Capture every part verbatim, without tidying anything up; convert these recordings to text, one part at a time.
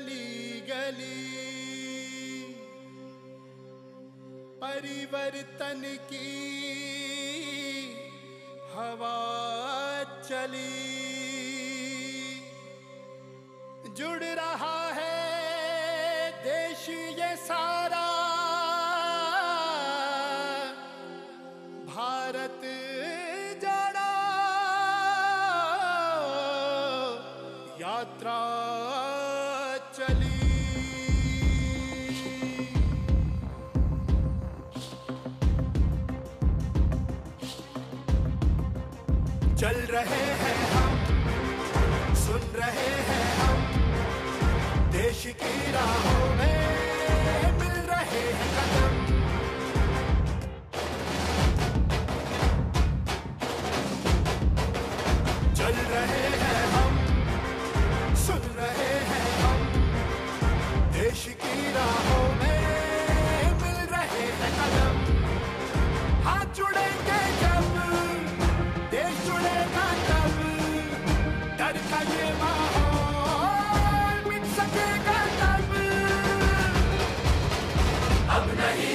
गली गली परिवर्तन की हवा चली, जुड़ रहा है देश ये सारा, भारत जाना यात्रा चली। चल रहे हैं हम, सुन रहे हैं हम, देश की राहों में मिल रहे हैं कदम। चल रहे हैं हम, सुन रहे हैं हम, देश की राहों में मिल रहे हैं कदम। हाथ जुड़ेंगे जब, देश जुड़ेगा तब, डर का ये माहौल मिट सकेगा तब। अब नहीं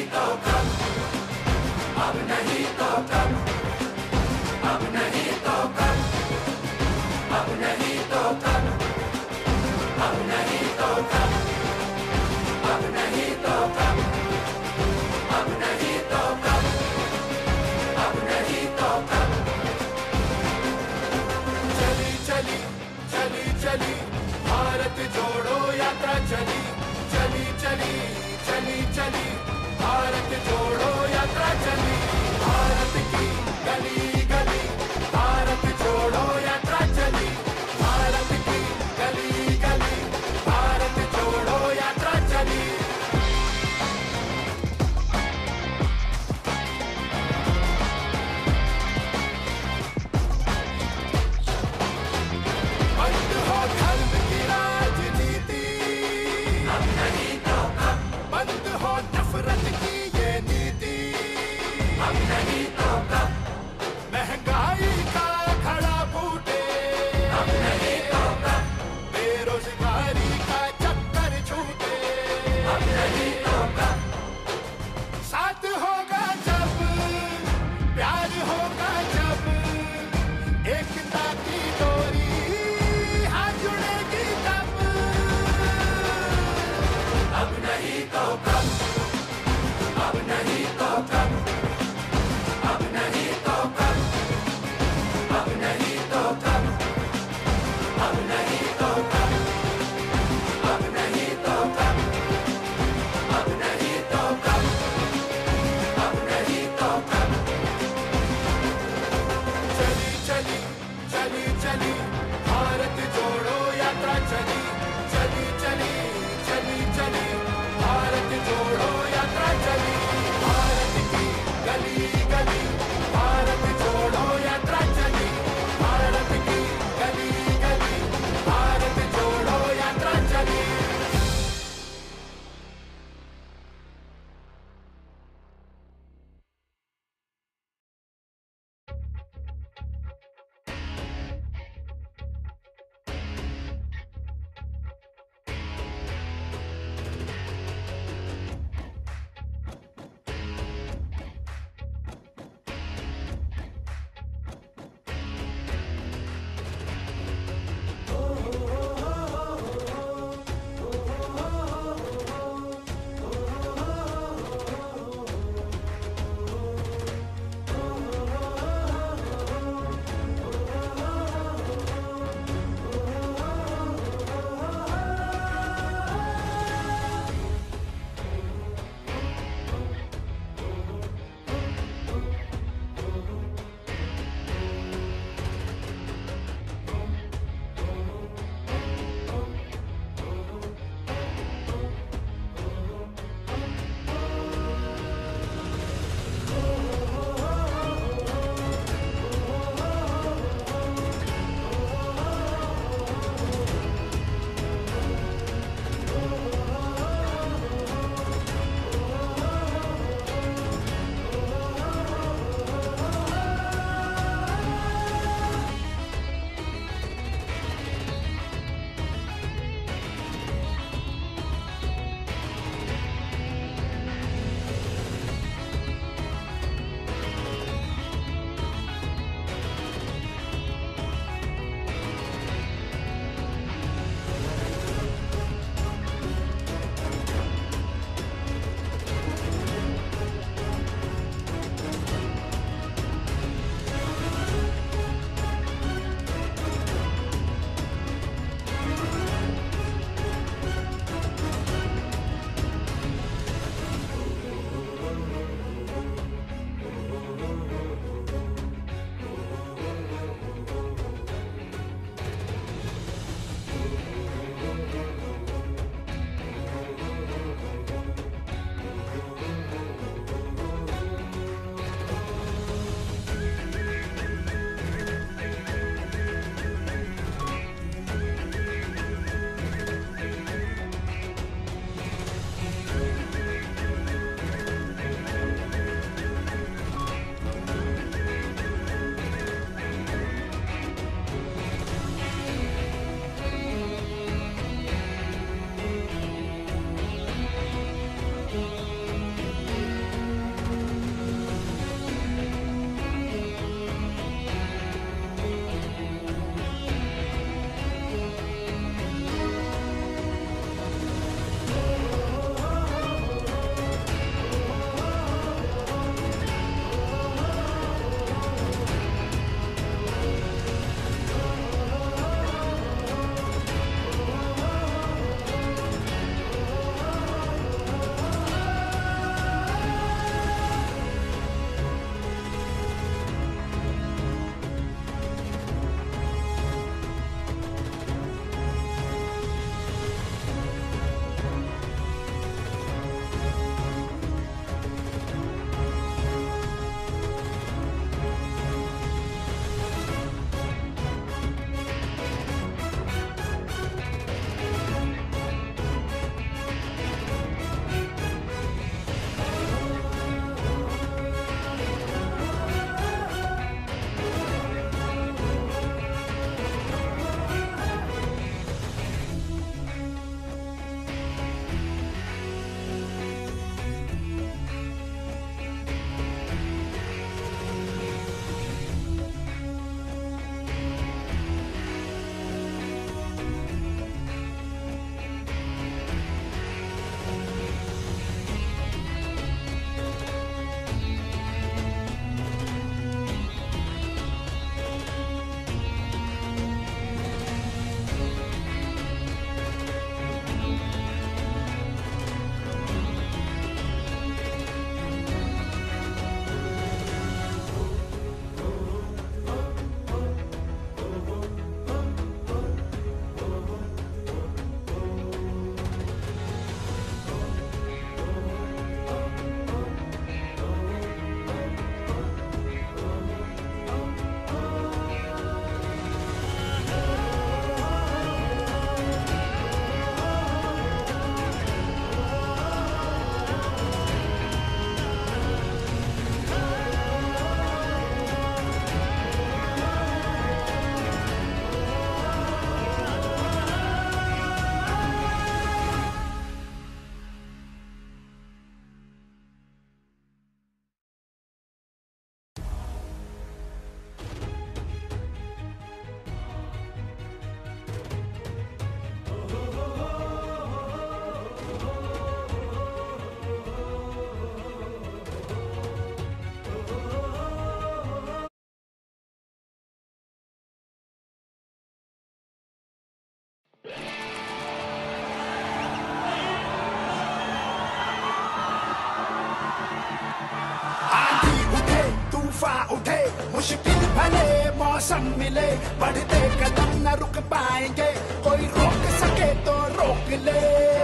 मुश्किल भले मौसम मिले, बढ़ते कदम न रुक पाएंगे, कोई रोक सके तो रोक ले।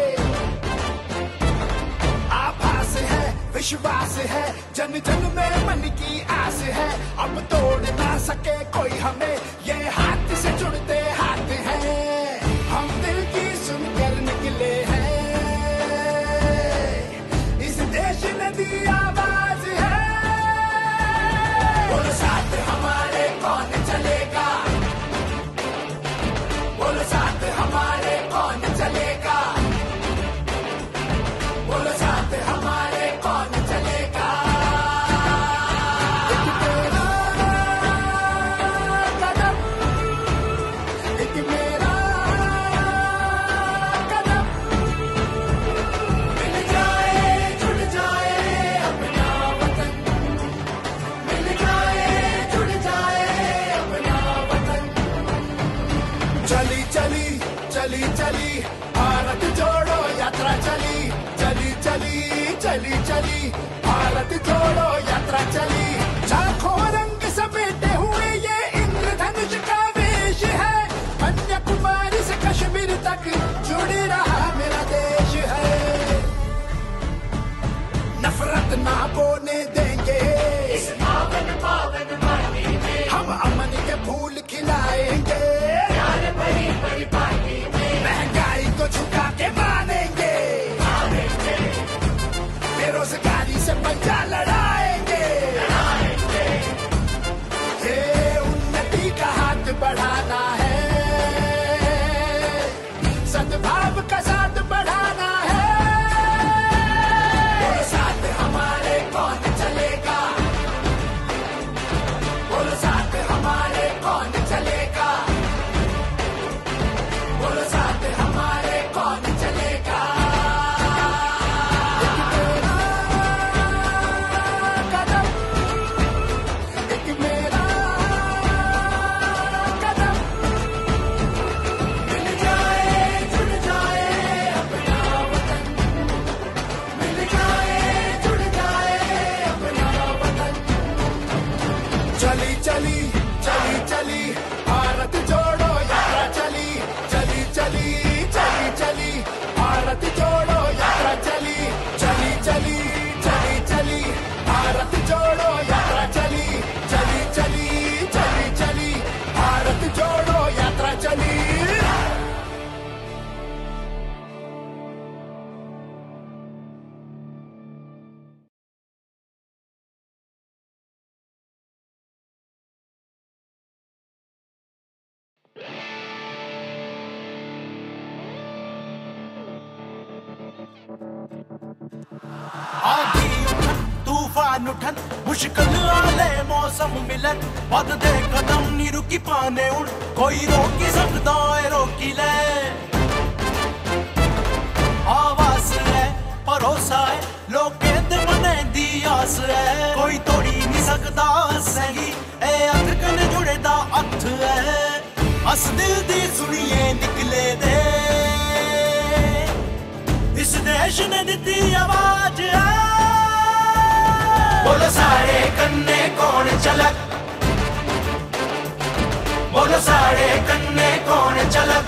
आभास है, विश्वास है, जन जन में मन की आस है, अब तोड़ ना सके कोई हमें, ये हाथ से जुड़ते हाथ हैं, हम दिल की सुनकर निकले हैं, इस देश ने दी आवाज है, बोलो साथ हमारे कौन चलेगा, बोलो साथ हमारे कौन चलेगा, बोलो साथ हमारे कौन चलेगा। एक तेरा कदम, एक मेरा कदम, मिल जाए जुड़ जाए अपना वतन, मिल जाए जुड़ जाए अपना वतन। चली चली चली चली भारत जोड़ो यात्रा चली, चली चली चली चली भारत जोड़ो यात्रा चली, लाखों रंग समेटे हुए ये इंद्रधनुष का वेश है, कन्याकुमारी से कश्मीर तक जुड़ रहा मेरा देश है, नफरत ना बोने देंगे इस पावन पावन माटी में, हम अमन के फूल खिलाएंगे, प्यार भरी भरी पार्टी में, महंगाई को झुका के मानेंगे, बेरोजगारी से पंजा लड़ाएंगे, हे उन्नति का हाथ बढ़ाना है, सद्भाव का साथ बढ़ाना है, बोलो साथ हमारे कौन चलेगा, बोलो साथ हमारे कौन चलेगा, बोलो साथ हमारे कौन चलेगा। चली चली चली चली भारत जोड़ो यात्रा चली, चली चली चली चली भारत जोड़ो यात्रा चली, चली चली चली चली भारत जोड़ो यात्रा चली, चली चली चली चली भारत जोड़ो यात्रा चली। आंधी उठन तूफान उठन मुश्किल आले मौसम मिलन, बढ़ते कदम नी रुकी पाने उन, कोई रोकी सकदा है रोकी ले, आवाज है भरोसा है लोकें दे मने दी आस है, कोई तोड़ी नहीं सकदा सही ए हथ कन्ने जुड़े दा हथ है, अस दिल दी सुनिए निकले दे, इस देश ने दी आवाज है, बोलो सारे कन्ने कौन चलक, बोलो सारे कन्ने कौन चलक,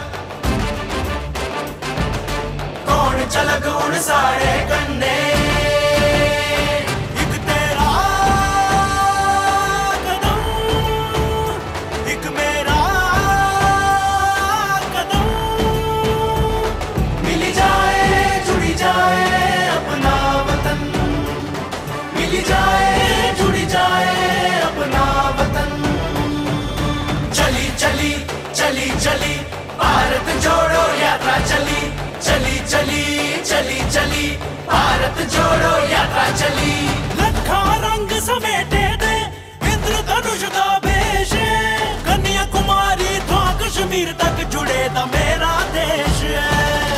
कौन चलक उन सारे कन्ने, एक तेरा कदम, एक मेरा कदम, मिल जाए जुड़ी जाए अपना वतन, मिल जाए जुड़ी जाए अपना वतन, चली चली चली चली भारत जोड़ो यात्रा चली, चली चली चली चली भारत जोड़ो यात्रा चली, लखा रंग समेटे दे इंद्रधनुष दा भेष, कन्याकुमारी तो कश्मीर तक जुड़े दा मेरा देश है,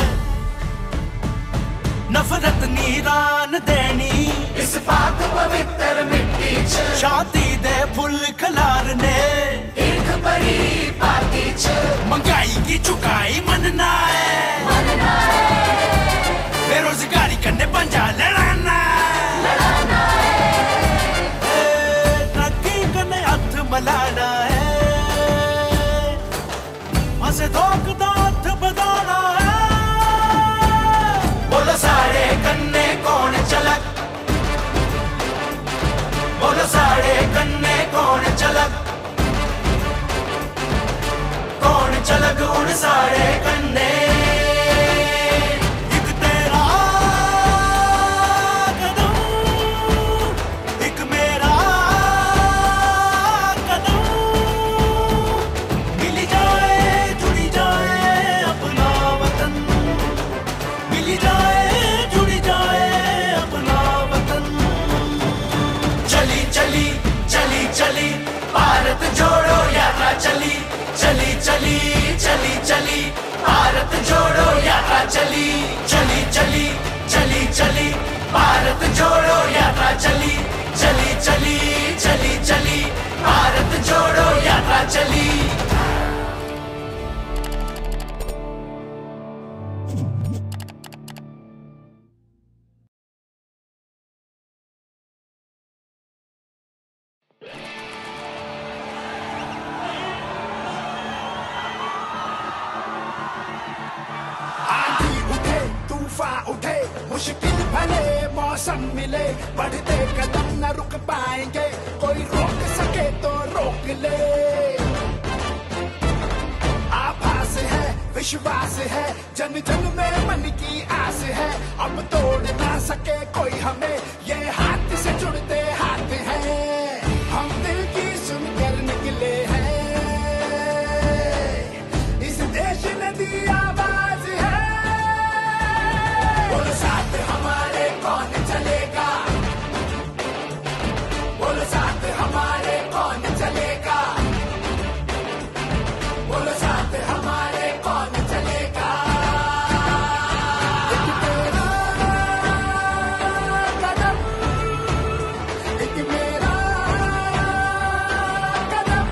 नफरत नीरान देनी इस पाक पवित्र मिट्टी च, शांति दे फुल खलारने एक बड़ी पार्टी च, महंगाई की चुकाई मनना है, मनना है, बेरोजगारी करने पंजा लड़ाना है, लड़ाना है, तरक्की करने हथ मलाना है, असे धोख दा हथ बधाना है। बोलो साढ़े कन्ने कौन चलक, बोलो साढ़े कन्ने कौन चलक, कौन चलक उन साढ़े कन्ने। एक तेरा कदम, एक मेरा कदम, मिल जाए जुड़ी जाए अपना वतन, मिल जाए जुड़ी जाए अपना वतन। चली चली चली चली भारत जोड़ो यात्रा चली, चली चली चली चली भारत जोड़ो यात्रा चली, चली चली चली चली भारत जोड़ो यात्रा चली, चली चली चली चली भारत जोड़ो यात्रा चली। उठे मुश्किल भले मौसम मिले, बढ़ते कदम न रुक पाएंगे, कोई रोक सके तो रोक ले। आभास है विश्वास है, जन जन में मन की आस है, अब तोड़ ना सके कोई हमें, ये हाथ से जुड़ते हाथ हैं, हम दिल की सुनकर निकले हैं, इस देश ने दी आवाज है। बोलो साथ हमारे कौन चलेगा, बोलो साथ हमारे कौन चलेगा, बोलो साथ हमारे कौन चलेगा। एक तेरा कदम, एक मेरा कदम,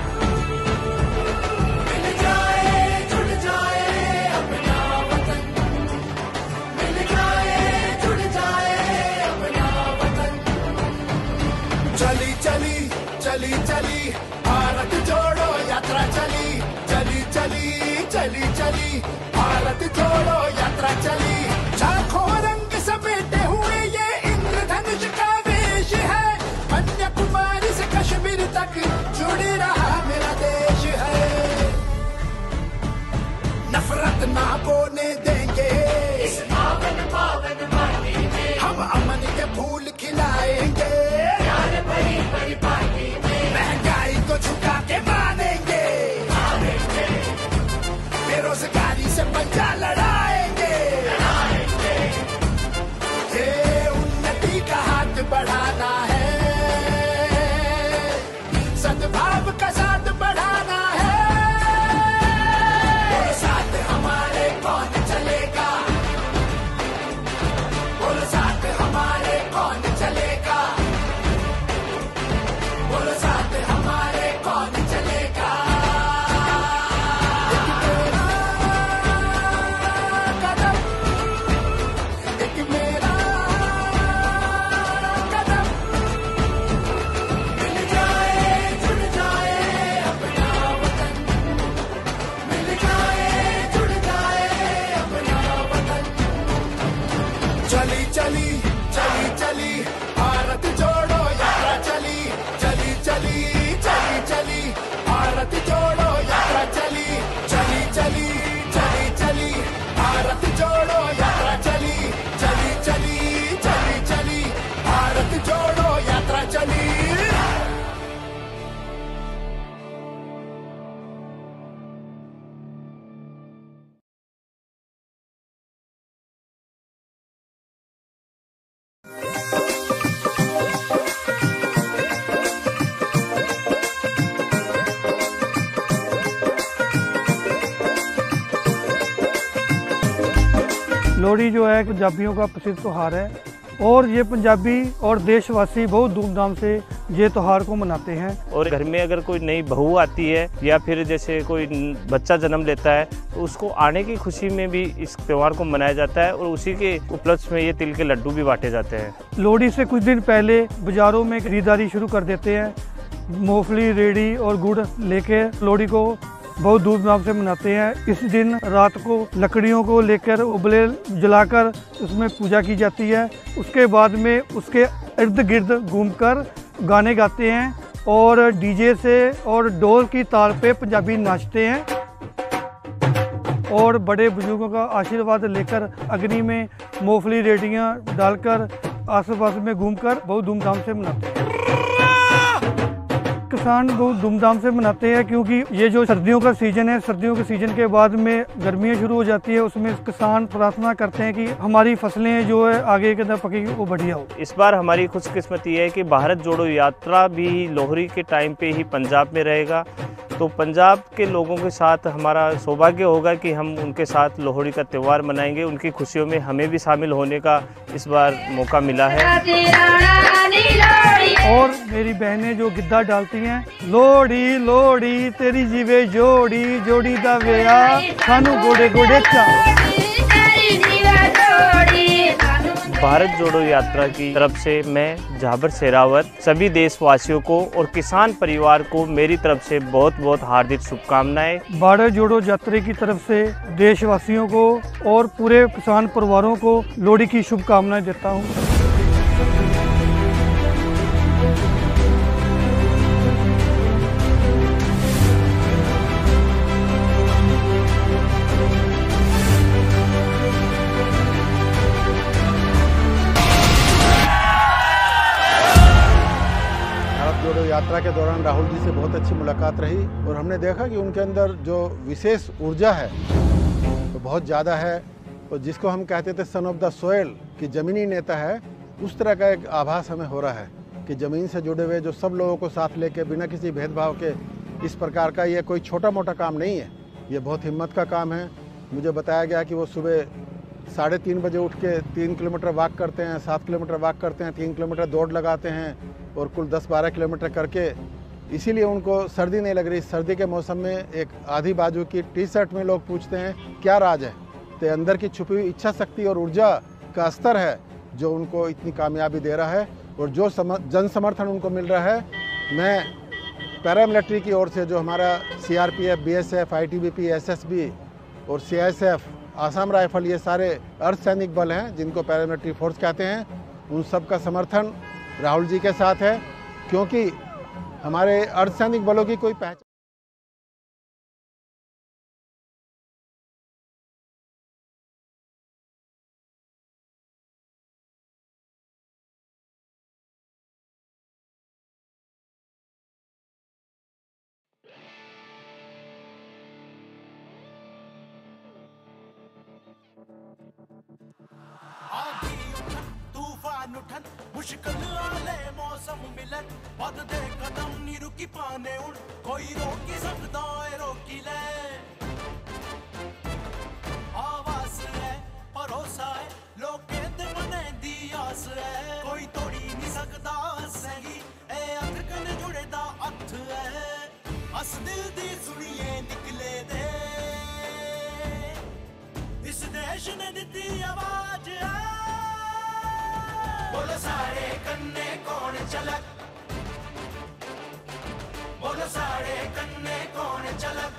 मिल जाए जुड़ जाए अपना वतन, मिल जाए जुड़ जाए अपना वतन। चली चली चली चली भारत जोड़ो यात्रा चली, चली चली चली चली भारत जोड़ो यात्रा चली। लाखों रंग समेटे हुए ये इंद्रधनुष का वेश है, कन्याकुमारी से कश्मीर तक जुड़ रहा मेरा देश है। नफरत ना बोने देंगे इस पावन पावन माटी में, हम अमन के फूल खिलाएंगे, प्यार भरी भरी पार्टी में, महंगाई को झुका के मानेंगे, बेरोजगारी से पंजा लड़ाएंगे, ये उन्नति का हाथ बढ़ाना है, सद्भाव का साथ बढ़ाना है। बोलो साथ हमारे कौन चलेगा, बोलो साथ हमारे कौन चलेगा, बोलो साथ हमारे कौन चलेगा। एक तेरा कदम, एक मेरा कदम, मिल जाए जुड़ जाए अपना वतन, मिल जाए जुड़ जाए अपना वतन। चली चली चली चली भारत जोड़ो यात्रा चली, चली चली चली चली भारत जोड़ो यात्रा चली, चली चली चली चली भारत जोड़ो यात्रा चली, चली चली चली चली भारत जोड़ो यात्रा चली। लोहड़ी जो है पंजाबियों का प्रसिद्ध त्यौहार है और ये पंजाबी और देशवासी बहुत धूमधाम से ये त्यौहार को मनाते हैं। और घर में अगर कोई नई बहू आती है या फिर जैसे कोई बच्चा जन्म लेता है तो उसको आने की खुशी में भी इस त्यौहार को मनाया जाता है और उसी के उपलक्ष्य में ये तिल के लड्डू भी बांटे जाते हैं। लोहड़ी से कुछ दिन पहले बाज़ारों में खरीदारी शुरू कर देते हैं मूंगफली, रेड़ी और गुड़ लेके लोहड़ी को बहुत धूमधाम से मनाते हैं। इस दिन रात को लकड़ियों को लेकर उबले जलाकर उसमें पूजा की जाती है। उसके बाद में उसके इर्द गिर्द घूमकर गाने गाते हैं और डीजे से और ढोल की ताल पे पंजाबी नाचते हैं और बड़े बुजुर्गों का आशीर्वाद लेकर अग्नि में मूंगफली रेडियाँ डालकर आस पास में घूमकर बहुत धूमधाम से मनाते हैं। किसान बहुत धूमधाम से मनाते हैं क्योंकि ये जो सर्दियों का सीजन है, सर्दियों के सीजन के बाद में गर्मियाँ शुरू हो जाती है। उसमें किसान प्रार्थना करते हैं कि हमारी फसलें जो है आगे के अंदर पकेगी वो बढ़िया हो। इस बार हमारी खुशकिस्मती है कि भारत जोड़ो यात्रा भी लोहड़ी के टाइम पे ही पंजाब में रहेगा, तो पंजाब के लोगों के साथ हमारा सौभाग्य होगा कि हम उनके साथ लोहड़ी का त्यौहार मनाएंगे। उनकी खुशियों में हमें भी शामिल होने का इस बार मौका मिला है। और मेरी बहनें जो गिद्धा डालती हैं, लोहड़ी लोहड़ी तेरी जीवे जोड़ी जोड़ी दा वेया सानू गोडे गोडे चा। भारत जोड़ो यात्रा की तरफ से मैं जाबर शेरावत सभी देशवासियों को और किसान परिवार को मेरी तरफ से बहुत बहुत हार्दिक शुभकामनाएं। भारत जोड़ो यात्रा की तरफ से देशवासियों को और पूरे किसान परिवारों को लोहड़ी की शुभकामनाएं देता हूं। जोड़ो यात्रा के दौरान राहुल जी से बहुत अच्छी मुलाकात रही और हमने देखा कि उनके अंदर जो विशेष ऊर्जा है तो बहुत ज़्यादा है, और जिसको हम कहते थे सन ऑफ द सोयल कि ज़मीनी नेता है, उस तरह का एक आभास हमें हो रहा है कि ज़मीन से जुड़े हुए जो सब लोगों को साथ लेके बिना किसी भेदभाव के इस प्रकार का ये कोई छोटा मोटा काम नहीं है, ये बहुत हिम्मत का काम है। मुझे बताया गया कि वो सुबह साढ़े तीन बजे उठ के तीन किलोमीटर वॉक करते हैं, सात किलोमीटर वॉक करते हैं, तीन किलोमीटर दौड़ लगाते हैं और कुल दस बारह किलोमीटर करके, इसीलिए उनको सर्दी नहीं लग रही। सर्दी के मौसम में एक आधी बाजू की टी शर्ट में लोग पूछते हैं क्या राज है, तो अंदर की छुपी हुई इच्छा शक्ति और ऊर्जा का स्तर है जो उनको इतनी कामयाबी दे रहा है और जो जन समर्थन उनको मिल रहा है। मैं पैरामिलिट्री की ओर से जो हमारा C R P F, B S F, I T B P, S S B और C I S F, Assam rifle, ये सारे अर्धसैनिक बल हैं जिनको पैरामिलिट्री फोर्स कहते हैं, उन सब का समर्थन राहुल जी के साथ है, क्योंकि हमारे अर्धसैनिक बलों की कोई पहचान उठन मुश्किल वाले मौसम मिलन बद दे कदम नी रुकी पाने उन कोई रोकी सकदा है रोकी ले। आवाज है भरोसा है लोके दे मने दी आस है, कोई तोड़ी नहीं सकदा सही ए अख कने जुड़े दा हथ है। अस दिल दी सुनिए निकले दे इस देश ने दिती आवाज है। बोलो सारे कन्ने कौन चलक, बोलो सारे कन्ने कौन चलक,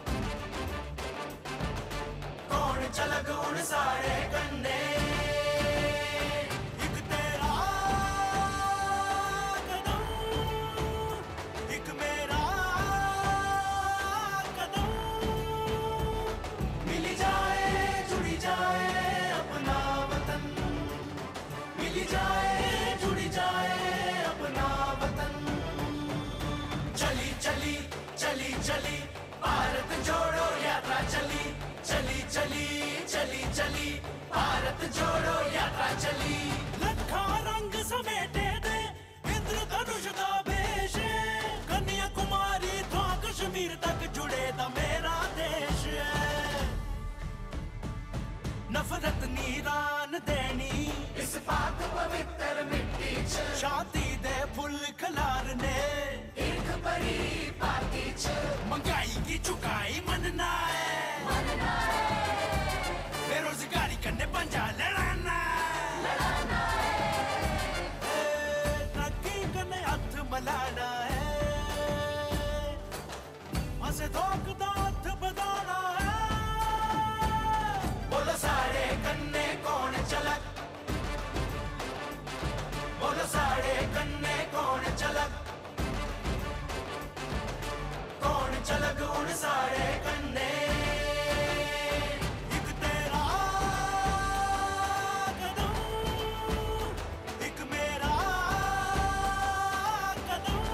कौन चलक उन सारे कन्ने। एक तेरा कदम, एक मेरा कदम, मिली जाए जुड़ी जाए अपना वतन, मिली जाए जुड़ी जाए अपना वतन। चली चली चली चली भारत जोड़ो यात्रा चली, चली चली चली चली भारत जोड़ो यात्रा चली। लखा रंग समेटे दे इंद्रधनुष दा भेष, कन्याकुमारी तो कश्मीर तक जुड़े दा मेरा देश है। नफरत नीरान देनी इस पाक पवित्र मिट्टी च, शांति दे फुल खलारने एक भरी पार्टी च। महंगाई की चुकाई मनना है, मनना है। बेरोजगारी करने पंजा लड़ाना लड़ाना है। तरक्की करने हाथ मलाना है। ठोकदा हथ बधाना है। बोलो साढ़े कन्ने कौन चलक, बोलो साढ़े कन्ने कौन चलक, कौन चलक उन साढ़े कन्ने। एक तेरा कदम, एक मेरा कदम,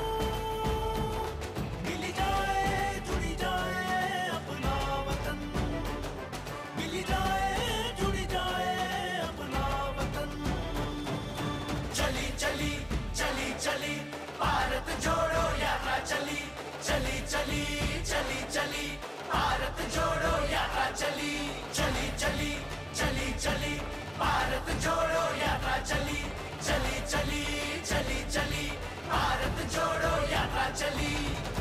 मिल जाए जुड़ी जाए अपना वतन, मिल जाए जुड़ी जाए अपना वतन। चली चली चली चली भारत जोड़ो यात्रा चली, चली चली चली चली भारत जोड़ो यात्रा चली, चली चली चली चली भारत जोड़ो यात्रा चली, चली चली चली चली भारत जोड़ो यात्रा चली।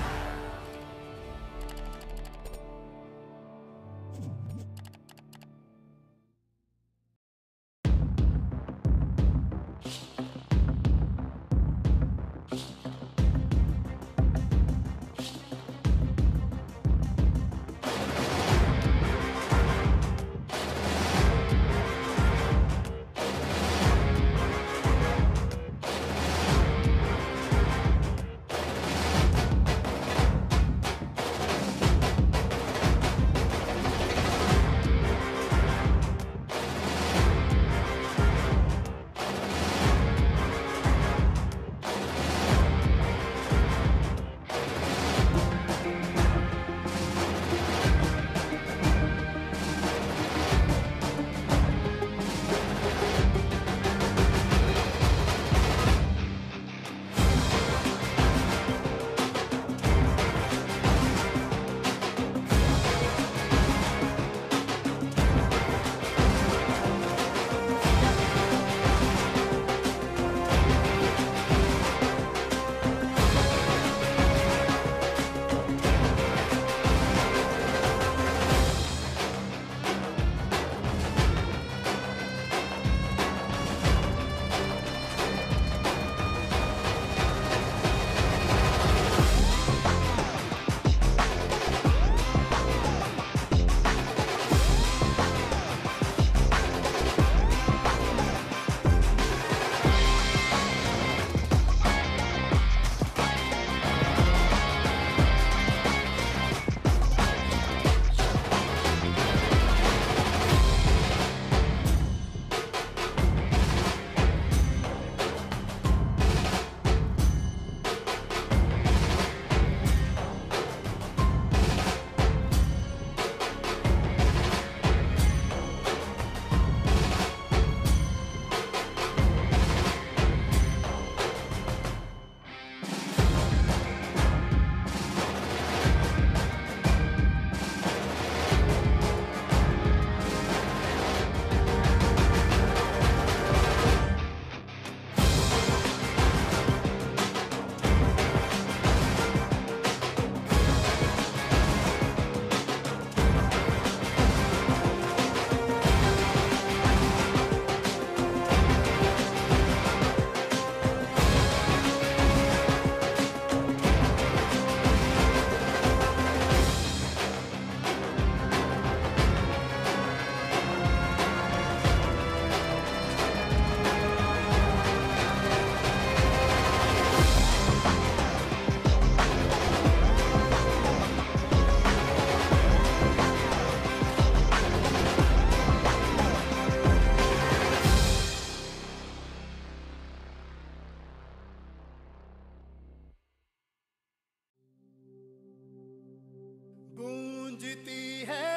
गूंजती है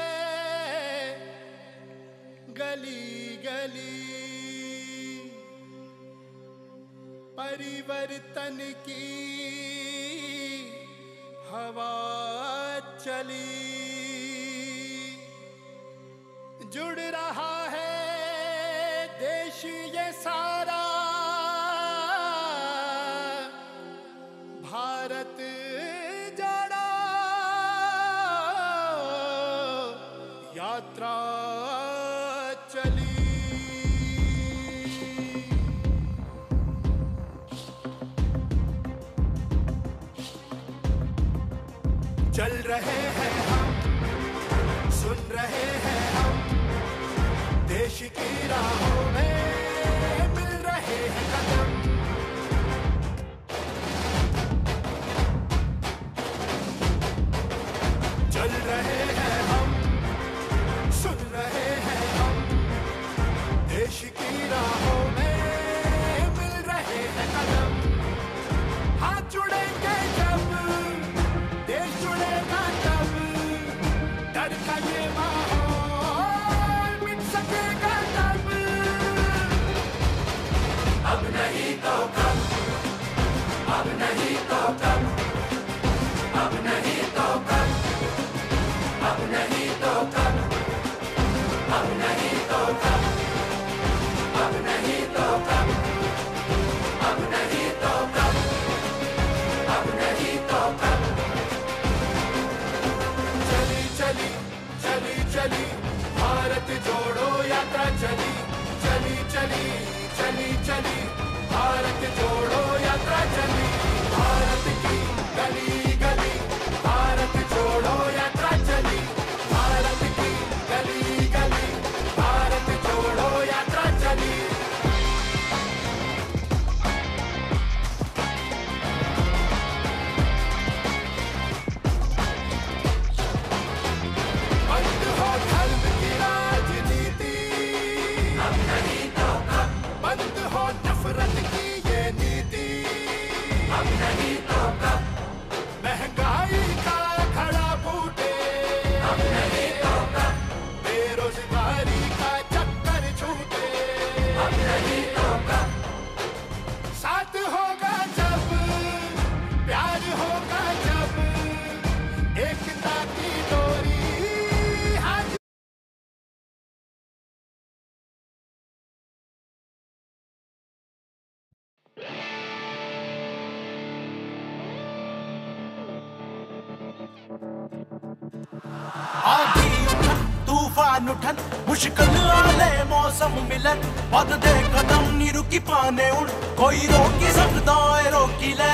गली गली परिवर्तन की हवा चली, जुड़ रहा है देश ये सारा, भारत जोड़ो यात्रा चली। चल रहे हैं हम, सुन रहे हैं हम, देश की राहों में मिल रहे हैं कदम। चल रहे हैं हम, सुन रहे हैं हम, देश की राहों में मिल रहे हैं कदम। हाथ जुड़ेंगे जब, देश जुड़ेगा तब, डर का ये माहौल मिट सकेगा तब। अब नहीं तो कब, अब नहीं तो कब, अब नहीं तो कब, अब नहीं तो कब, अब नहीं तो कब, अब नहीं तो कब, अब नहीं तो कब, अब नहीं तो कब। चली चली चली चली भारत जोड़ो यात्रा चली, चली चली चली चली भारत जोड़ो यात्रा चली। भारत की गली गली भारत जोड़ो यात्रा चली, भारत की गली गली भारत जोड़ो यात्रा चली। बंद हो धर्म की राजनीति, अब नहीं तो कब, बंद हो नफरत की ये नीति, अब नहीं तो कब, महंगाई का खड़ा बूटे, अब नहीं तो कब, बेरोजगारी का चक्कर छूटे, अब नहीं तो कब। साथ होगा जब, प्यार होगा जब, एकता की डोरी हाथ। आंधी उठन तूफान उठन मुश्किल आले मौसम मिलन बद दे कदम नी रुकी पाने उन कोई रोकी सकदा है रोकी ले।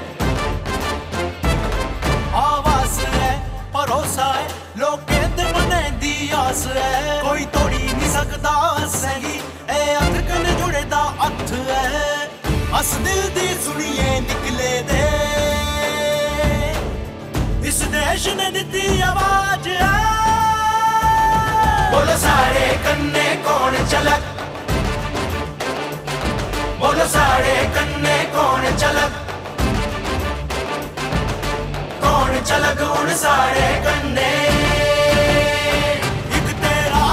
आवाज है भरोसा है लोके ते मने दी आस है कोई तोड़ी नहीं सकदा सही ए हथ कने जुड़े दा हथ है अस दिल दी सुनिए निकले दे इस देश ने दिती आवाज है। बोलो सारे कन्ने कौन चलक, बोलो सारे कन्ने कौन चलक, कौन चलक उन सारे कन्ने। एक तेरा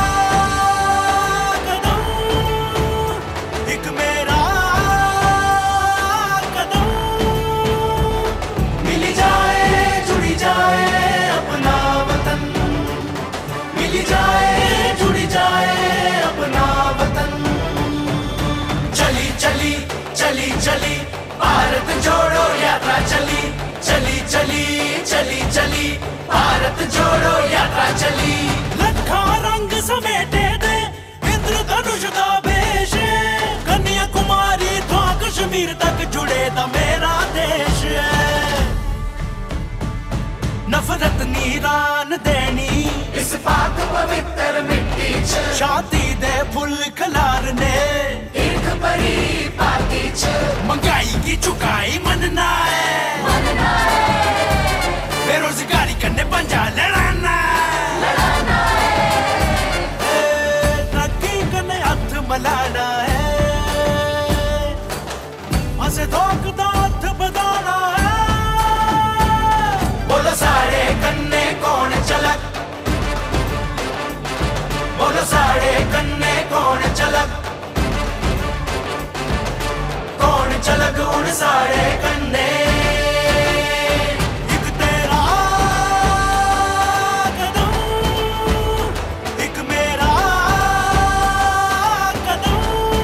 कदम, एक मेरा कदम, मिल जाए जुड़ी जाए अपना वतन, मिल जाए जुड़ी जाए अपना वतन। चली चली चली चली भारत जोड़ो यात्रा चली, चली चली चली चली भारत जोड़ो यात्रा चली। लखा रंग समेटे दे इंद्र धनुष का भेष, कन्याकुमारी तो कश्मीर तक जुड़े दा मेरा देश है। नफरत नीरान देनी इस पाक पवित्र मिट्टी च, शांति दे फुल खलारने ईर्ख भरी पाती च, महंगाई की चुकाई मनना है, मनना है, बेरोजगारी करने पंजा लड़ाना लड़ाना है, तरक्की करने हाथ मलाना है, हंसे धोख दा हाथ बदाना है। बोलो सारे कन्ने कौन चलक, बोलो सारे कन्ने कौन चलक, कौन चलक उन सारे कन्ने। एक तेरा कदम, एक मेरा कदम,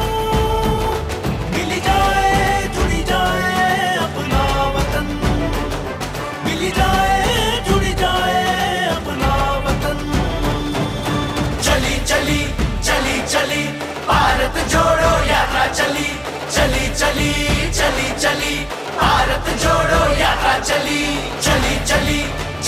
मिल जाए जुड़ी जाए अपना वतन, मिल जाए जुड़ी जाए अपना वतन। चली चली चली चली भारत जोड़ो यात्रा चली, चली चली चली चली भारत जोड़ो यात्रा चली, चली चली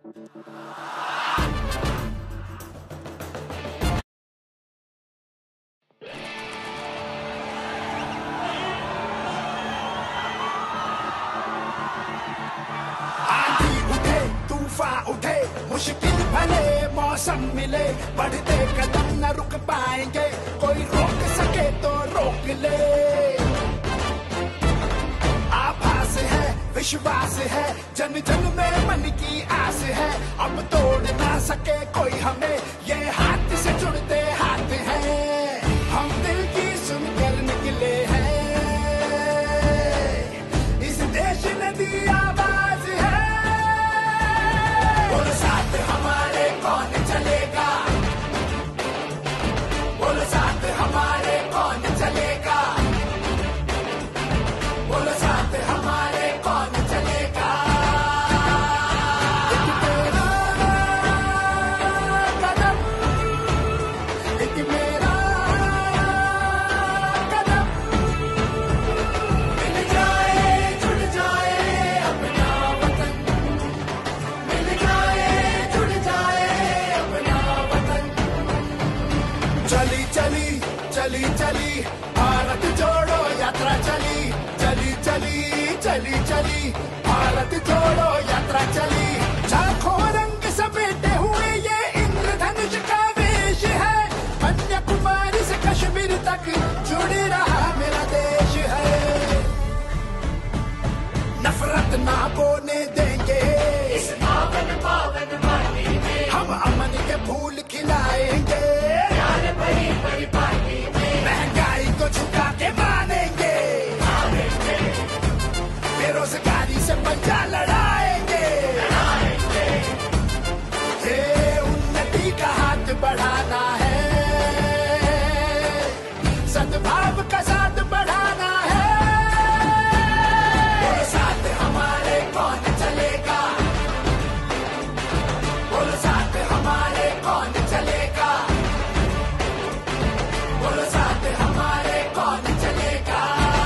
उठे मुश्किल भले मौसम मिले, बढ़ते कदम न रुक पाएंगे, कोई रोक सके तो रोक ले। आभास है, विश्वास है, जन जन में मन की आस है, अब तोड़ ना सके कोई हमें, ये हाथ से जुड़ते हाथ हैं, हम दिल की सुनकर निकले हैं, इस देश ने दी आवाज है, बोलो साथ हमारे कौन चलेगा, बोलो साथ हमारे कौन चलेगा, बोलो साथ हमारे कौन चलेगा। एक तेरा कदम, एक मेरा कदम, मिल जाए जुड़ जाए अपना वतन, मिल जाए जुड़ जाए अपना वतन। चली चली चली चली भारत जोड़ो यात्रा चली, चली चली चली चली भारत जोड़ो यात्रा चली, लाखों रंग समेटे हुए ये इंद्रधनुष का वेश है, कन्याकुमारी से कश्मीर तक जुड़ रहा मेरा देश है, नफरत ना बोने देंगे इस पावन पावन माटी में, हम अमन के फूल खिलाएंगे, प्यार भरी भरी पार्टी में, महंगाई को झुका के मानेंगे, बेरोजगारी से पंजा लड़ाएंगे, हे उन्नति का हाथ बढ़ाना है, सद्भाव का साथ बढ़ाना है, बोलो साथ हमारे कौन चलेगा, बोलो साथ हमारे कौन चलेगा, बोलो साथ हमारे कौन चलेगा।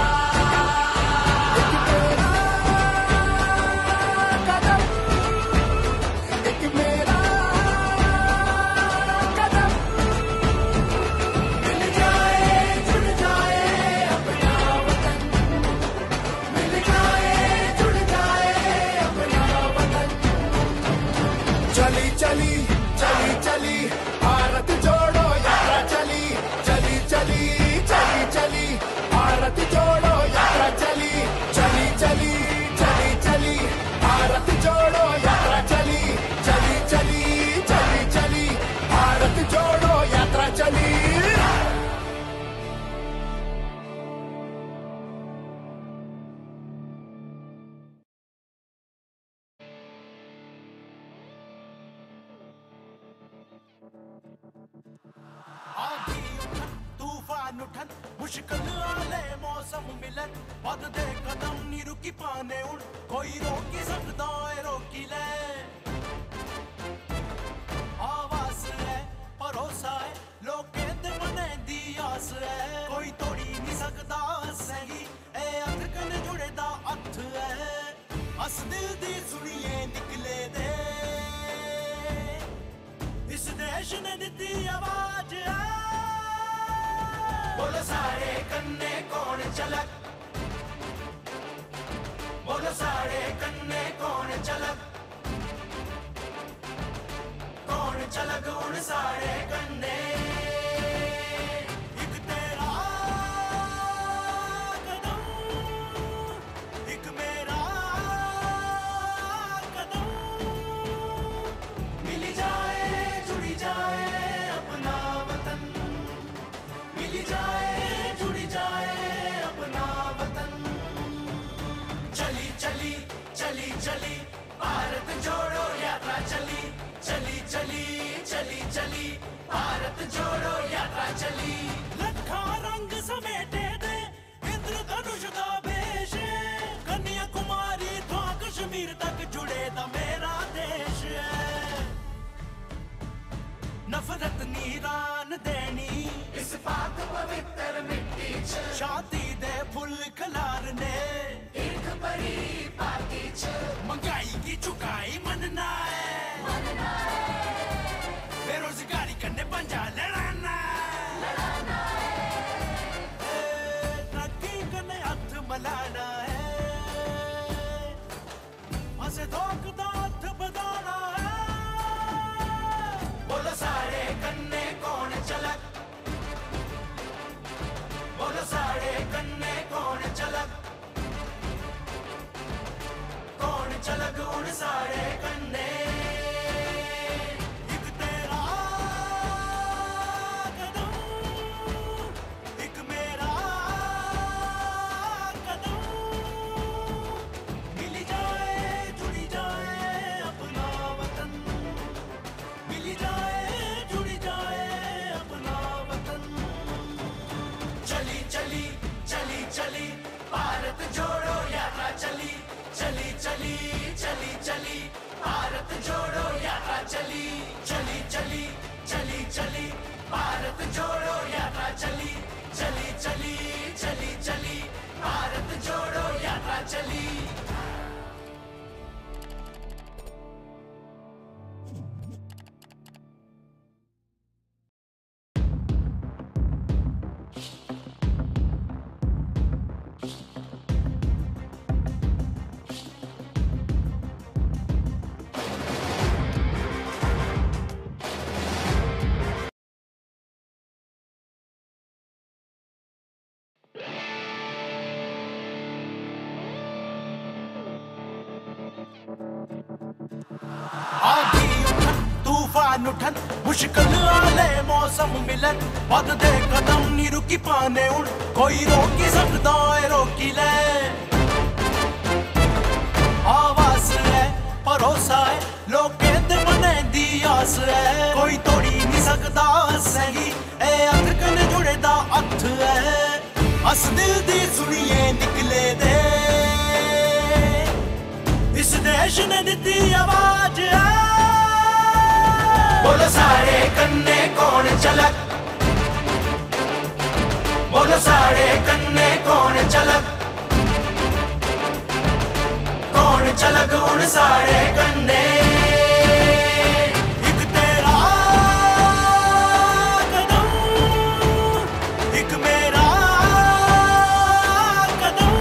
एक तेरा कदम, एक मेरा कदम, मिल जाए जुड़ जाए अपना वतन, मिल जाए जुड़ जाए अपना वतन। चली चली चली चली भारत जोड़ो यात्रा चली, चली चली चली चली भारत जोड़ो यात्रा चली, चली चली चली चली भारत जोड़ो यात्रा चली, चली चली चली चली भारत जोड़ो यात्रा चली। आंधी उठन तूफान उठन मुश्किल आले मौसम मिलन, बढ़ते कदम नी रुकी पाने उन, कोई रोकी सकदा है रोकी ले, आवाज है भरोसा है लोके ते मने दी आस है, कोई तोड़ी नहीं सकदा सही ए अख कन जुड़े दा हथ है, अस दिल दी सुनिए निकले दे, इस देश ने दी आवाज है, बोलो सारे कन्ने कौन चलक, बोलो सारे कन्ने कौन चलक, कौन चलक उन सारे कन्ने, एक तेरा कदम, एक मेरा कदम, मिल जाए जुड़ी जाए अपना वतन, मिल जाए जुड़ी जाए अपना वतन। चली चली चली चली भारत जोड़ो यात्रा चली, चली चली चली चली भारत जोड़ो यात्रा चली, लखा रंग समेटे दे इंद्रधनुष दा भेष, कन्याकुमारी तो कश्मीर तक जुड़े दा मेरा देश है, नफरत नीरान देनी इस पाक पवित्र मिट्टी च, शांति दे फुल खलारने, एक भरी पार्टी च, महंगाई की चुकाई मनना है, मलाना है, असे धोख दा हथ बधाना है। बोलो साढ़े कन्ने कौन चलक, बोलो साढ़े कन्ने कौन चलक, कौन चलक उन साढ़े कन्ने। एक तेरा कदम, एक मेरा कदम, मिल जाए जुड़ी जाए अपना वतन, मिल जाए जुड़ी जाए अपना वतन। चली चली चली चली भारत जोड़ो यात्रा चली, चली चली चली चली भारत जोड़ो यात्रा चली, चली चली चली चली भारत जोड़ो यात्रा चली, चली चली चली चली भारत जोड़ो यात्रा चली। आंधी उठन तूफान उठन मुश्किल आले मौसम मिलन, बढ़दे कदम नी रुकी पाने उन, कोई रोकी सकदा है रोकी ले। आवाज है भरोसा है लोकें दे मने दी आस है, कोई तोड़ी नहीं सकदा सही ए अख कन्ने जुड़े दा हथ है। अस दिल दी सुनिए निकले दे, इस देश ने दी आवाज है। बोलो साढ़े कन्ने कौन चलक, बोलो साढ़े कन्ने कौन चलक, कौन चलक उन साढ़े कन्ने। एक तेरा कदम, एक मेरा कदम,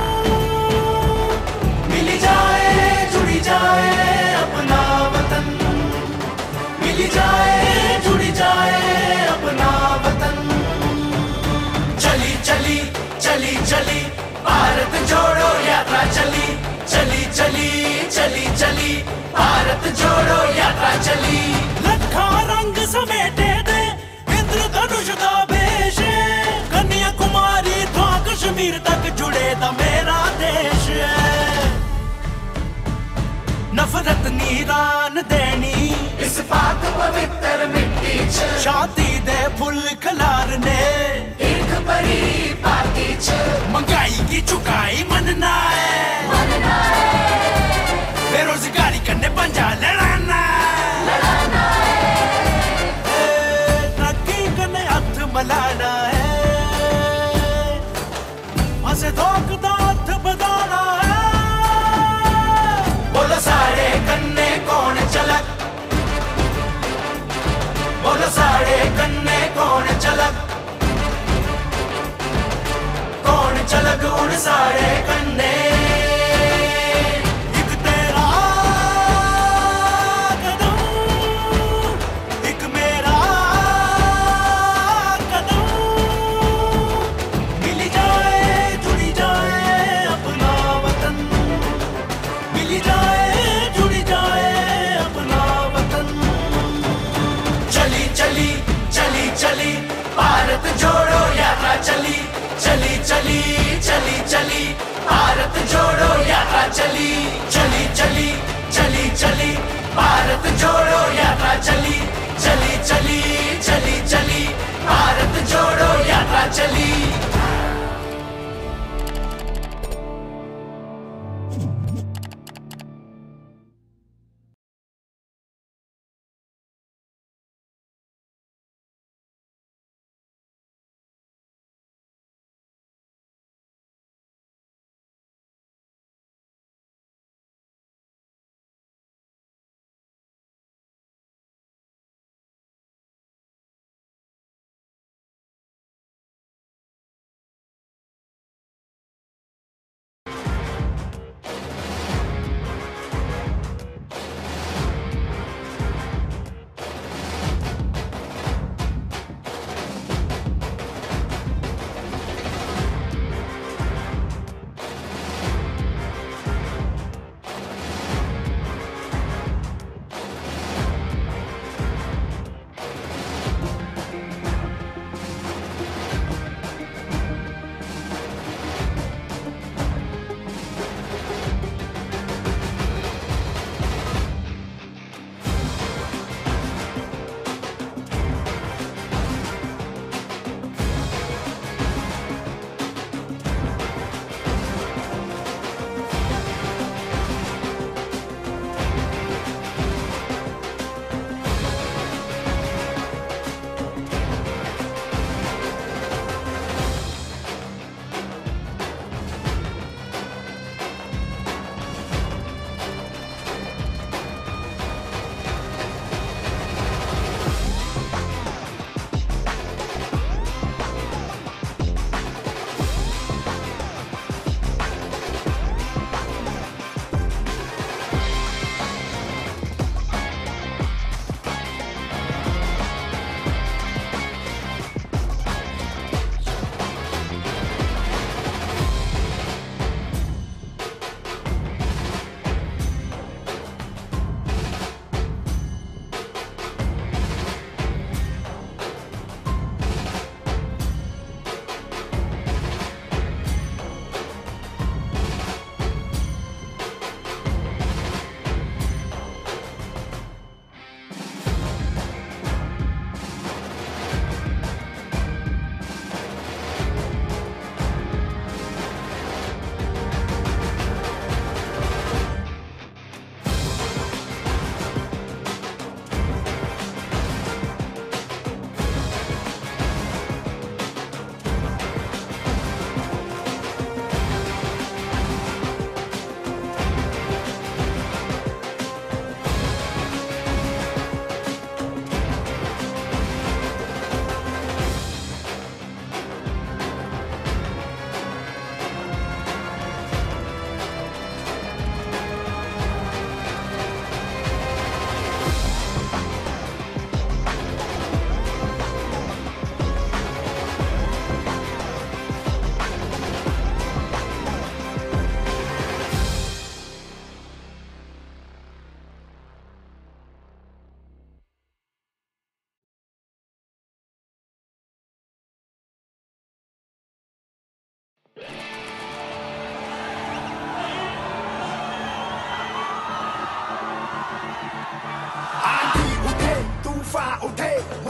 मिल जाए जुड़ी जाए अपना वतन, मिल जाए जुड़ी जाए अपना वतन। चली चली चली चली भारत जोड़ो यात्रा चली, चली चली चली चली भारत जोड़ो यात्रा चली। लखा रंग समेटे दे इंद्रधनुष दा भेष, कन्याकुमारी तो कश्मीर तक जुड़े दा मेरा देश है। नफरत नीरान देनी इस पाक पवित्र मिट्टी च, शांति दे फुल खलारने ईर्ख भरी पार्टी च। महंगाई की चुकाई मनना है, मनना है। बेरोजगारी करने पंजा लड़ाना, लड़ाना है। तरक्की करने हथ मलाना है, असे धोख दा हथ बधाना है। बोलो साढ़े कन्ने कौन चलक, बोलो साढ़े कन्ने कौन चलक, कौन चलक उन साढ़े कन्ने। एक तेरा कदम, एक मेरा कदम, मिल जाए जुड़ी जाए अपना वतन, मिल जाए जुड़ी जाए अपना वतन। चली चली चली चली भारत जोड़ो यात्रा चली, चली चली चली चली भारत जोड़ो यात्रा चली, चली चली चली चली भारत जोड़ो यात्रा चली, चली चली चली चली भारत जोड़ो यात्रा चली।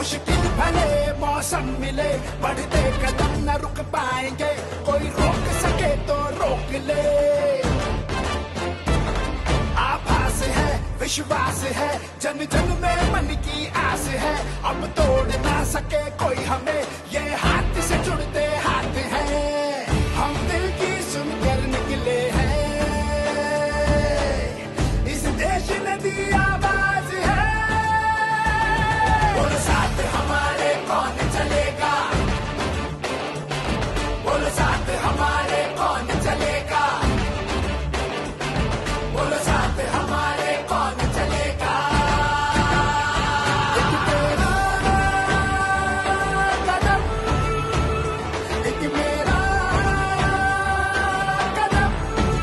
मुश्किल भले मौसम मिले, बढ़ते कदम न रुक पाएंगे, कोई रोक सके तो रोक ले। आभास है, विश्वास है, जन जन में मन की आस है, अब तोड़ ना सके कोई हमें, ये हाथ से जुड़ते हाथ हैं, हम दिल की सुनकर निकले हैं, इस देश ने दी आवाज है, बोलो साथ हमारे कौन चलेगा, बोलो साथ हमारे कौन चलेगा, बोलो साथ हमारे कौन चलेगा। एक तेरा कदम, एक मेरा कदम,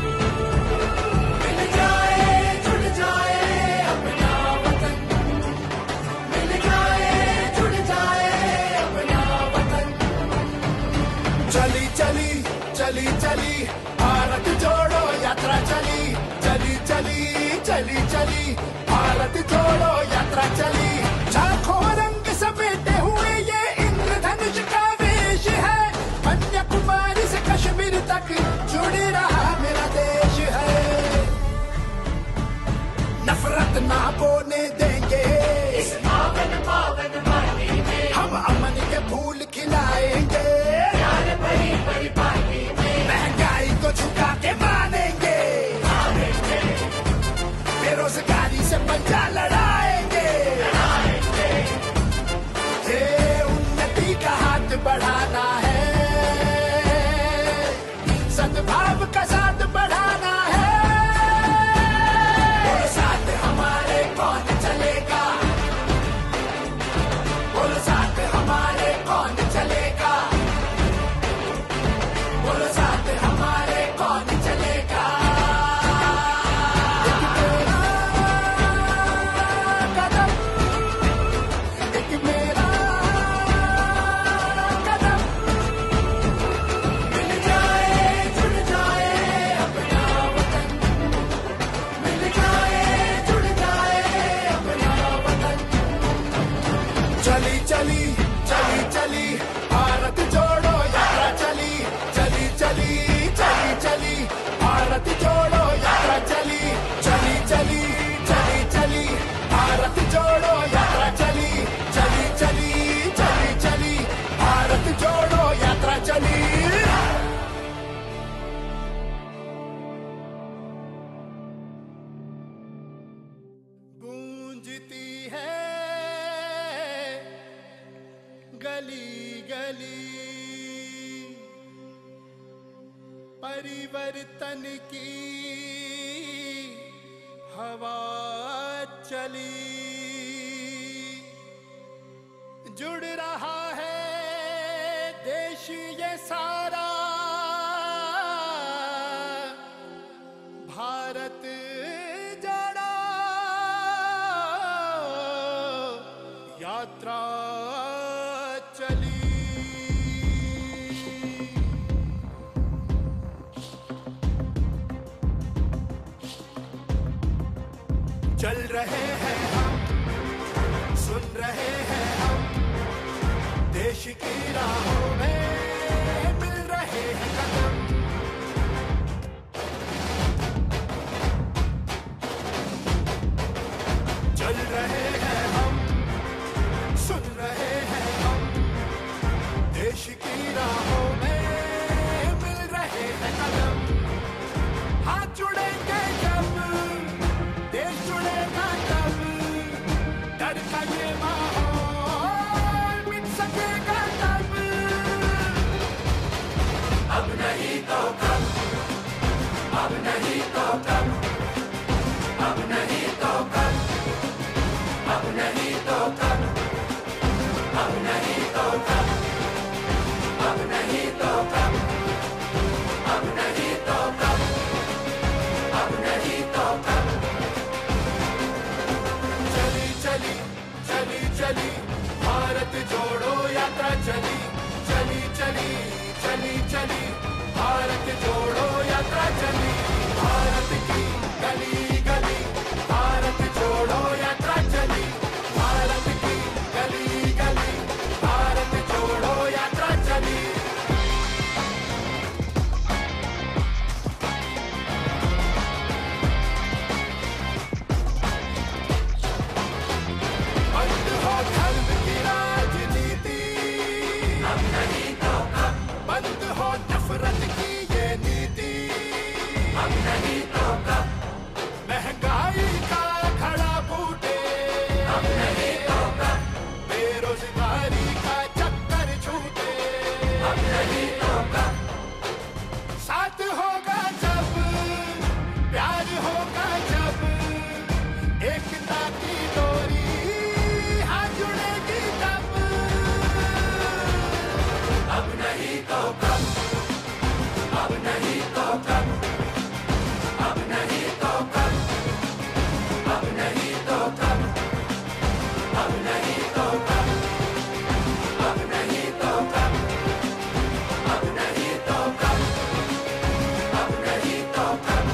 मिल जाए जुड़ जाए अपना वतन, मिल जाए जुड़ जाए अपना वतन। चली चली चली चली भारत जोड़ो यात्रा चली, चली चली चली चली भारत जोड़ो यात्रा चली, लाखों रंग समेटे हुए ये इंद्रधनुष का वेश है, कन्याकुमारी से कश्मीर तक जुड़ रहा मेरा देश है, नफरत ना बोने देंगे इस पावन पावन माटी में, हम अमन के फूल खिलाएंगे, प्यार भरी भरी पार्टी में, महंगाई को झुका के मानेंगे, बेरोजगारी से पंजा लड़ाएंगे, ये उन्नति का हाथ बढ़ाना है, सद्भाव का साथ बढ़ाना है, बोलो साथ हमारे कौन चलेगा, बोलो साथ हमारे कौन चलेगा, बोलो साथ हमारे कौन चलेगा। एक तेरा कदम, एक मेरा कदम, मिल जाए जुड़ जाए अपना वतन, मिल जाए जुड़ जाए अपना वतन। चली चली चली चली भारत जोड़ो यात्रा चली, चली चली चली चली भारत जोड़ो यात्रा चली, चली चली चली चली भारत जोड़ो यात्रा चली, चली चली चली चली भारत जोड़ो यात्रा चली। गूंजती है गली गली परिवर्तन की हवा चली, जुड़ रहा है देश ये सारा, भारत जोड़ो यात्रा चली। चल रहे हैं हम, सुन रहे हैं हम, देश की राहों में मिल रहे हैं कदम, चल रहे हैं हम, सुन रहे हैं हम, देश की राहों में मिल रहे हैं कदम, हाथ जुड़ेंगे जब देश जुड़ेगा तब, डर का ये माहौल मिट सकेगा तब, अब नहीं तो कब, अब नहीं तो कब, अब नहीं तो कब, अब नहीं तो कब, अब नहीं तो कब, अब नहीं तो कब, अब नहीं तो कब, अब नहीं तो कब। चली चली चली चली भारत जोड़ो यात्रा चली, चली चली चली चली भारत जोड़ो यात्रा चली, भारत की गली गली अब नहीं तो कब, महंगाई का खड़ा बूटे, अब नहीं तो कब, बेरोजगारी का चक्कर छूटे, अब नहीं तो कब, साथ होगा जब, प्यार होगा जब, एकता की डोरी हाथ जुड़ेगी तब, अब नहीं तो कब, अब नहीं तो कब, अब नहीं तो कब, अब नहीं तो कब, अब नहीं तो कब, अब नहीं तो कब, अब नहीं तो कब, अब नहीं तो कब,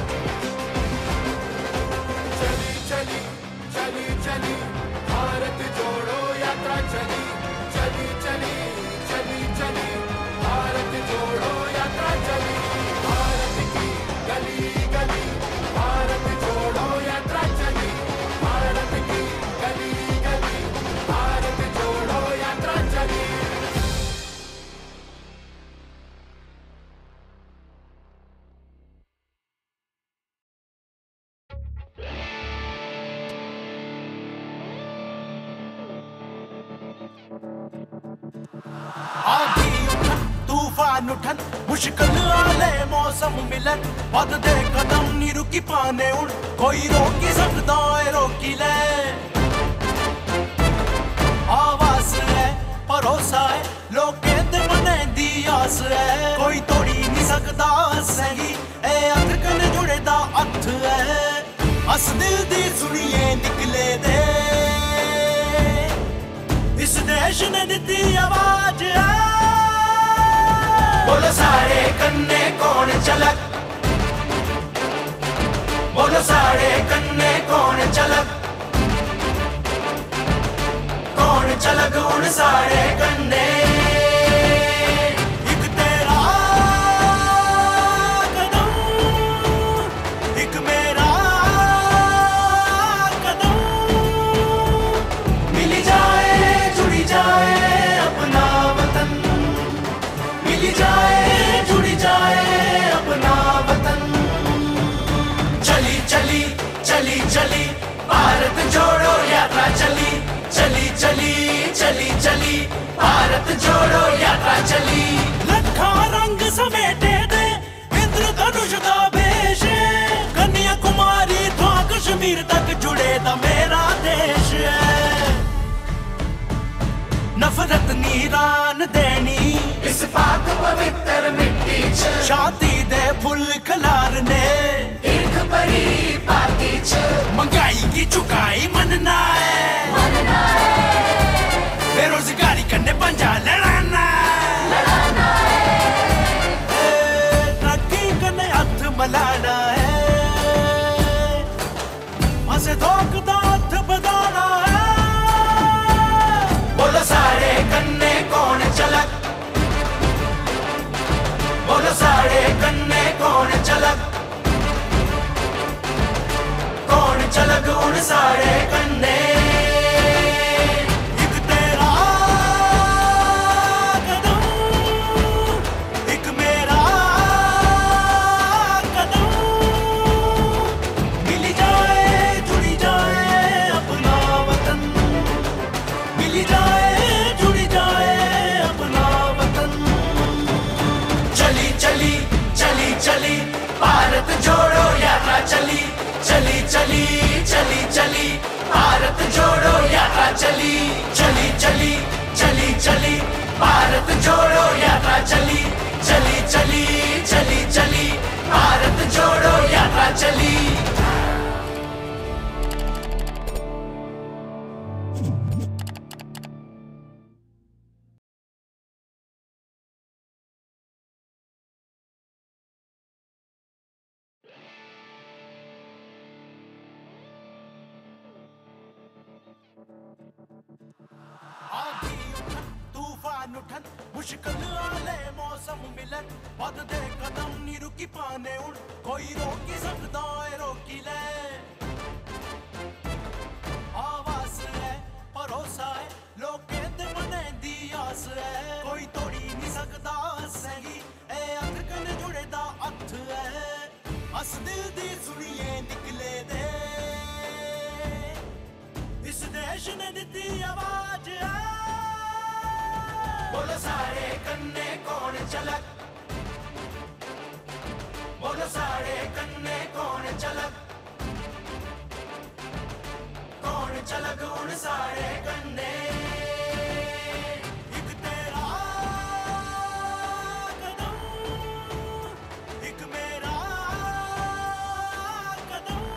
चली चली चली चली भारत जोड़ो यात्रा चली, चली चली चली चली भारत जोड़ो यात्रा चली, भारत की गली गली भारत जोड़ो यात्रा चली, भारत की गली गली भारत जोड़ो यात्रा चली। आंधी उठन तूफान उठन मुश्किल आले मौसम मिलन पद दे कदम नी रुकी पाने उन कोई रोकी सकदा है रोकी ले आवाज है भरोसा है लोकें दे मने दी आस है कोई तोड़ी नहीं सकदा सही ए अथ कने जुड़े दा अथ है अस दिल दी सुनिए निकले दे इस देश ने दी आवाज है बोलो सारे कन्ने कौन चलक बोलो सारे कन्ने कौन चलक कौन चलक उन सारे कन्ने एक तेरा कदम एक मेरा कदम मिल जाए जुड़ी जाए अपना वतन मिल जाए जुड़ी जाए अपना वतन चली चली चली चली भारत जोड़ो यात्रा चली चली चली चली चली भारत जोड़ो यात्रा चली लखा रंग समेटे दे इंद्र धनुष का भेष कन्याकुमारी तो कश्मीर तक जुड़े दा मेरा देश है नफरत नीरान देनी इस पाक पवित्र मिट्टी च शांति दे फुल खलारने ईर्ख भरी पाती च महंगाई की चुकाई मनना है मनना है बेरोजगारी करने पंजा लड़ाना लड़ाना है ए, तरक्की करने हथ मलाना है असे थोक दा हथ बदाना है बोलो सारे कन्ने कौन चलक बोलो सारे कन्ने कौन चलक कौन चलक उन सारे कन्ने एक तेरा कदम एक मेरा कदम मिल जाए जुड़ी जाए अपना वतन मिल जाए जुड़ी जाए अपना वतन चली चली चली चली भारत जोड़ो यात्रा चली चली चली चली चली भारत जोड़ो यात्रा चली चली चली चली चली भारत जोड़ो यात्रा चली चली चली चली चली भारत जोड़ो यात्रा चली आंधी उठन तूफान उठन मुश्किल आले मौसम मिलन पद दे कदम नी रुकी पाने उन कोई रोकी सकदा है रोकी ले आवाज है भरोसा है लोकें दे मने दी आस है कोई तोड़ी नहीं सकदा सही ए अथ कने जुड़े दा अथ है हसदे दिल दी सुनिए निकले दे इस देश ने दिती आवाज बोलो सारे कन्ने कौन चलक बोलो सारे कन्ने कौन चलक कौन चलक उन सारे कन्ने एक तेरा कदम एक मेरा कदम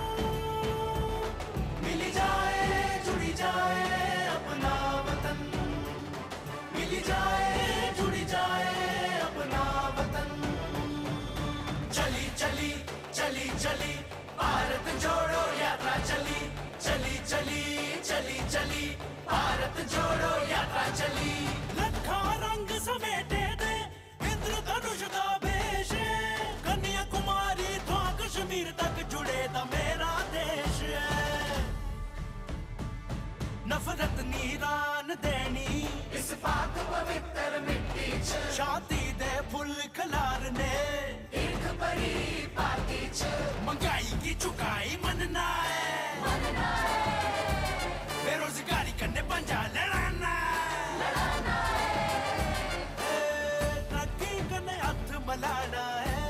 मिल जाए जुड़ी जाए अपना वतन मिल जाए जुड़ी जाए अपना वतन चली चली चली चली भारत जोड़ो यात्रा चली चली चली चली चली भारत जोड़ो यात्रा चली लखा रंग समेटे दे इंद्रधनुष दा भेष कन्याकुमारी तो कश्मीर तक जुड़े दा मेरा देश नफरत नीरान देनी इस पाक पवित्र मिट्टी च शांति दे फुल खलारने ईर्ख भरी पार्टी च महंगाई की चुकाई मनना है मनना है बेरोजगारी करने पंजा लड़ाना लड़ाना है तरक्की करने हथ मलाना है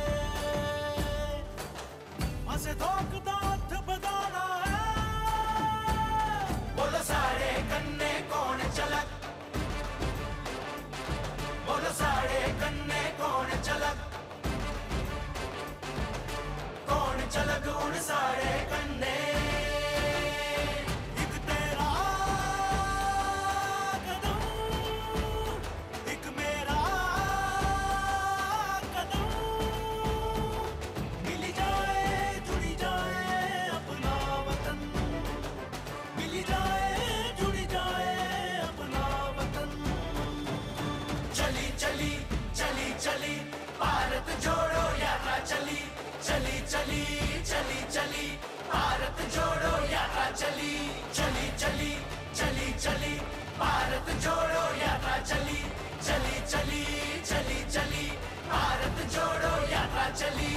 हंसे धोख दा हथ बदाना है बोलो सारे कन्ने कौन चलक बोलो सारे कन्ने कौन चलक कौन चलक उन सारे कन्ने एक तेरा कदम एक मेरा कदम मिल जाए जुड़ी जाए अपना वतन मिल जाए जुड़ी जाए अपना वतन चली चली चली चली भारत जोड़ो यात्रा चली चली चली चली चली भारत जोड़ो यात्रा चली चली चली चली चली भारत जोड़ो यात्रा चली चली चली चली चली भारत जोड़ो यात्रा चली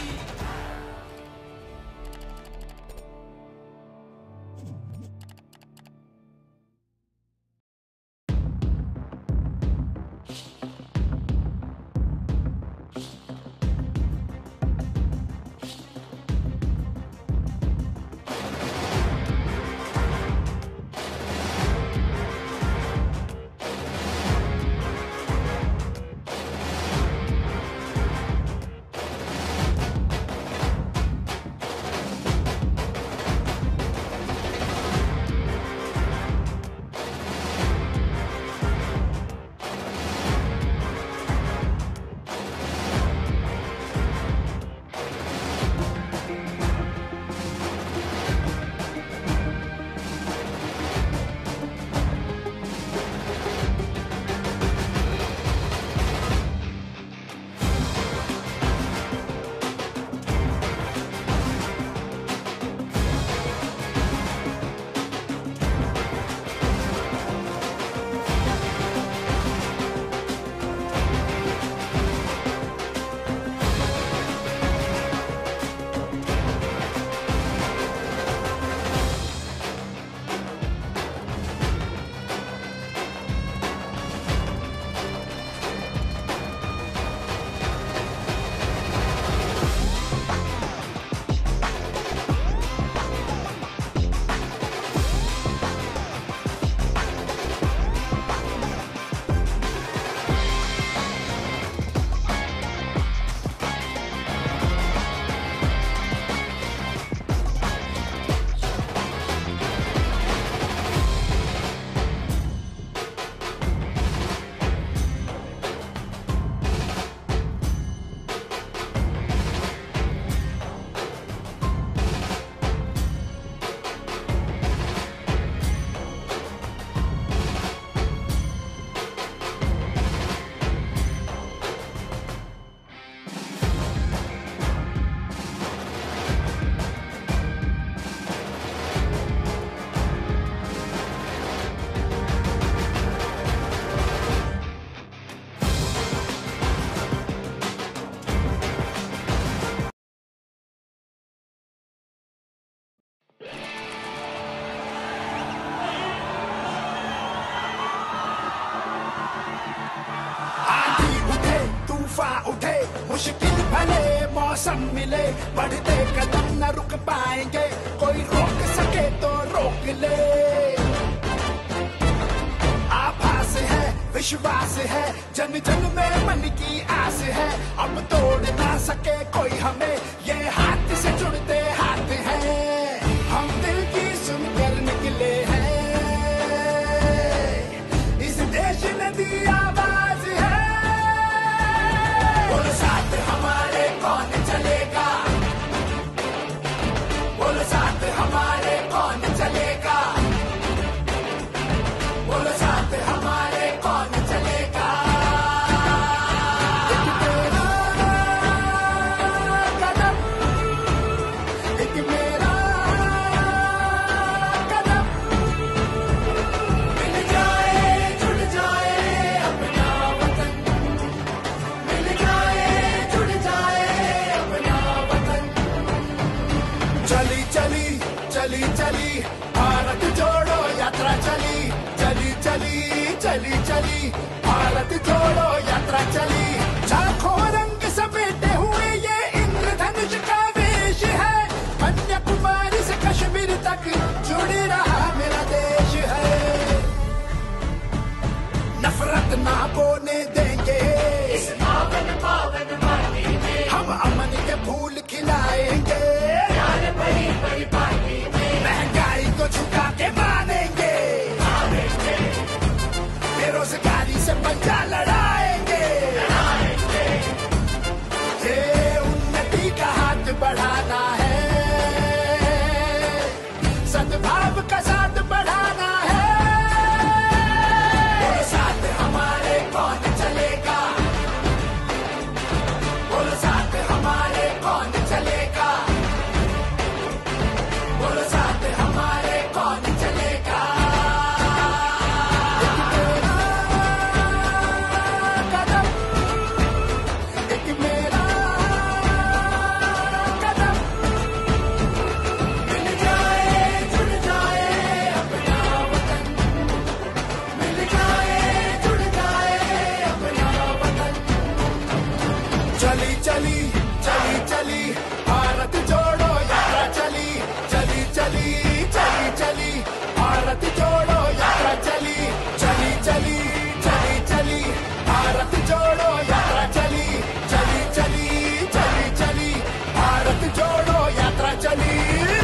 मुश्किल भले मौसम मिले, बढ़ते कदम न रुक पाएंगे, कोई रोक सके तो रोक ले। आभास है, विश्वास है, जन जन में मन की आस है, अब तोड़ ना सके कोई हमें, ये हाथ से जुड़ते हाथ हैं, हम दिल की सुनकर निकले हैं, इस देश ने दी आवाज है, बोलो साथ हमारे कौन चलेगा, बोलो साथ हमारे कौन चलेगा, बोलो साथ हमारे कौन चलेगा। एक मेरा कदम, एक मेरा कदम, मिल जाए जुड़ जाए अपना वतन, मिल जाए जुड़ जाए अपना वतन। चली चली चली चली भारत जोड़ो यात्रा चली, चली चली चली चली भारत जोड़ो यात्रा चली, लाखों रंग समेटे हुए ये इंद्रधनुष का वेश है, कन्याकुमारी से कश्मीर तक जुड़ रहा मेरा देश है, नफरत ना बोने देंगे इस पावन पावन माटी में, हम अमन के फूल खिलाएंगे, प्यार भरी भरी पार्टी में, महंगाई को झुका के मानेंगे, बेरोजगारी से पंजा लड़ाएंगे, ये उन्नति का हाथ बढ़ाना है, सद्भाव का साथ बढ़ाना है, बोलो साथ हमारे कौन चलेगा, बोलो साथ हमारे कौन चलेगा, बोलो साथ हमारे कौन चलेगा। एक मेरा कदम, मिल जाए जुड़ जाए अपना वतन, मिल जाए जुड़ जाए अपना वतन। चली चली चली चली भारत जोड़ो यात्रा चली, चली चली चली चली भारत जोड़ो यात्रा चली, चली चली चली चली भारत जोड़ो यात्रा चली, चली चली चली चली भारत जोड़ो यात्रा चली।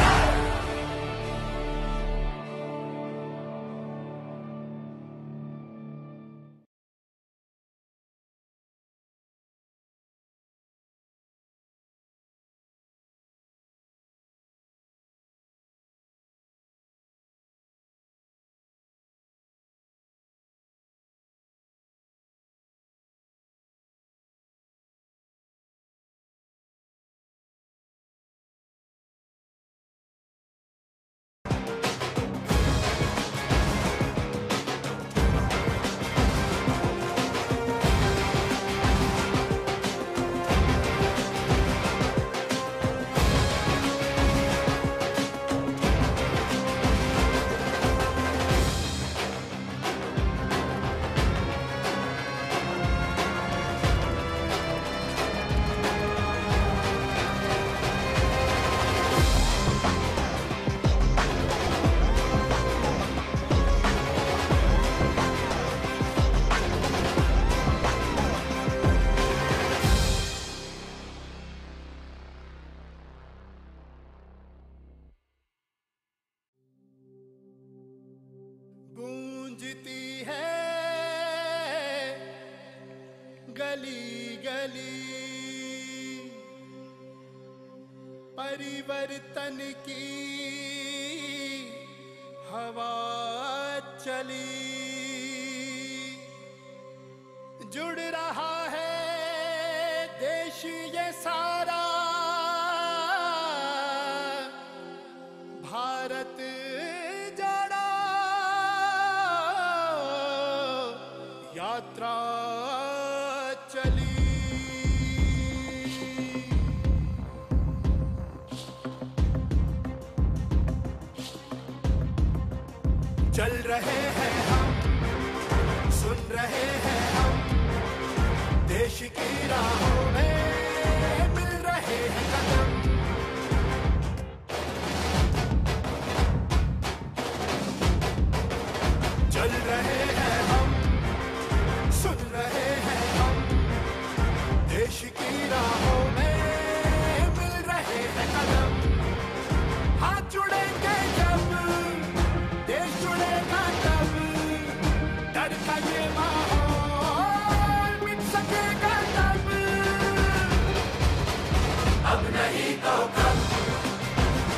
गूंजती है गली गली परिवर्तन की हवा चली, जुड़ रहा है देश ये सारा, भारत जोड़ो यात्रा चली। चल रहे हैं हम, सुन रहे हैं हम, देश की राहों में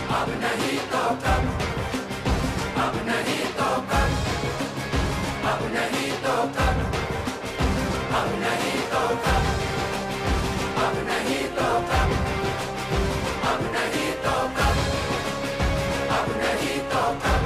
अब नहीं तो कब, अब नहीं तो कब, अब नहीं तो कब, अब नहीं तो कब, अब नहीं तो कब, अब नहीं तो कब, अब नहीं तो कब।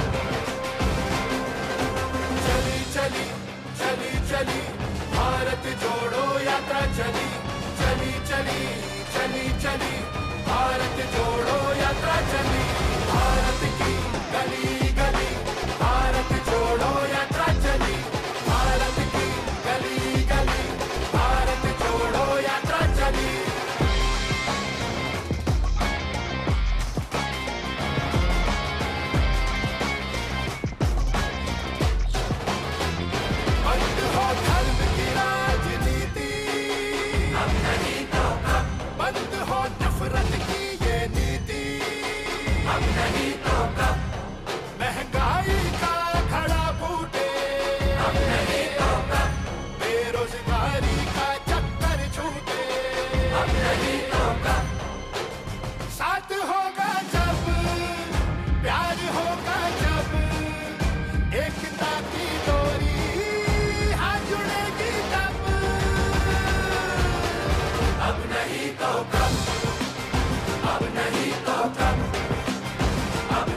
चली चली चली चली भारत जोड़ो यात्रा चली, चली चली चली चली भारत जोड़ो यात्रा चली, भारत की गली गली भारत जोड़ो यात्रा चली, भारत की गली गली भारत जोड़ो यात्रा चली। बंद हो धर्म की राजनीति, अब नहीं तो कब, बंद हो नफरत की ये नीति, अब नहीं तो कब, महंगाई का खड़ा बूटे, अब नहीं तो कब, बेरोजगारी का चक्कर छूटे, अब नहीं तो कब, साथ होगा जब, प्यार होगा जब, एकता की डोरी हाथ जुड़ेगी तब, अब नहीं तो कब, अब नहीं तो कब, अब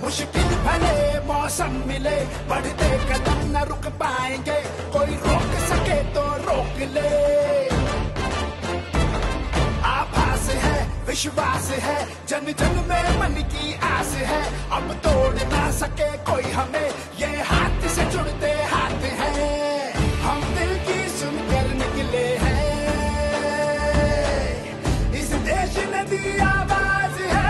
मुश्किल भले मौसम मिले, बढ़ते कदम न रुक पाएंगे, कोई रोक सके तो रोक ले। आभास है, विश्वास है, जन जन में मन की आस है, अब तोड़ ना सके कोई हमें, ये हाथ से जुड़ते हाथ हैं, हम दिल की सुनकर निकले हैं, इस देश ने दी आवाज है,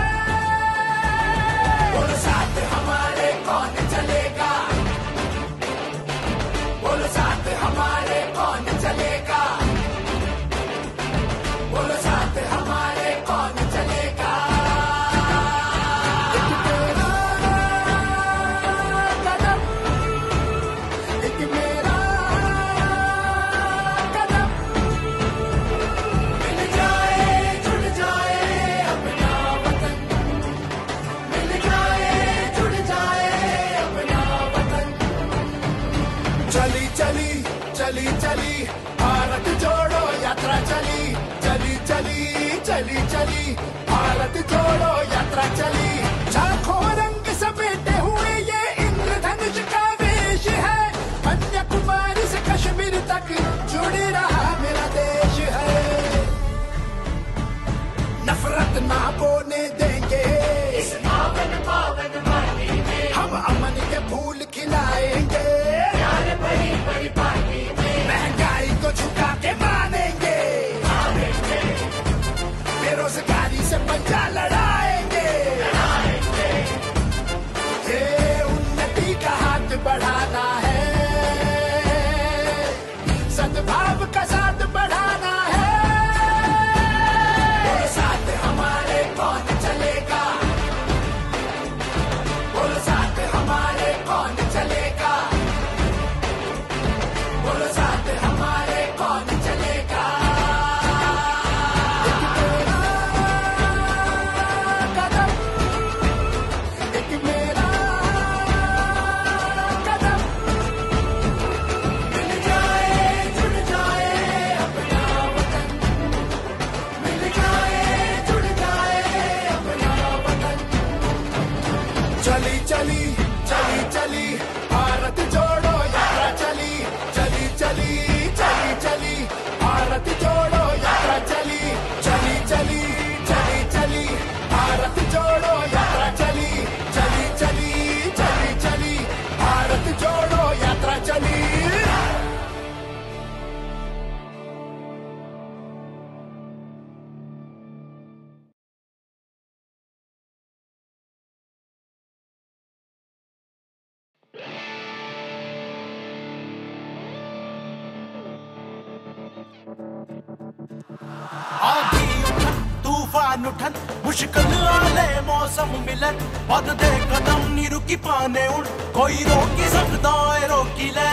बोलो साथ हमारे कौन चलेगा, बोलो साथ हमारे कौन चलेगा, बोलो साथ हमारे कौन चलेगा। एक तेरा कदम, एक मेरा कदम, मिल जाए जुड़ जाए अपना वतन, मिल जाए जुड़ जाए अपना वतन। चली चली चली चली भारत जोड़ो यात्रा चली, चली चली चली चली भारत जोड़ो यात्रा चली, लाखों रंग समेटे हुए ये इंद्रधनुष का वेश है, कन्याकुमारी से कश्मीर तक जुड़ रहा मेरा देश है, नफरत ना बोने देंगे इस पावन पावन माटी में, हम अमन के फूल खिलाएंगे, प्यार भरी भरी पार्टी में, महंगाई को झुका के मानेंगे, बेरोजगारी से पंजा लड़ाएंगे, ये उन्नति का हाथ बढ़ाना है, सद्भाव का साथ बढ़ाना है, बोलो साथ हमारे कौन चलेगा, बोलो साथ हमारे कौन चलेगा, बोलो साथ हमारे कौन चलेगा। एक तेरा कदम, एक मेरा कदम, मिल जाए जुड़ जाए अपना वतन, मिल जाए जुड़ जाए अपना वतन। चली चली चली चली भारत जोड़ो यात्रा चली, चली चली चली चली भारत जोड़ो यात्रा चली, चली चली चली चली भारत जोड़ो यात्रा चली, चली चली चली चली भारत जोड़ो यात्रा चली। आंधी उठन तूफान उठन मुश्किल आले मौसम मिलन, बढ़ते कदम नी रुकी पाने उन, कोई रोकी सकदा है रोकी ले,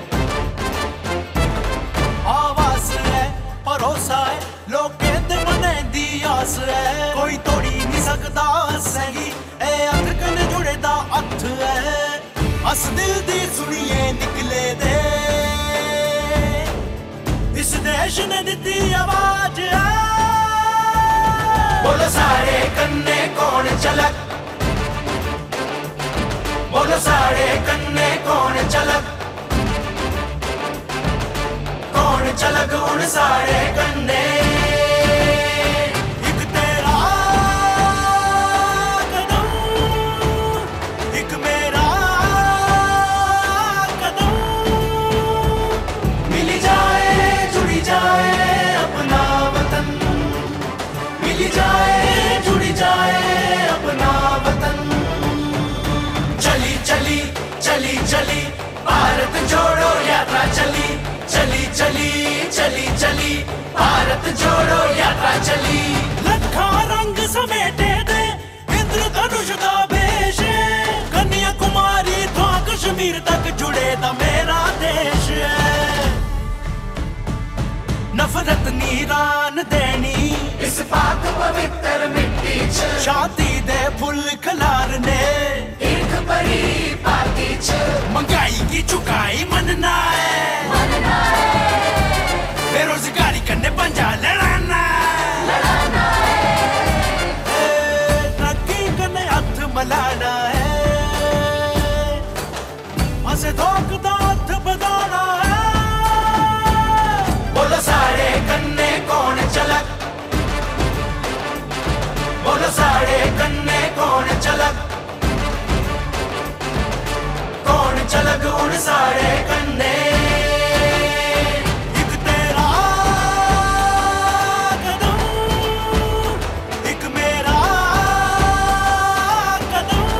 आवाज है भरोसा है लोकें दे मने दी आस है, कोई तोड़ी नहीं सकदा सही ए अख कने जुड़े दा हथ है, अस दिल दी सुनिए निकले दे, इस देश ने दी आवाज है, बोलो सारे कन्ने कौन चलक, बोलो सारे कन्ने कौन चलक, कौन चलक उन सारे कन्ने, एक तेरा कदम, एक मेरा कदम, मिल जाए जुड़ी जाए अपना वतन, मिल जाए जुड़ी जाए अपना वतन, चली चली चली चली भारत जोड़ो यात्रा चली, चली चली चली चली भारत जोड़ो यात्रा चली, लखा रंग समेटे दे इंद्रधनुष का वेश, कन्याकुमारी तो कश्मीर तक जुड़े दा मेरा देश है, नफरत नीरान देनी इस पाक पवित्र मिट्टी च, शादी दे फुल खलारने, ईर्ख भरी पार्टी च, महंगाई की चुकाई मनना है, मनना है, बेरोजगारी करने पंजा लड़ाना है, लड़ाना है, ए, तरक्की करने हाथ मलाना है, असे धोक दाथ बदाना है बोलो साढ़े कन्ने कौन चलक बोलो साढ़े कन्ने कौन चलक कौन चलक उन साढ़े कन्ने एक तेरा कदम एक मेरा कदम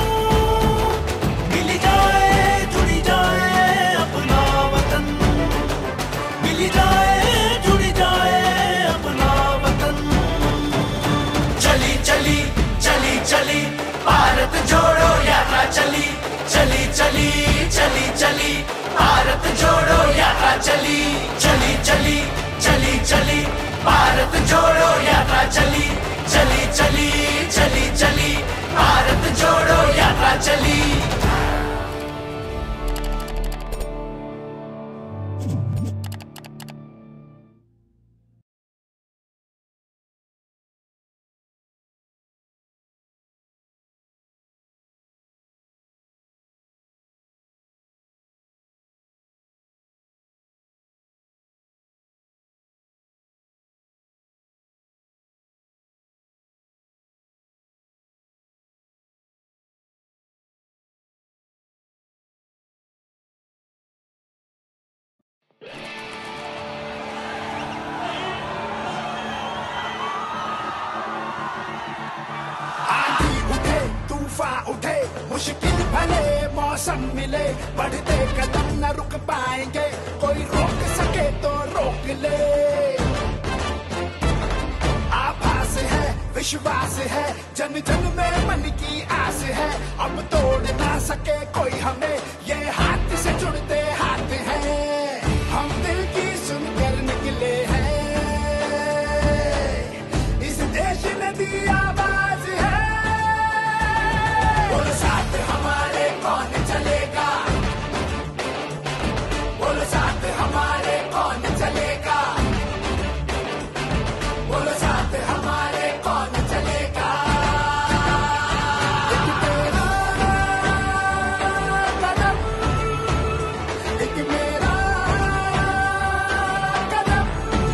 मिल जाए जुड़ी जाए अपना वतन मिल जाए जुड़ी जाए अपना वतन चली चली चली चली भारत जोड़ो यात्रा चली चली चली चली चली भारत जोड़ो यात्रा चली चली चली चली चली भारत जोड़ो यात्रा चली चली चली चली चली भारत जोड़ो यात्रा चली उठे मुश्किल भले मौसम मिले बढ़ते कदम न रुक पाएंगे कोई रोक सके तो रोक ले आभास है विश्वास है जन जन में मन की आस है अब तोड़ ना सके कोई हमें ये हाथ से जुड़ते हाथ हैं हम दिल की सुनकर निकले हैं इस देश ने दी आवाज है बोलो साथ हमारे कौन चलेगा बोलो साथ हमारे कौन चलेगा बोलो साथ हमारे कौन चलेगा एक तेरा कदम एक मेरा कदम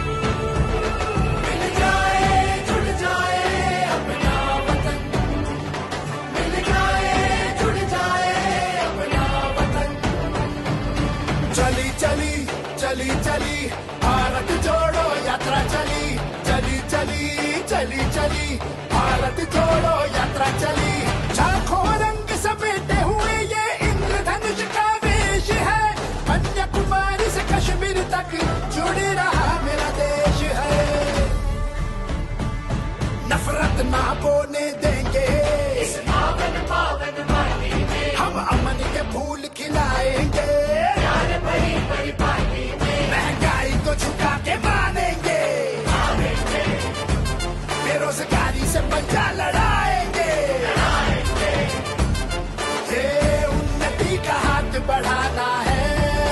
मिल जाए जुड़ जाए अपना वतन मिल जाए जुड़ जाए अपना वतन चली चली चली चली भारत जोड़ो यात्रा चली चली चली चली चली भारत जोड़ो यात्रा चली लाखों रंग समेटे हुए ये इंद्रधनुष का वेश है कन्याकुमारी से कश्मीर तक जुड़ रहा मेरा देश है नफरत ना बोने देंगे इस पावन पावन माटी में हम अमन के फूल खिलाएंगे प्यार भरी भरी पार्टी में महंगाई को झुका के मानेंगे बेरोजगारी से पंजा लड़ाएंगे ये उन्नति का हाथ बढ़ाना है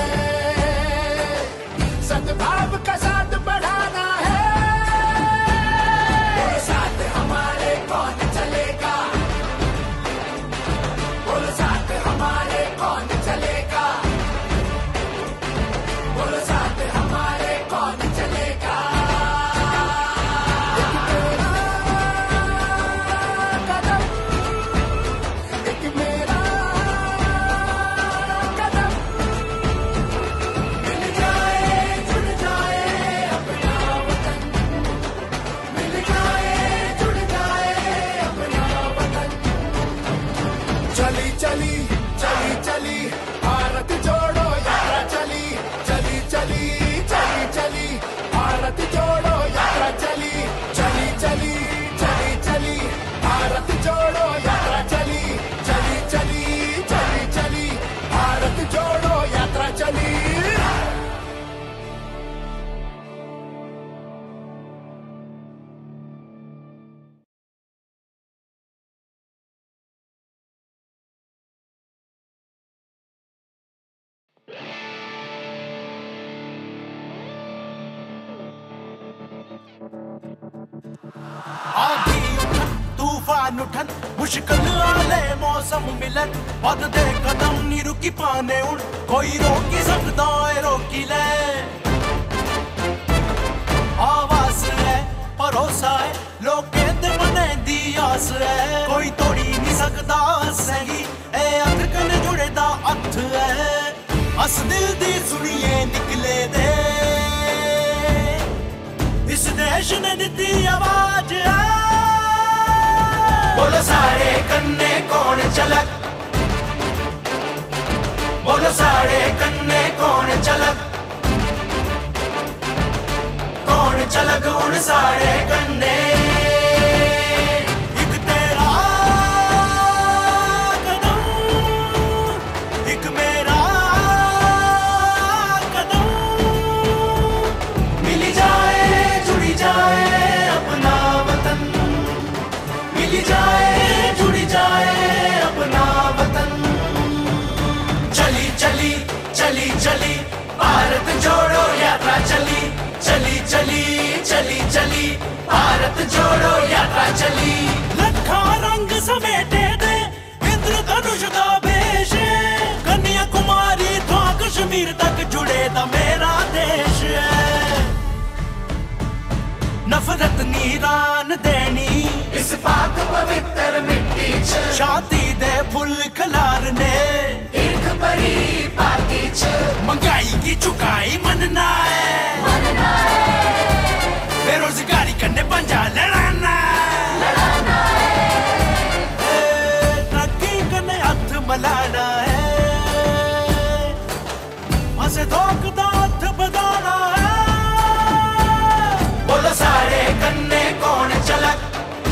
सद्भाव का साथ बढ़ाना है बोलो साथ हमारे कौन चलेगा बोलो साथ हमारे कौन चलेगा बोलो साथ हमारे कौन चलेगा एक तेरा कदम एक मेरा कदम मिल जाए जुड़ जाए अपना वतन मिल जाए जुड़ जाए अपना वतन चली चली चली चली भारत जोड़ो यात्रा चली चली चली चली चली भारत जोड़ो यात्रा चली चली चली चली चली भारत जोड़ो यात्रा चली चली चली चली चली भारत जोड़ो यात्रा चली आंधी उठन तूफान उठन मुश्किल आले मौसम मिलन वध दे कदम नी रुकी पाने हुण कोई रोकी सकदा है रोकी ले आवाज है भरोसा है लोकें दे मने दी आस है कोई तोड़ी नहीं सकदा सही ए अख कने जुड़े दा हथ है अस दिल दी सुनिए निकले दे इस देश ने दी आवाज है बोलो सारे कन्ने कौन चलक बोलो सारे कन्ने कौन चलक कौन चलक उन सारे कन्ने एक तेरा कदम एक मेरा कदम मिली जाए जुड़ी जाए अपना वतन मिली जाए जुड़ी जाए अपना वतन चली चली चली चली भारत जोड़ो यात्रा चली चली चली चली चली भारत जोड़ो यात्रा चली लखा रंग समेटे दे इंद्रधनुष का भेष कन्याकुमारी तो कश्मीर तक जुड़े दा मेरा देश है नफरत नीरान देनी इस पाक पवित्र मिट्टी च शादी दे फुल खलारने ईर्ख भरी पार्टी च महंगाई की चुकाई मनना है बेरोजगारी करने पंजा लड़ाना लड़ाना है तरक्की करने हाथ मलाना है हंसे धोख दा हाथ बदाना है बोलो सारे कन्ने कौन चलक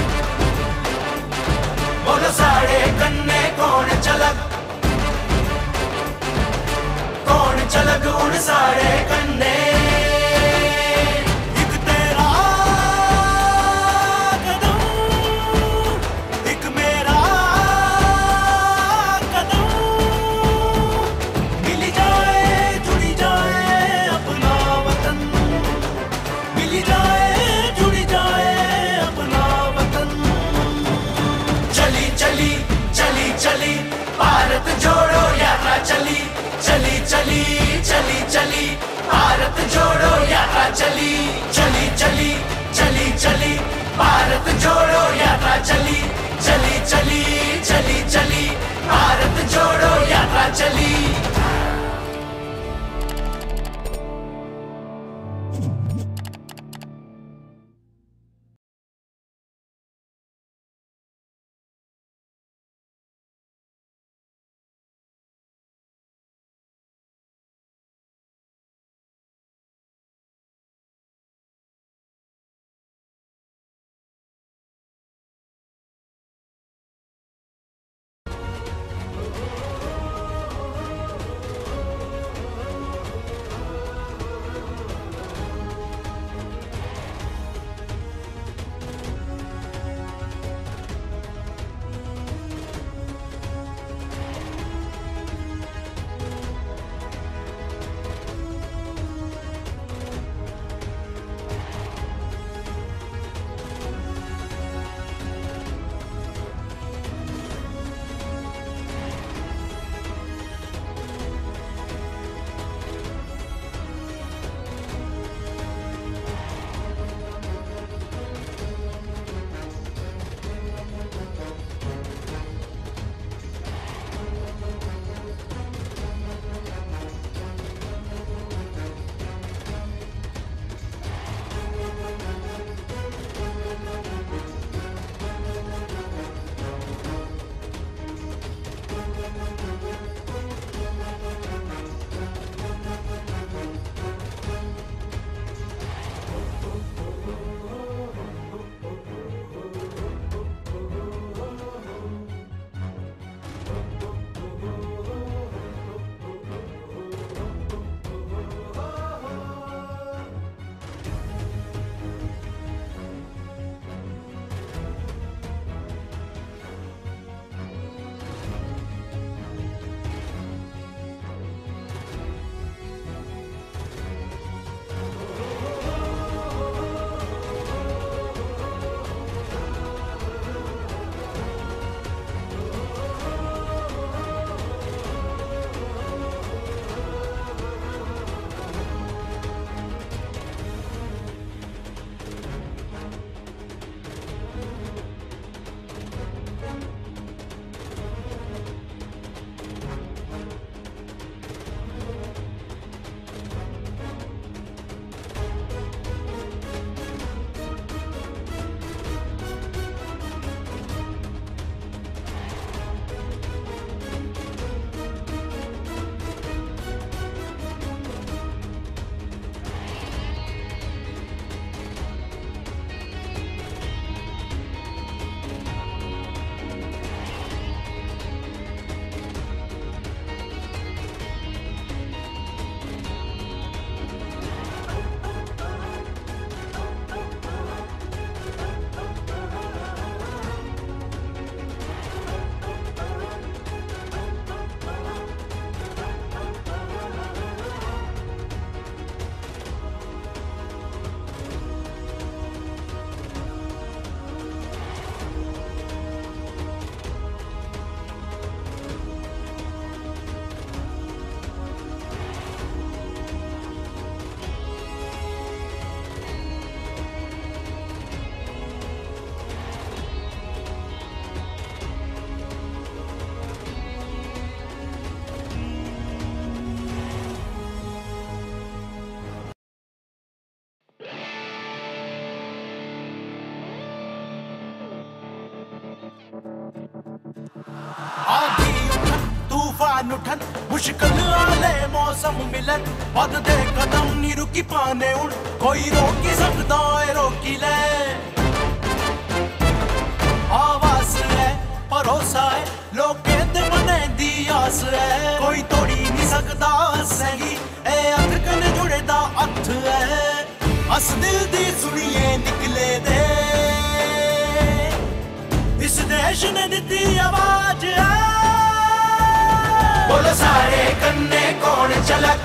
बोलो सारे कन्ने कौन चलक कौन चलक उन सारे कन्ने चली भारत जोड़ो यात्रा चली चली चली चली चली भारत जोड़ो यात्रा चली चली चली चली चली भारत जोड़ो यात्रा चली चली चली चली चली भारत जोड़ो यात्रा चली तूफान उठन मुश्किल आले मौसम मिलन पद दे कदम नी रुकी पाने उन कोई रोकी सकदा है रोकी ले आवाज है भरोसा है लोग कहते मने दी आस है कोई तोड़ी नहीं सकदा सही ए अख कने जुड़े दा हथ है अस दिल दी सुनिए निकले दे इस देश ने दी आवाज है बोलो सारे कन्ने कौन चलक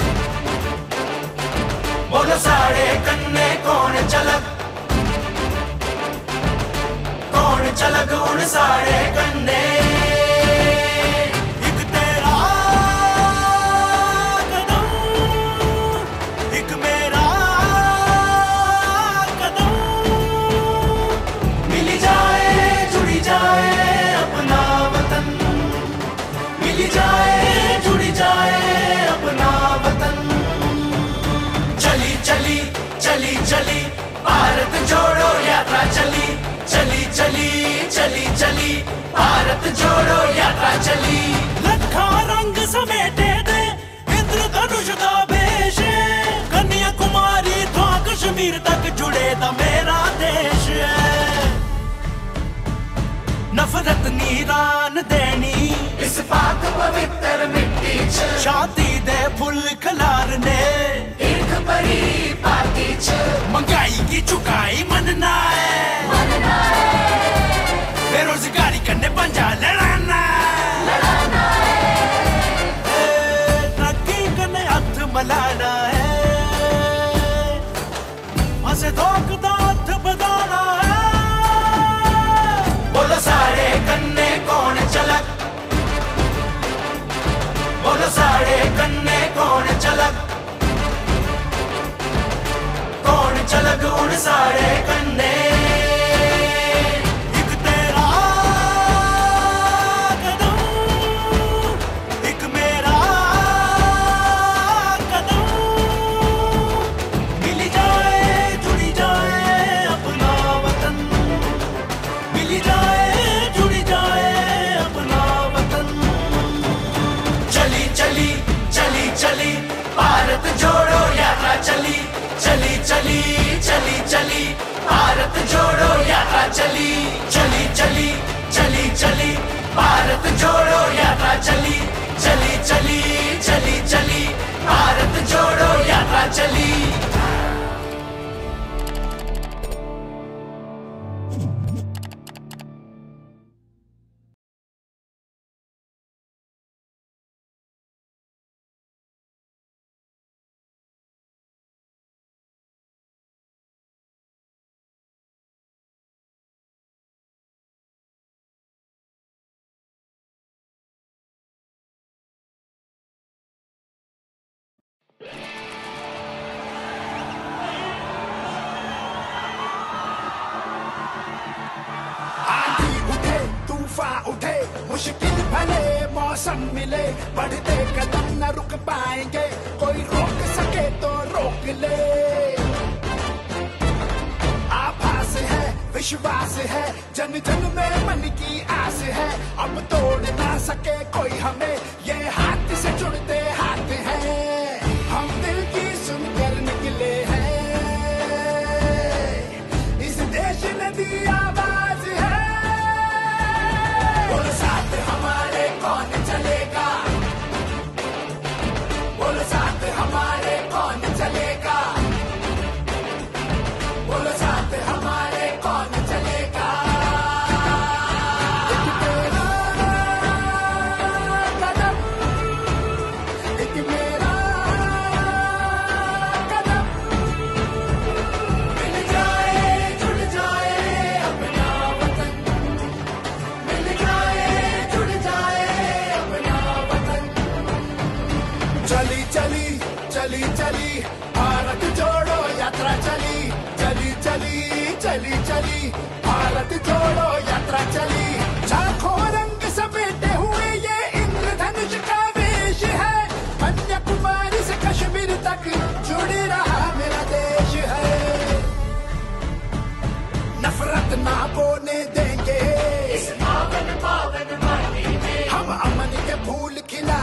बोलो सारे कन्ने कौन चलक कौन चलक उन सारे कन्ने एक तेरा कदम एक मेरा कदम मिल जाए जुड़ी जाए अपना वतन मिल जाए जुड़ी जाए अपना वतन चली चली चली चली भारत जोड़ो यात्रा चली चली चली चली चली भारत जोड़ो यात्रा चली लखा रंग समेटे दे इंद्र धनुष दा भेष कन्याकुमारी तो कश्मीर तक जुड़े दा मेरा देश है नफरत नीरान देनी इस पाक पवित्र मिट्टी च शांति दे फुल खलारने ईर्ख भरी पार्टी च महंगाई की चुकाई मनना है मनना है बेरोजगारी करने पंजा लड़ाना लड़ाना है तरक्की करने हाथ मलाना है हंसे धोख दा हाथ बदाना है बोलो सारे कन्ने कौन चलक बोलो सारे कन्ने कौन चलक कौन चलक उन सारे कन्ने एक तेरा कदम एक मेरा कदम मिल जाए जुड़ी जाए अपना वतन मिल जाए जुड़ी जाए अपना वतन चली चली चली चली भारत जोड़ो यात्रा चली चली चली चली चली भारत जोड़ो यात्रा चली चली चली चली चली भारत जोड़ो यात्रा चली चली चली चली चली भारत जोड़ो यात्रा चली आंधी उठे तूफान उठे मुश्किल भले मौसम मिले बढ़ते कदम न रुक पाएंगे कोई रोक सके तो रोक ले आभास है विश्वास है जन जन में मन की आस है अब तोड़ ना सके कोई हमें ये हाथ से जुड़ते हाथ हैं हम दिल की सुनकर निकले हैं इस देश ने दी आवाज है बोलो साथ हमारे कौन चलेगा बोलो साथ हमारे कौन चलेगा बोलो साथ हमारे कौन चलेगा एक तेरा कदम एक मेरा कदम मिल जाए जुड़ जाए अपना वतन मिल जाए जुड़ जाए अपना वतन चली चली चली चली भारत जोड़ो यात्रा चली चली चली चली चली भारत जोड़ो यात्रा चली लाखों रंग समेटे हुए ये इंद्रधनुष का वेश है कन्याकुमारी से कश्मीर तक जुड़ रहा मेरा देश है नफरत ना बोने देंगे इस पावन पावन माटी में हम अमन के फूल खिला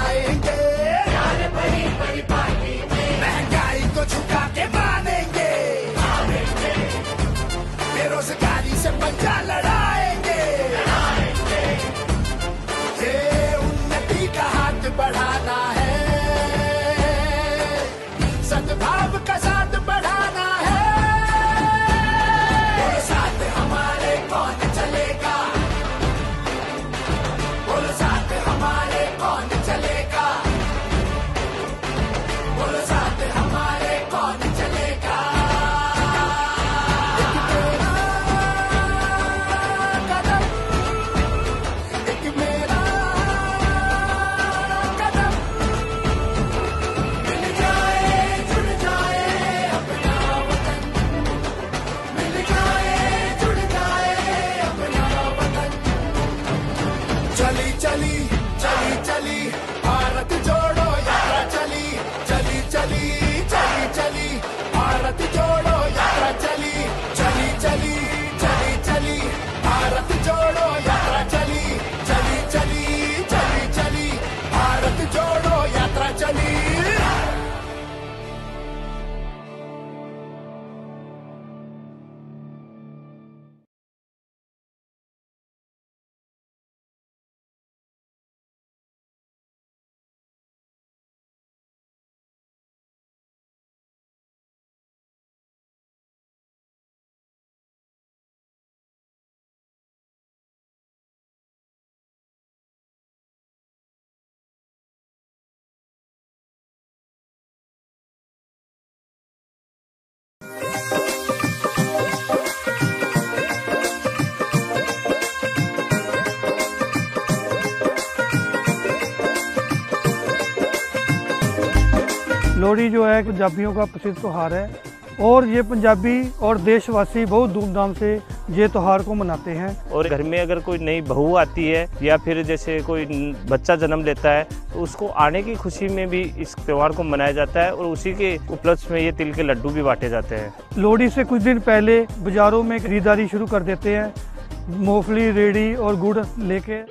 लोहड़ी जो है पंजाबियों का प्रसिद्ध त्यौहार है और ये पंजाबी और देशवासी बहुत धूमधाम से ये त्यौहार को मनाते हैं। और घर में अगर कोई नई बहू आती है या फिर जैसे कोई बच्चा जन्म लेता है तो उसको आने की खुशी में भी इस त्यौहार को मनाया जाता है और उसी के उपलक्ष्य में ये तिल के लड्डू भी बांटे जाते हैं। लोहड़ी से कुछ दिन पहले बाज़ारों में खरीदारी शुरू कर देते हैं, मूंगफली, रेड़ी और गुड़ लेके।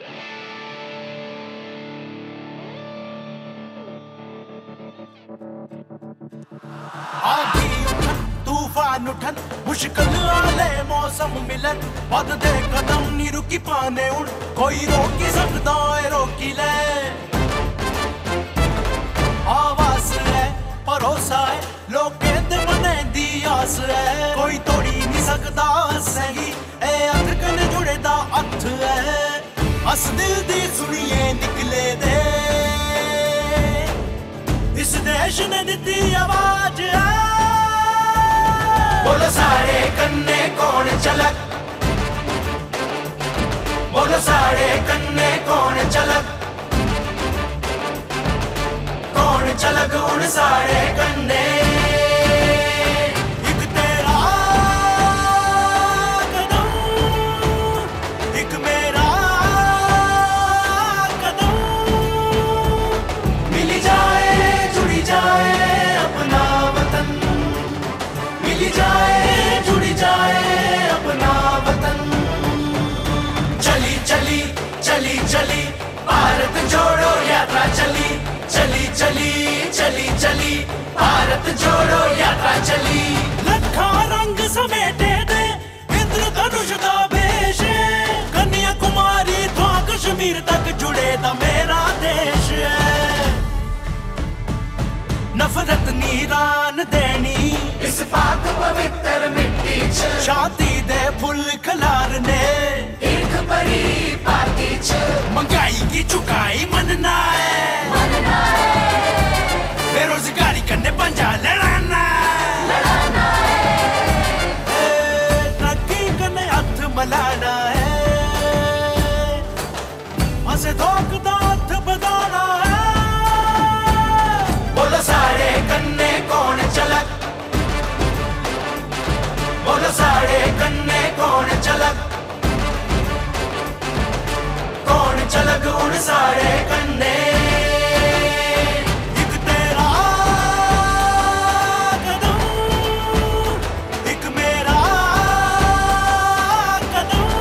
तूफान उठन मुश्किल आले मौसम मिलन बद दे कदम नी रुकी पाने उड़ कोई रोकी सकदा है रोकी ले। आवाज है भरोसा है लोके दे मने दी आस है कोई तोड़ी नहीं सकदा सही ए अख कने जुड़े दा हथ है अस दिल दी सुनिए निकले दे इस देश ने दी आवाज है। बोलो सारे कन्ने कौन चलक बोलो सारे कन्ने कौन चलक कौन चलक उन सारे कन्ने एक तेरा कदम एक मेरा कदम मिली जाए जुड़ी जाए अपना वतन मिली जाए जुड़ी जाए अपना वतन। चली चली चली चली भारत जोड़ो यात्रा चली चली चली चली चली भारत जोड़ो यात्रा चली। लखा रंग समेटे दे इंद्रधनुष दा भेष कन्याकुमारी तो कश्मीर तक जुड़े दा मेरा देश है। नफरत नीरान देनी इस पाक पवित्र मिट्टी च शादी दे फुल खलारने एक भरी पार्टी च महंगाई की चुकाई मनना है मनना है बेरोजगारी करने पंजा लड़ाना लड़ाना है तरक्की करने हाथ मलाना है हंसे धोख दा हाथ बदाना है। बोलो सारे कन्ने कौन चलक बोलो सारे कन्ने कौन चलक कौन चलक उन सारे कन्ने एक तेरा कदम एक मेरा कदम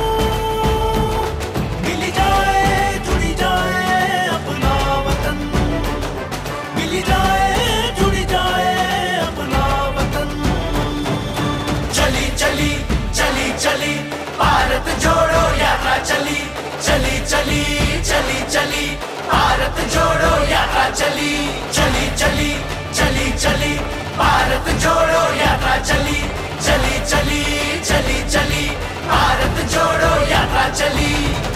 मिली जाए जुड़ी जाए अपना वतन मिली जाए जुड़ी जाए अपना वतन। चली चली चली चली भारत जोड़ो यात्रा चली चली चली चली चली भारत जोड़ो यात्रा चली चली चली चली चली भारत जोड़ो यात्रा चली चली चली चली चली भारत जोड़ो यात्रा चली।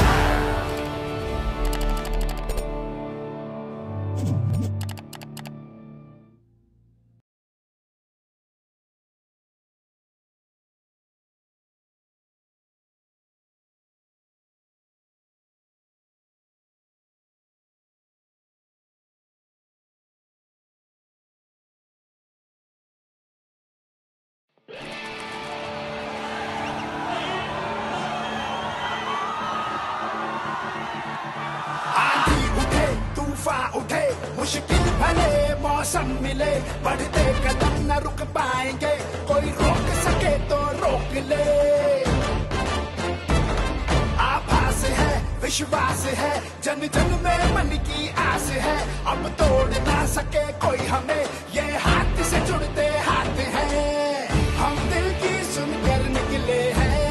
आंधी उठे तूफान उठे मुश्किल भले मौसम मिले बढ़ते कदम न रुक पाएंगे कोई रोक सके तो रोक ले। आभास है विश्वास है जन जन में मन की आस है अब तोड़ ना सके कोई हमें ये हाथ से जुड़ते हाथ हैं हम दिल की सुनकर निकले हैं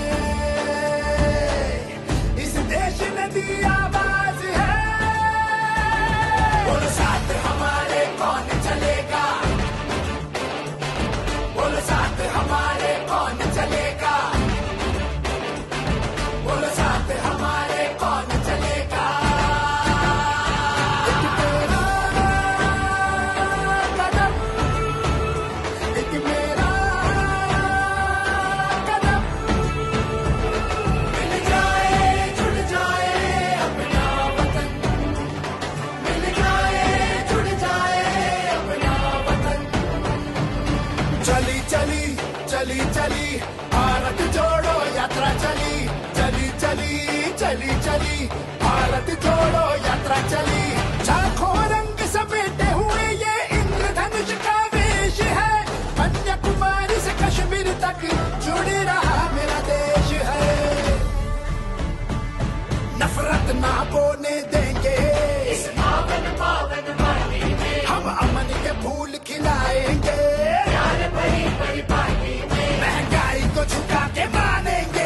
इस देश ने दी आवाज है। बोलो साथ हमारे कौन चलेगा बोलो साथ हमारे कौन चलेगा बोलो साथ हमारे कौन चलेगा। एक तेरा चली चली भारत जोड़ो यात्रा चली चली चली चली चली भारत जोड़ो यात्रा चली लाखों रंग समेटे हुए ये इंद्रधनुष का वेश है कन्याकुमारी से कश्मीर तक जुड़ रहा मेरा देश है नफरत ना बोने देंगे इस पावन पावन माटी में हम अमन के फूल खिलाएंगे प्यार भरी भरी पार्टी में महंगाई को झुका के मानेंगे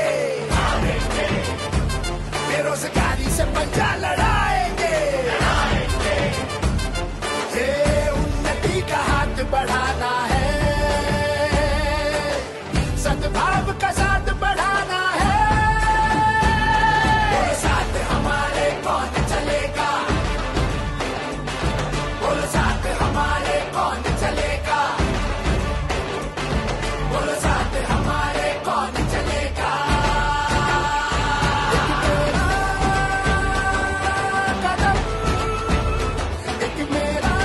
बेरोजगारी से पंजा लड़ाएंगे ये उन्नति का हाथ बढ़ाना है सद्भाव का साथ बढ़ाना है बोलो साथ हमारे कौन चलेगा बोलो साथ हमारे कौन चलेगा बोलो साथ हमारे कौन चलेगा एक मेरा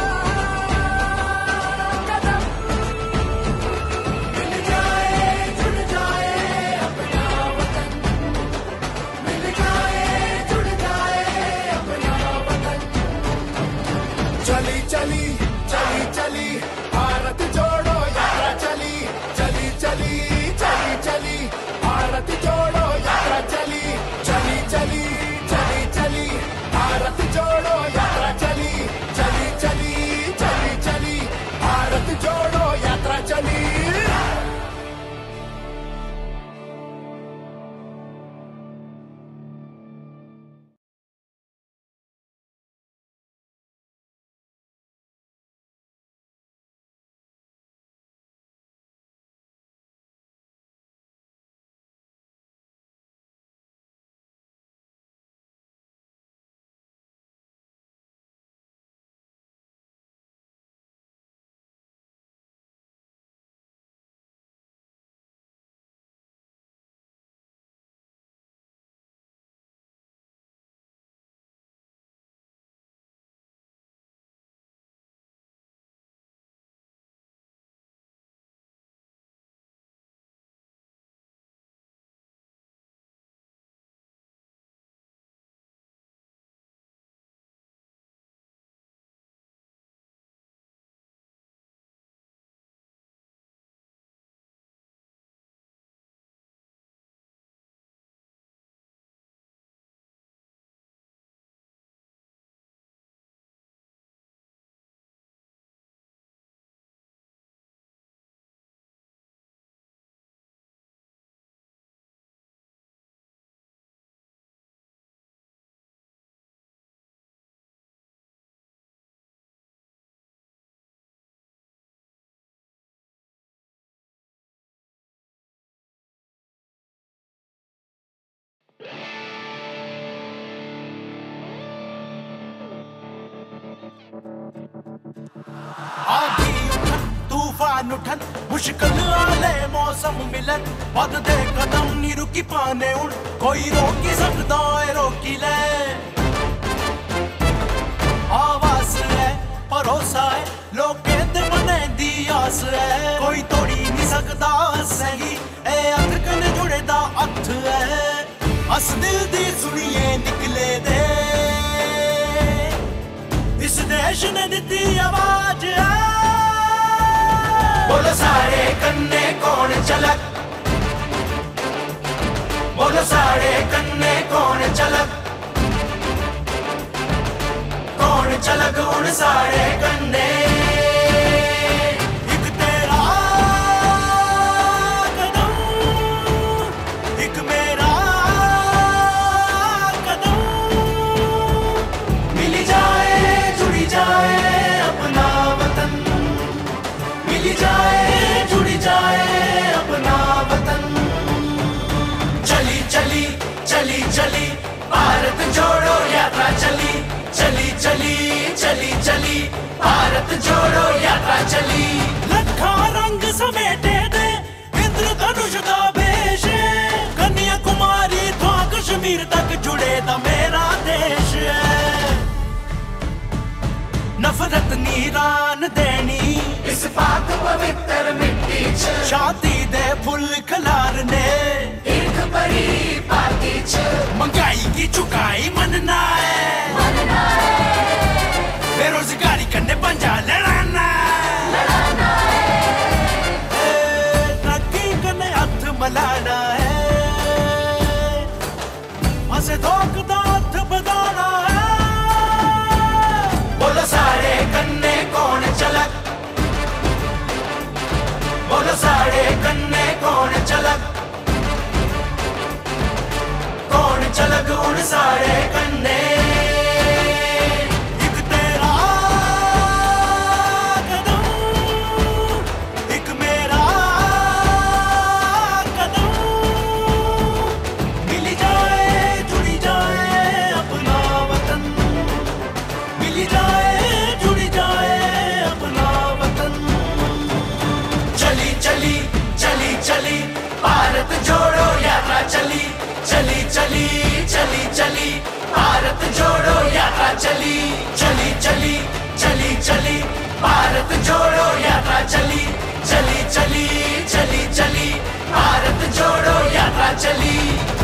कदम एक मेरा कदम मिल जाए जुड़ जाए अपना वतन मिल जाए जुड़ जाए अपना वतन चली चली चली चली भारत जोड़ो यात्रा चली चली चली चली चली भारत जोड़ो यात्रा चली चली चली चली चली भारत जोड़ो यात्रा चली चली चली चली चली भारत जोड़ो यात्रा चली आंधी उठन तूफान उठन मुश्किल आले मौसम मिलन बद दे कदम नी रुकी पाने उन कोई रोकी सकदा है रोकी ले आवाज है भरोसा है लोके ते मने दी आस है कोई तोड़ी नहीं सकदा सही ए अख कने जुड़े दा हथ है अस दिल दी सुनिए निकले दे इस देश ने दी आवाज है बोलो सारे कन्ने कौन चलक बोलो सारे कन्ने कौन चलक कौन चलक उन सारे कन्ने एक तेरा कदम एक मेरा कदम मिल जाए जुड़ी जाए अपना वतन मिल जाए जुड़ी जाए अपना वतन चली चली चली चली भारत जोड़ो यात्रा चली चली चली चली चली भारत जोड़ो यात्रा चली लखा रंग समेटे दे इंद्रधनुष का भेष कन्याकुमारी तो कश्मीर तक जुड़े दा मेरा देश है नफरत नीरान देनी इस पाक पवित्र मिट्टी च शांति दे की चुकाई मनना है, मनना है। बेरोजगारी करने पंजा लड़ाना है, तरक्की करने हथ मलाना है, असे धोख दा हथ बधाना है। बोलो साढ़े कन्ने कौन चलक, बोलो साढ़े कन्ने कौन चलक, कौन चलक उन साढ़े कन्ने। एक तेरा कदम, एक मेरा कदम, मिल जाए जुड़ी जाए अपना वतन, मिल जाए जुड़ी जाए अपना वतन। चली चली चली चली भारत जोड़ो यात्रा चली, चली चली चली चली भारत जोड़ो यात्रा चली, चली चली चली चली भारत जोड़ो यात्रा चली, चली चली चली चली भारत जोड़ो यात्रा चली।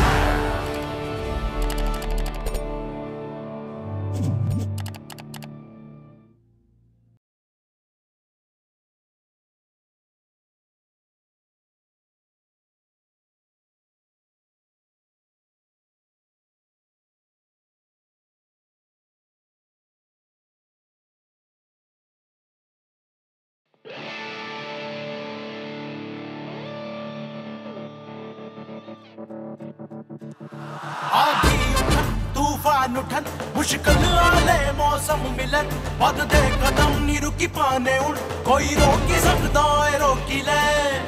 आंधी उठन तूफान उठन मुश्किल आले मौसम मिलन, बददे कदम नी रुकी पाने उन, कोई रोकी सकदा है रोकी ले।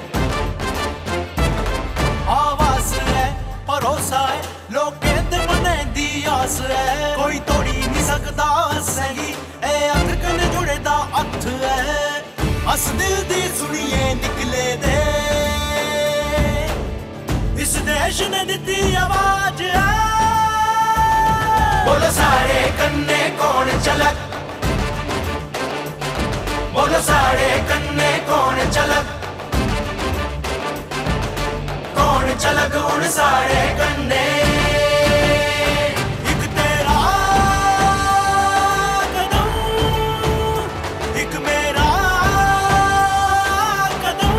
आवाज है भरोसा है लोकें दे मने दी आस है, कोई तोड़ी नहीं सकदा सही ए अख कन्ने जुड़े दा हथ है। अस दिल दी सुनिए निकले दे, इस देश ने दी आवाज है। बोलो साढ़े कन्ने कौन चलक, बोलो साढ़े कन्ने कौन चलक, कौन चलक उन साढ़े कन्ने। एक तेरा कदम, एक मेरा कदम,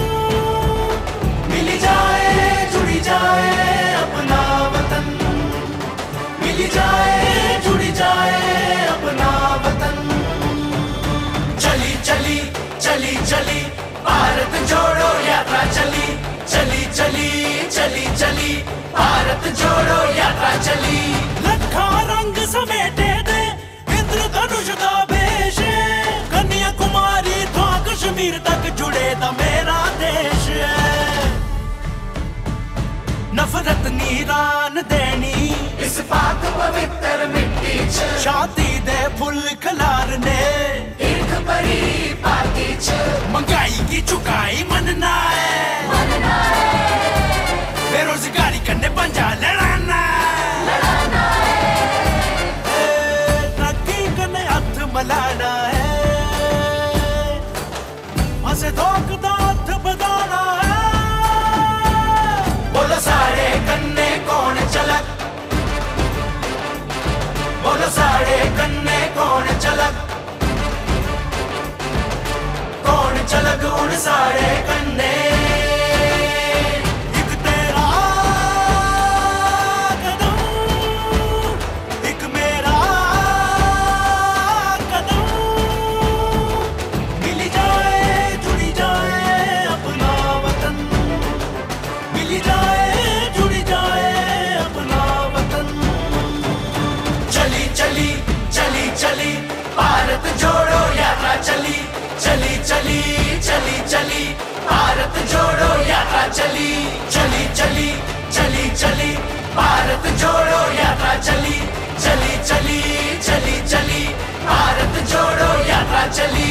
मिल जाए जुड़ी जाए अपना वतन, मिल जाए जुड़ी जाए अपना वतन। चली चली चली चली भारत जोड़ो यात्रा चली, चली चली चली चली भारत जोड़ो यात्रा चली। लखा रंग समेटे दे इंद्रधनुष दा भेष, कन्याकुमारी तो कश्मीर तक जुड़े दा मेरा देश है। नफरत नीरान देनी इस पाक पवित्र मिट्टी च, शादी दे फुल खलारने ईर्ख भरी पार्टी च। महंगाई की चुकाई मनना है, मनना है। बेरोजगारी करने पंजा लड़ाना, लड़ाना है। तरक्की करने हथ मलाना है, असे धोख दा हथ बधाना है। बोलो साढ़े कन्ने कौन चलक, बोलो साढ़े कन्ने कौन चलक, कौन चलक उन साढ़े कन्ने। एक तेरा कदम, एक मेरा कदम, मिल जाए जुड़ी जाए अपना वतन, मिल जाए जुड़ी जाए अपना वतन। चली चली चली चली भारत जोड़ो यात्रा चली, चली चली चली चली भारत जोड़ो यात्रा चली, चली चली चली चली भारत जोड़ो यात्रा चली, चली चली चली चली भारत जोड़ो यात्रा चली।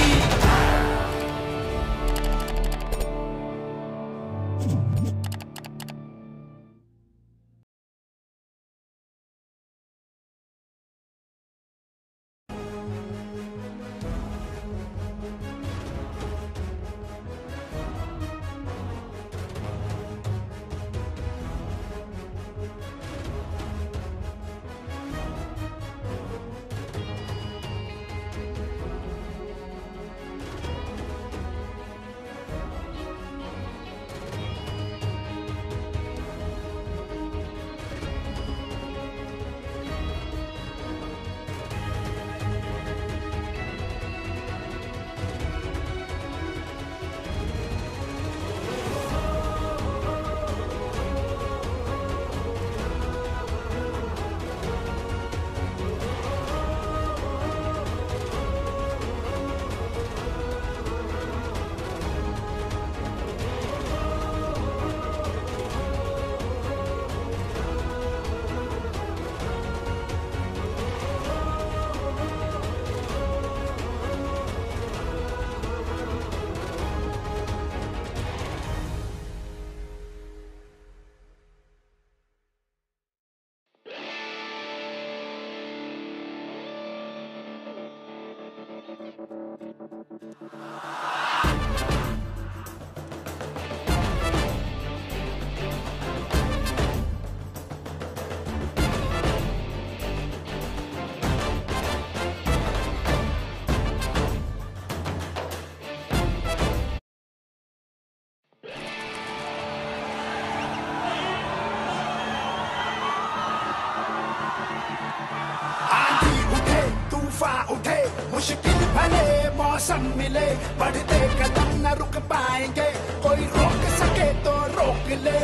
सब मिले, बढ़ते कदम न रुक पाएंगे, कोई रोक सके तो रोक ले।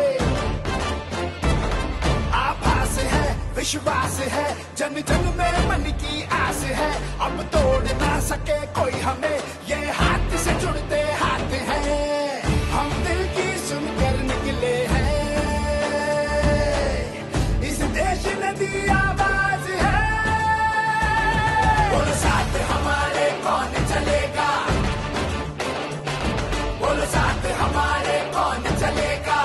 आभास है, विश्वास है, जन जन में मन की आस है, अब तोड़ ना सके कोई हमें, ये हाथ से जुड़ते हाथ हैं, हम दिल की सुनकर निकले हैं, इस देश ने दी आवाज है, बोलो साथ हमारे कौन चलेगा, बोलो साथ हमारे कौन चलेगा,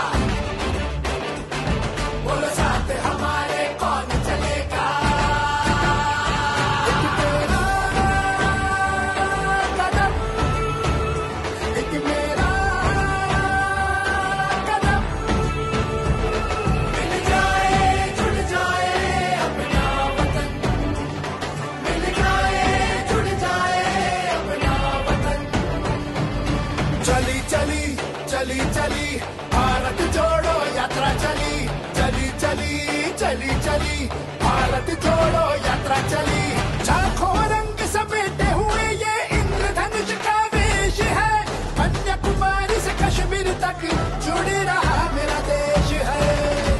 बोलो साथ हमारे कौन चलेगा। एक तेरा कदम, एक मेरा कदम, मिल जाए जुड़ जाए अपना वतन, मिल जाए जुड़ जाए अपना वतन। चली चली चली चली भारत जोड़ो यात्रा चली, चली चली चली चली भारत जोड़ो यात्रा चली, झांखों रंग समेटे हुए ये इंद्रधनुष का वेश है, कन्याकुमारी से कश्मीर तक जुड़ रहा मेरा देश है,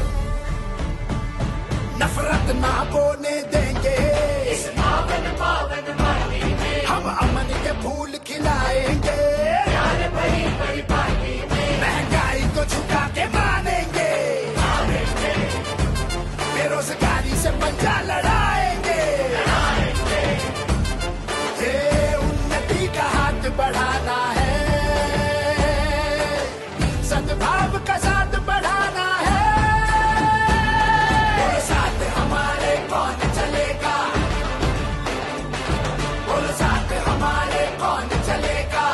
नफरत ना बोने देंगे इस पावन पावन माटी में, हम अमन के फूल खिलाएंगे, प्यार भरी भरी पार्टी में, महंगाई को झुका के मानेंगे, बेरोजगारी से पंजा लड़ाएंगे, हे उन्नति का हाथ बढ़ाना है, सद्भाव का साथ बढ़ाना है, बोलो साथ हमारे कौन चलेगा, बोलो साथ हमारे कौन चलेगा।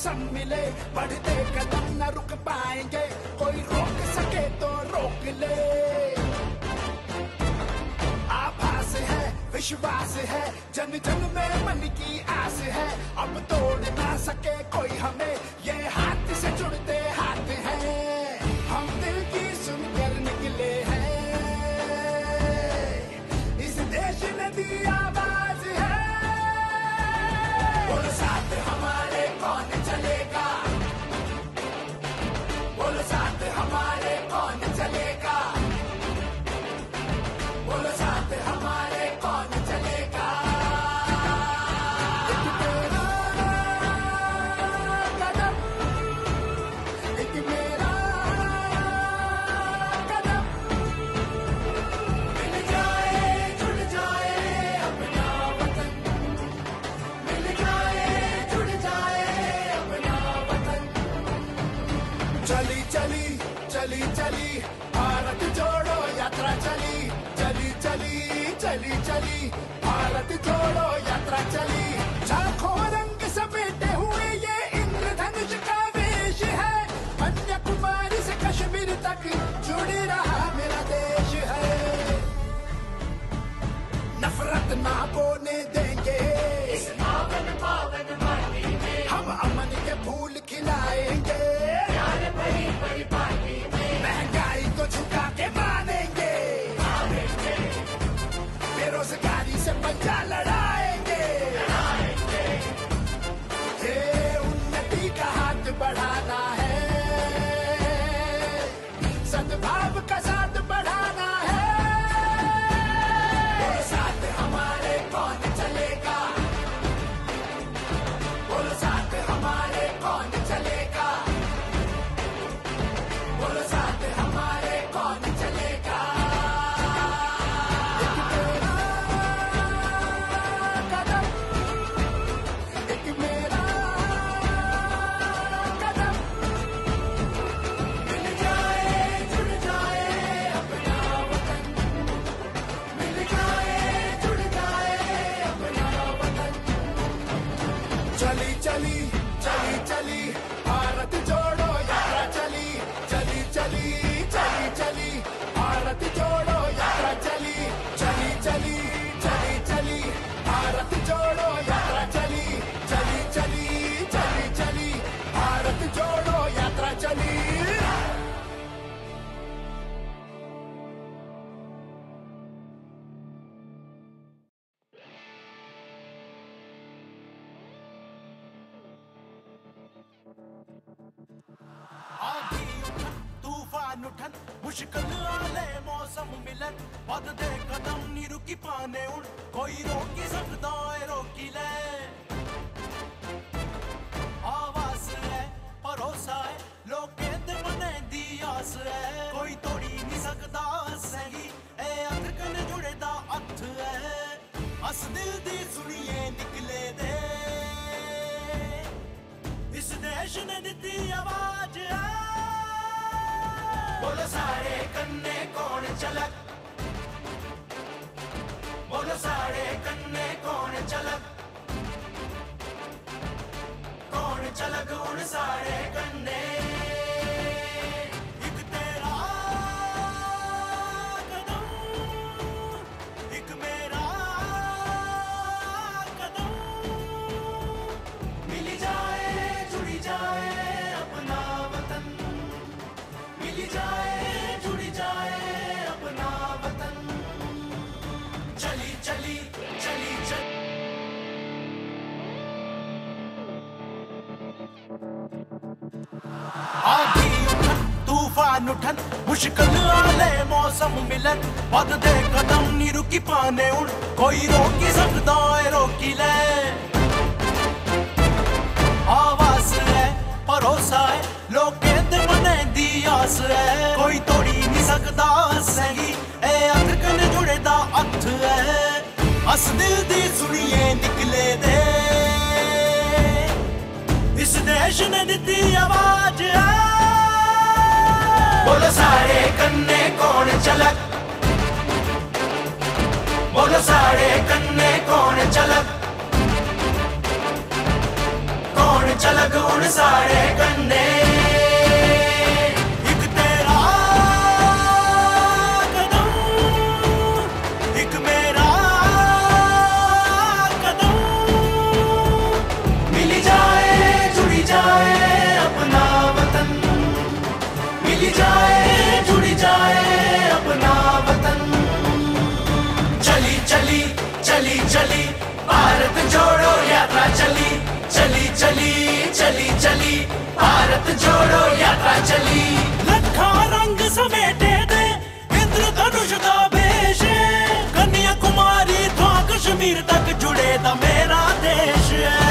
मौसम मिले, बढ़ते कदम न रुक पाएंगे, कोई रोक सके तो रोक ले। आभास है, विश्वास है, जन जन में मन की आस है, अब तोड़ ना सके कोई हमें, ये हाथ से जुड़ते हाथ हैं, हम दिल की सुनकर निकले हैं, इस देश ने दी आवाज है, बोलो साथ हमारे कौन चलेगा, बोलो साथ हमारे कौन चलेगा, बोलो साथ हमारे कौन चलेगा। एक तेरा कदम, एक मेरा कदम, मिल जाए जुड़ जाए अपना वतन, मिल जाए जुड़ जाए अपना वतन। चली चली चली चली भारत जोड़ो यात्रा चली, चली चली चली चली भारत जोड़ो यात्रा चली, झांखों रंग समेटे हुए ये इंद्रधनुष का वेश है, कन्याकुमारी से कश्मीर तक जुड़ रहा मेरा देश है, नफरत ना बोने देंगे इस पावन पावन माटी में, हम अमन के फूल खिलाएंगे, प्यार भरी भरी पार्टी में, महंगाई को झुका के मानेंगे, बेरोजगारी से पंजा लड़ाएंगे, ये उन्नति का हाथ बढ़ाना है, सद्भाव का साथ बढ़ाना है, बोलो साथ हमारे कौन चलेगा, बोलो साथ हमारे कौन चलेगा, बोलो साथ हमारे कौन चलेगा। एक तेरा कदम, एक मेरा कदम, मिल जाए जुड़ जाए अपना वतन, मिल जाए जुड़ जाए अपना वतन। चली चली चली चली भारत जोड़ो यात्रा चली, चली चली चली चली भारत जोड़ो यात्रा चली, चली चली चली चली भारत जोड़ो यात्रा चली, चली चली चली चली भारत जोड़ो यात्रा चली। आंधी उठन तूफान उठन मुश्किल आले मौसम मिलन, बढ़ते कदम नी रुकी पाने उन, कोई रोकी सकदा है रोकी ले, आवाज है भरोसा है लोकें दे मने दी आस है, कोई तोड़ी नहीं सकदा सही ए अख कने जुड़े दा हथ है, अस दिल दी सुनिए निकले दे, इस देश ने दी आवाज है, बोलो सारे कन्ने कौन चलक, बोलो सारे कन्ने कौन चलक, कौन चलक उन सारे कन्ने, एक तेरा कदम, एक मेरा कदम, मिल जाए जुड़ जाए अपना वतन, मिल जाए जुड़ जाए अपना वतन, चली चली चली चली। आंधी उठन तूफान उठन मुश्किल आले मौसम मिलन, बढ़ते कदम नी रुकी पाने उन, कोई रोकी सकदा है रोकी ले, आवाज है भरोसा है लोकें दे मने दी आस है, कोई तोड़ी नहीं सकदा सही ए अख कने जुड़े दा हथ है, अस दिल दी सुनिए निकले दे, इस देश ने दी आवाज है, बोलो सारे कन्ने कौन चलक, बोलो सारे कन्ने कौन चलक, कौन चलग उन सारे कन्ने एक तेरा कदम एक मेरा कदम मिल जाए जुड़ी जाए अपना वतन मिल जाए जुड़ी जाए अपना वतन चली चली चली चली भारत जोड़ो यात्रा चली चली चली चली चली भारत जोड़ो यात्रा चली लखा रंग समेटे दे इंद्रधनुष दा भेष कन्याकुमारी तो कश्मीर तक जुड़े दा मेरा देश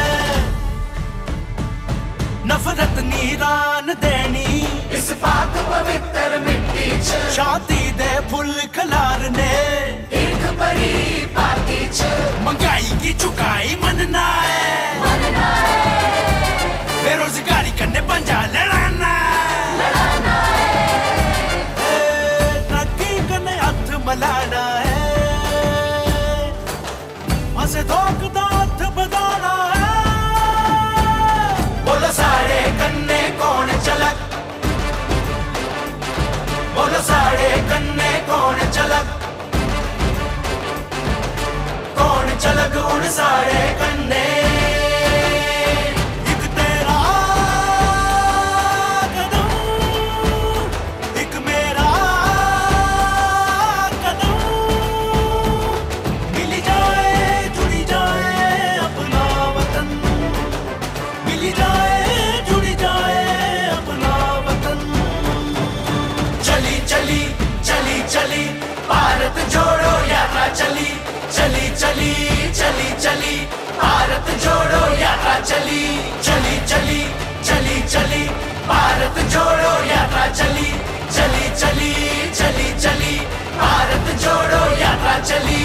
नफरत नीरान देनी इस पाक पवित्र मिट्टी च शांति दे फुल खलारने एक भरी पार्टी च महंगाई की चुकाई मनना है मनना है बेरोजगारी करने पंजा लड़ाना लड़ाना है तरक्की करने हथ मलाना है मसे धोख दा हथ बदाना है बोलो सारे कन्ने कौन चलक बोलो सारे कन्ने कौन चलक कौन चलक उन सारे कन्ने एक तेरा कदम एक मेरा कदम मिल जाए जुड़ी जाए अपना वतन मिल जाए जुड़ी जाए अपना वतन चली चली चली चली भारत जोड़ो यात्रा चली चली चली चली चली भारत जोड़ो यात्रा चली चली चली चली चली भारत जोड़ो यात्रा चली चली चली चली चली भारत जोड़ो यात्रा चली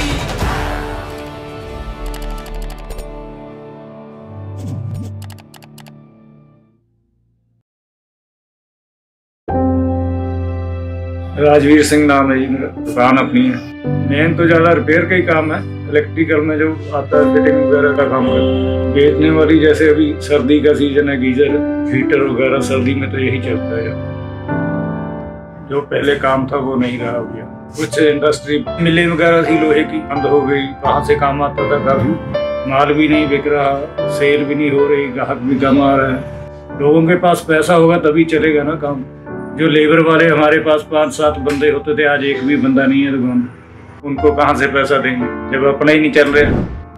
राजवीर सिंह नाम है जी मेरा, दुकान अपनी है। मेन तो ज़्यादा रिपेयर का ही काम है, इलेक्ट्रिकल में जो आता है फिटिंग वगैरह का काम है। बेचने वाली जैसे अभी सर्दी का सीजन है, गीजर हीटर वगैरह सर्दी में तो यही चलता है। जो पहले काम था वो नहीं रहा भैया। कुछ इंडस्ट्री मिलें वगैरह थी लोहे की, बंद हो गई। कहाँ से काम आता था काफी, माल भी नहीं बिक रहा, सेल भी नहीं हो रही, ग्राहक भी कम आ रहा है। लोगों के पास पैसा होगा तभी चलेगा ना काम। जो लेबर वाले हमारे पास पाँच सात बंदे होते थे, आज एक भी बंदा नहीं है दुकान। उनको कहाँ से पैसा देंगे जब अपने ही नहीं चल रहे।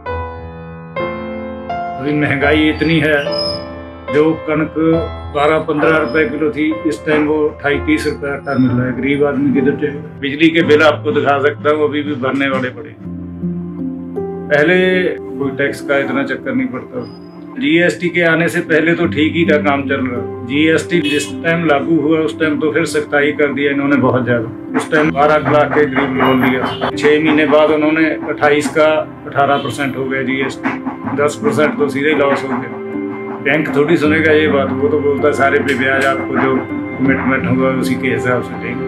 अभी महंगाई इतनी है, जो कणक बारह पंद्रह रुपए किलो थी, इस टाइम वो अठाई तीस रुपए आटा मिल रहा है। गरीब आदमी किधर चलेगा। बिजली के बिल आपको दिखा सकता हूँ, अभी भी भरने वाले पड़े। पहले कोई टैक्स का इतना चक्कर नहीं पड़ता। जीएसटी के आने से पहले तो ठीक ही था, काम चल रहा। जीएसटी जिस टाइम लागू हुआ उस टाइम तो फिर सख्ताई कर दिया इन्होंने बहुत ज्यादा। उस टाइम बारह लाख के करीब बोल दिया। छह महीने बाद उन्होंने अट्ठाईस का अठारह परसेंट हो गया जीएसटी। दस परसेंट तो सीधे लॉस हो गया। बैंक थोड़ी सुनेगा ये बात, वो तो बोलता है सारे पे ब्याज आपको जो कमिटमेंट होगा उसी के हिसाब से देंगे।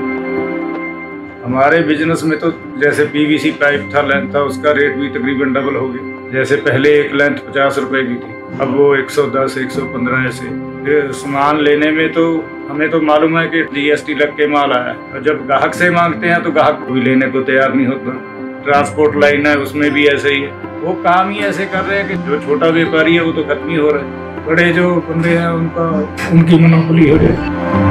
हमारे बिजनेस में तो जैसे पीवीसी पाइप था, लेंथ था, उसका रेट भी तकरीबन डबल हो गया। जैसे पहले एक लेंथ पचास रुपए की थी, अब वो एक सौ दस एक सौ पंद्रह ऐसे। फिर सामान लेने में तो हमें तो मालूम है कि जीएसटी लग के माल आया, और जब ग्राहक से मांगते हैं तो ग्राहक कोई लेने को तैयार नहीं होता। ट्रांसपोर्ट लाइन है, उसमें भी ऐसे ही है। वो काम ही ऐसे कर रहे हैं कि जो छोटा व्यापारी है वो तो खत्म ही हो रहा है। बड़े जो बंदे हैं उनका उनकी मोनोपोली हो रही है।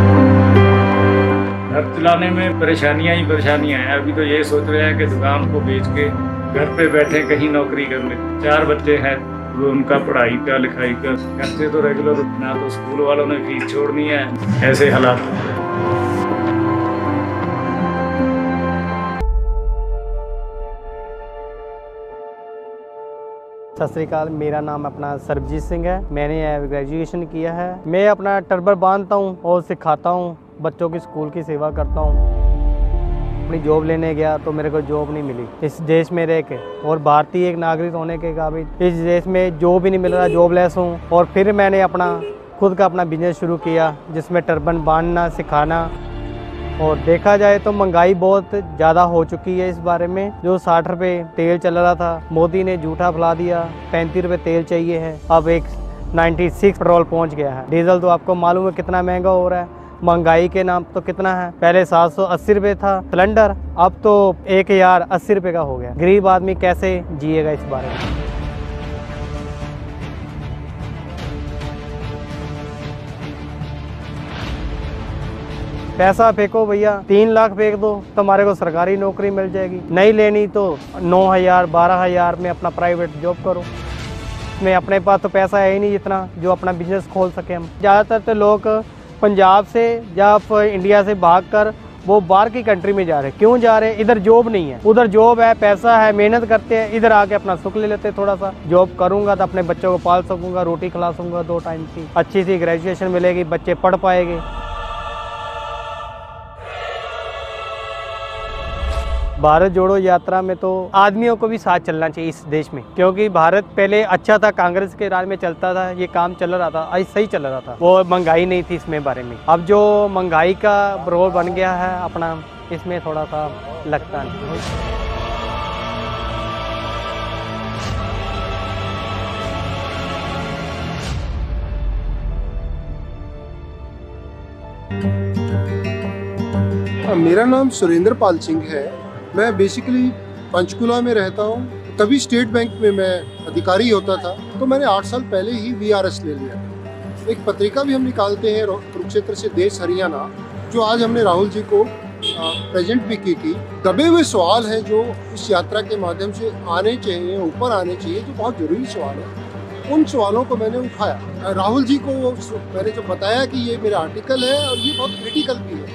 घर चलाने में परेशानियां ही परेशानियां हैं। अभी तो ये सोच रहे हैं कि दुकान को बेच के घर पे बैठे कहीं नौकरी कर ले। चार बच्चे हैं, वो उनका पढ़ाई का लिखाई का खर्चे तो रेगुलर, ना तो स्कूल वालों ने फीस छोड़नी है। ऐसे हालात होते हैं। सत श्री अकाल, मेरा नाम अपना सरबजीत सिंह है। मैंने ग्रेजुएशन किया है। मैं अपना टर्बर बांधता हूँ और सिखाता हूँ, बच्चों की स्कूल की सेवा करता हूँ। अपनी जॉब लेने गया तो मेरे को जॉब नहीं मिली इस देश में रह के, और भारतीय एक नागरिक होने के काबिल इस देश में जॉब ही नहीं मिल रहा, जॉबलेस हूँ। और फिर मैंने अपना खुद का अपना बिजनेस शुरू किया, जिसमें टर्बन बांधना सिखाना। और देखा जाए तो महंगाई बहुत ज़्यादा हो चुकी है। इस बारे में जो साठ रुपये तेल चल रहा था, मोदी ने झूठा फैला दिया, पैंतीस रुपये तेल चाहिए है। अब एक छियानवे पेट्रोल पहुंच गया है। डीजल तो आपको मालूम है कितना महंगा हो रहा है, महंगाई के नाम तो कितना है। पहले सात सौ अस्सी रुपये था सिलेंडर, अब तो एक हजार अस्सी रुपये का हो गया। गरीब आदमी कैसे जिएगा इस बारे में। पैसा फेंको भैया, तीन लाख फेंक दो तो हमारे को सरकारी नौकरी मिल जाएगी, नहीं लेनी तो नौ हजार बारह हजार में अपना प्राइवेट जॉब करो। में अपने पास तो पैसा है ही नहीं जितना जो अपना बिजनेस खोल सके हम। ज़्यादातर तो लोग पंजाब से या इंडिया से भागकर वो बाहर की कंट्री में जा रहे हैं। क्यों जा रहे हैं? इधर जॉब नहीं है, उधर जॉब है, पैसा है, मेहनत करते हैं, इधर आके अपना सुख ले लेते हैं। थोड़ा सा जॉब करूंगा तो अपने बच्चों को पाल सकूंगा, रोटी खिला सकूंगा दो टाइम की, अच्छी सी ग्रेजुएशन मिलेगी, बच्चे पढ़ पाएंगे। भारत जोड़ो यात्रा में तो आदमियों को भी साथ चलना चाहिए इस देश में, क्योंकि भारत पहले अच्छा था, कांग्रेस के राज में चलता था, ये काम चल रहा था, आज सही चल रहा था, वो महंगाई नहीं थी इसमें बारे में। अब जो महंगाई का रोल बन गया है अपना, इसमें थोड़ा सा लगता नहीं। मेरा नाम सुरेंद्र पाल सिंह है। मैं बेसिकली पंचकुला में रहता हूँ। तभी स्टेट बैंक में मैं अधिकारी होता था, तो मैंने आठ साल पहले ही वी आर एस ले लिया। एक पत्रिका भी हम निकालते हैं कुरुक्षेत्र से देश हरियाणा, जो आज हमने राहुल जी को प्रेजेंट भी की थी। दबे हुए सवाल हैं जो इस यात्रा के माध्यम से आने चाहिए, ऊपर आने चाहिए, जो बहुत जरूरी सवाल है। उन सवालों को मैंने उठाया। राहुल जी को मैंने जो बताया कि ये मेरा आर्टिकल है और ये बहुत क्रिटिकल भी है,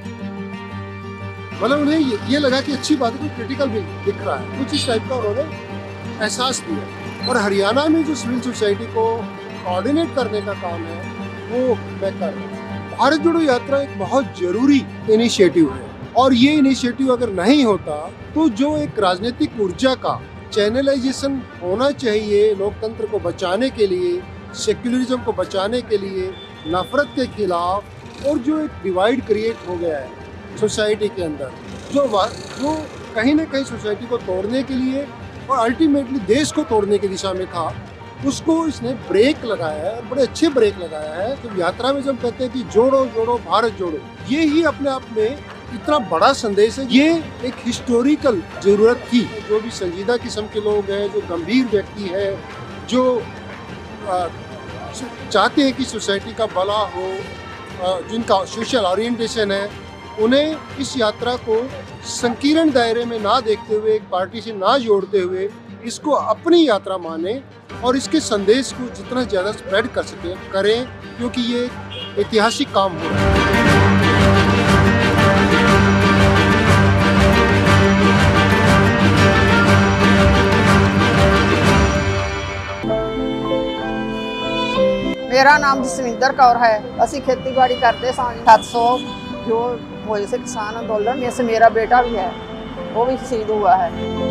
मतलब उन्हें ये, ये लगा कि अच्छी बात है, कोई क्रिटिकल भी दिख रहा है, कुछ इस टाइप का उन्होंने एहसास दिया। और हरियाणा में जो सिविल सोसाइटी को कोऑर्डिनेट करने का काम है वो मैं कर रहा हूँ। भारत जोड़ो यात्रा एक बहुत जरूरी इनिशिएटिव है, और ये इनिशिएटिव अगर नहीं होता तो जो एक राजनीतिक ऊर्जा का चैनलाइजेशन होना चाहिए लोकतंत्र को बचाने के लिए, सेक्युलरिज्म को बचाने के लिए, नफरत के खिलाफ, और जो एक डिवाइड क्रिएट हो गया है सोसाइटी के अंदर, जो जो कहीं ना कहीं सोसाइटी को तोड़ने के लिए और अल्टीमेटली देश को तोड़ने की दिशा में था, उसको इसने ब्रेक लगाया है, बड़े अच्छे ब्रेक लगाया है। तो यात्रा में जब कहते हैं कि जोड़ो जोड़ो भारत जोड़ो, ये ही अपने आप में इतना बड़ा संदेश है। ये एक हिस्टोरिकल जरूरत थी। जो भी संजीदा किस्म के लोग हैं, जो गंभीर व्यक्ति है, जो आ, चाहते हैं कि सोसाइटी का भला हो, आ, जिनका सोशल ओरिएंटेशन है, उन्हें इस यात्रा को संकीर्ण दायरे में ना देखते हुए, एक पार्टी से ना जोड़ते हुए, इसको अपनी यात्रा माने और इसके संदेश को जितना ज़्यादा स्प्रेड कर सके करें, क्योंकि ये ऐतिहासिक काम हो रहा है। मेरा नाम जसविंदर कौर है। असी खेतीबाड़ी करते सात सौ जो होए से किसान आंदोलन में से मेरा बेटा भी है, वो भी शहीद हुआ है।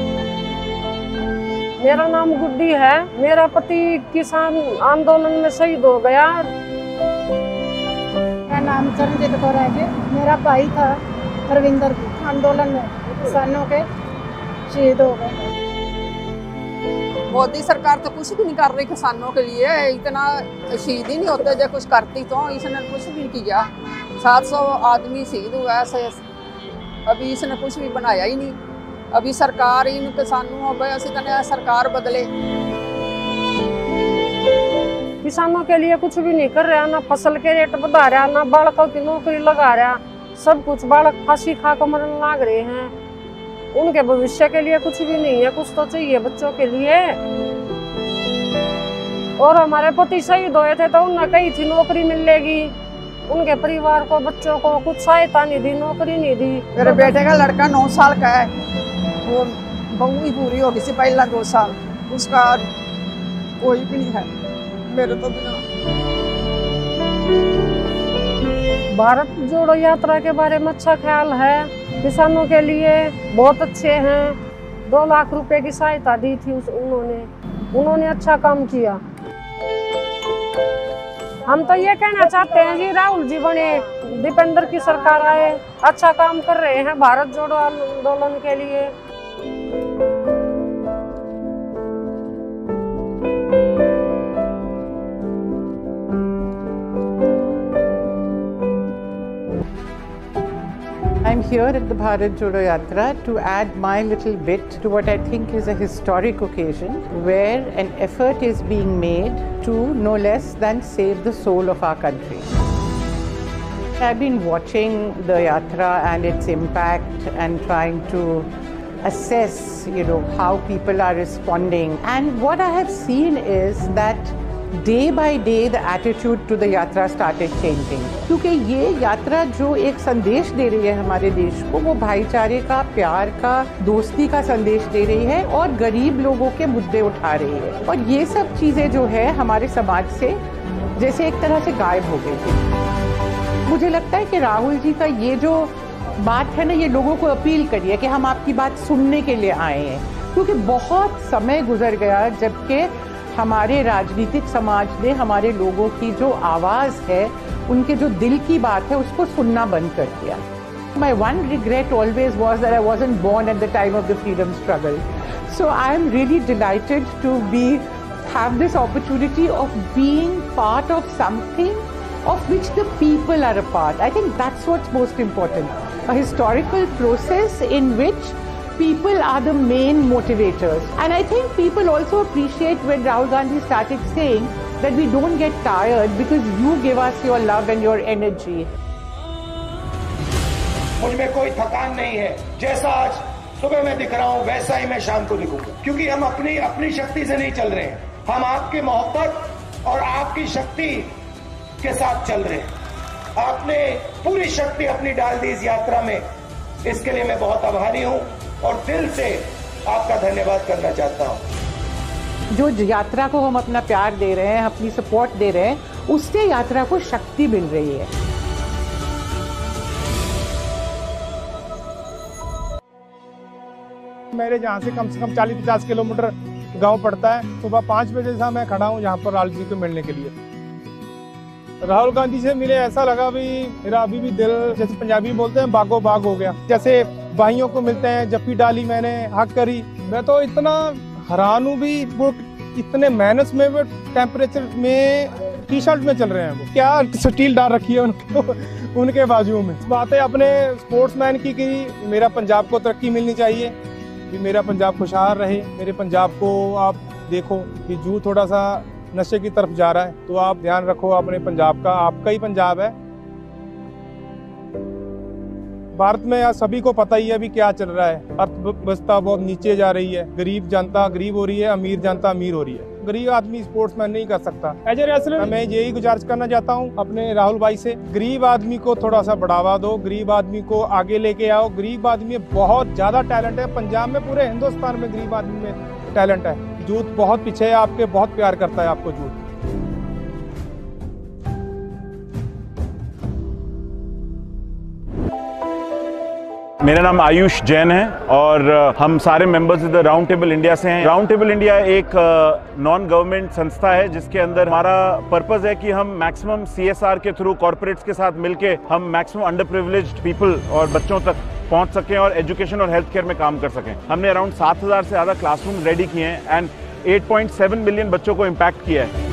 मेरा नाम गुड्डी है। मेरा पति किसान आंदोलन में शहीद हो गया। मेरा नाम चरणजीत कौर है। मेरा भाई था रविंदर आंदोलन में किसानों के शहीद हो गए। मोदी सरकार तो कुछ भी नहीं कर रही किसानों के लिए। इतना शहीद ही नहीं होते, जो कुछ करती तो इसने कुछ भी किया। सात सौ आदमी शहीद हुआ है, अभी इसने कुछ भी बनाया ही नहीं। अभी सरकार इन किसानों को सरकार बदले। किसानों के लिए कुछ भी नहीं कर रहा, ना फसल के रेट बढ़ा रहा, ना बालकों की नौकरी लगा रहा। सब कुछ बालक फांसी खा कर मरने लग रहे हैं। उनके भविष्य के लिए कुछ भी नहीं है। कुछ तो चाहिए बच्चों के लिए। और हमारे पति शहीद हुए थे तो उन्हें कही थी नौकरी मिलेगी, उनके परिवार को, बच्चों को कुछ सहायता नहीं दी, नौकरी नहीं दी। मेरे बेटे का लड़का नौ साल का है, वो बहू ही पूरी होगी से पहला दो साल, उसका कोई भी नहीं है मेरे तो बिना। भारत जोड़ो यात्रा के बारे में अच्छा ख्याल है। किसानों के लिए बहुत अच्छे हैं। दो लाख रुपए की सहायता दी थी उस उन्होंने उन्होंने अच्छा काम किया। हम तो ये कहना चाहते हैं जी राहुल जी बने, दीपेंद्र की सरकार आए, अच्छा काम कर रहे हैं भारत जोड़ो आंदोलन के लिए। here at the Bharat Jodo Yatra to add my little bit to what I think is a historic occasion where an effort is being made to no less than save the soul of our country. I've been watching the Yatra and its impact and trying to assess, you know, how people are responding. And what I have seen is that day by day the attitude to the Yatra started changing. क्योंकि ये यात्रा जो एक संदेश दे रही है हमारे देश को, वो भाईचारे का, प्यार का, दोस्ती का संदेश दे रही है और गरीब लोगों के मुद्दे उठा रही है। और ये सब चीज़ें जो है हमारे समाज से जैसे एक तरह से गायब हो गई थी। मुझे लगता है कि राहुल जी का ये जो बात है ना, ये लोगों को अपील करी है कि हम आपकी बात सुनने के लिए आए हैं, क्योंकि बहुत समय गुजर गया जबकि हमारे राजनीतिक समाज ने हमारे लोगों की जो आवाज़ है, उनके जो दिल की बात है, उसको सुनना बंद कर दिया। My one regret always was that I wasn't born at the time of the freedom struggle. So I am really delighted to be have this opportunity of being part of something of which the people are a part. I think that's what's most important. A historical process in which people are the main motivators. And I think people also appreciate when Rahul Gandhi started saying that we don't get tired because you give us your love and your energy. मुझ में कोई थकान नहीं है। जैसा आज सुबह मैं दिख रहा हूँ वैसा ही मैं शाम को दिखूंगा, क्योंकि हम अपनी अपनी शक्ति से नहीं चल रहे हैं, हम आपकी मोहब्बत और आपकी शक्ति के साथ चल रहे हैं। आपने पूरी शक्ति अपनी डाल दी इस यात्रा में, इसके लिए मैं बहुत आभारी हूं और दिल से आपका धन्यवाद करना चाहता हूं। जो यात्रा को हम अपना प्यार दे रहे हैं, अपनी सपोर्ट दे रहे हैं, उससे यात्रा को शक्ति मिल रही है। मेरे जहाँ से कम से कम चालीस पचास किलोमीटर गांव पड़ता है। सुबह पाँच बजे से मैं खड़ा हूँ यहाँ पर राहुल जी को मिलने के लिए। राहुल गांधी से मिले, ऐसा लगा भी मेरा अभी भी दिल, जैसे पंजाबी बोलते हैं, बागो बाग हो गया। जैसे भाइयों को मिलते हैं, जप्पी डाली मैंने, हक करी। मैं तो इतना हैरान हूँ भी, वो इतने मेहनत में, वो टेम्परेचर में टी शर्ट में चल रहे हैं। वो क्या स्टील डाल रखी है उनको उनके बाजू में। बातें अपने स्पोर्ट्समैन की की मेरा पंजाब को तरक्की मिलनी चाहिए, कि मेरा पंजाब खुशहाल रहे। मेरे पंजाब को आप देखो कि जू थोड़ा सा नशे की तरफ जा रहा है, तो आप ध्यान रखो अपने पंजाब का, आपका ही पंजाब है। भारत में यार सभी को पता ही है अभी क्या चल रहा है। अर्थव्यवस्था बहुत नीचे जा रही है, गरीब जनता गरीब हो रही है, अमीर जनता अमीर हो रही है। गरीब आदमी स्पोर्ट्समैन नहीं कर सकता। एज ए रेसलर मैं यही गुजारिश करना चाहता हूँ अपने राहुल भाई से, गरीब आदमी को थोड़ा सा बढ़ावा दो, गरीब आदमी को आगे लेके आओ। गरीब आदमी में बहुत ज्यादा टैलेंट है, पंजाब में, पूरे हिंदुस्तान में गरीब आदमी में टैलेंट है। यूथ बहुत पीछे है आपके, बहुत प्यार करता है आपको यूथ। मेरा नाम आयुष जैन है और हम सारे मेंबर्स इधर राउंड टेबल इंडिया से हैं। राउंड टेबल इंडिया एक नॉन गवर्नमेंट संस्था है जिसके अंदर हमारा पर्पस है कि हम मैक्सिमम सीएसआर के थ्रू कॉर्पोरेट्स के साथ मिलके हम मैक्सिमम अंडर प्रिविलेज्ड पीपल और बच्चों तक पहुंच सकें और एजुकेशन और हेल्थ केयर में काम कर सकें। हमने अराउंड सात हज़ार से ज़्यादा क्लासरूम रेडी किए हैं एंड आठ पॉइंट सात मिलियन बच्चों को इम्पैक्ट किया है।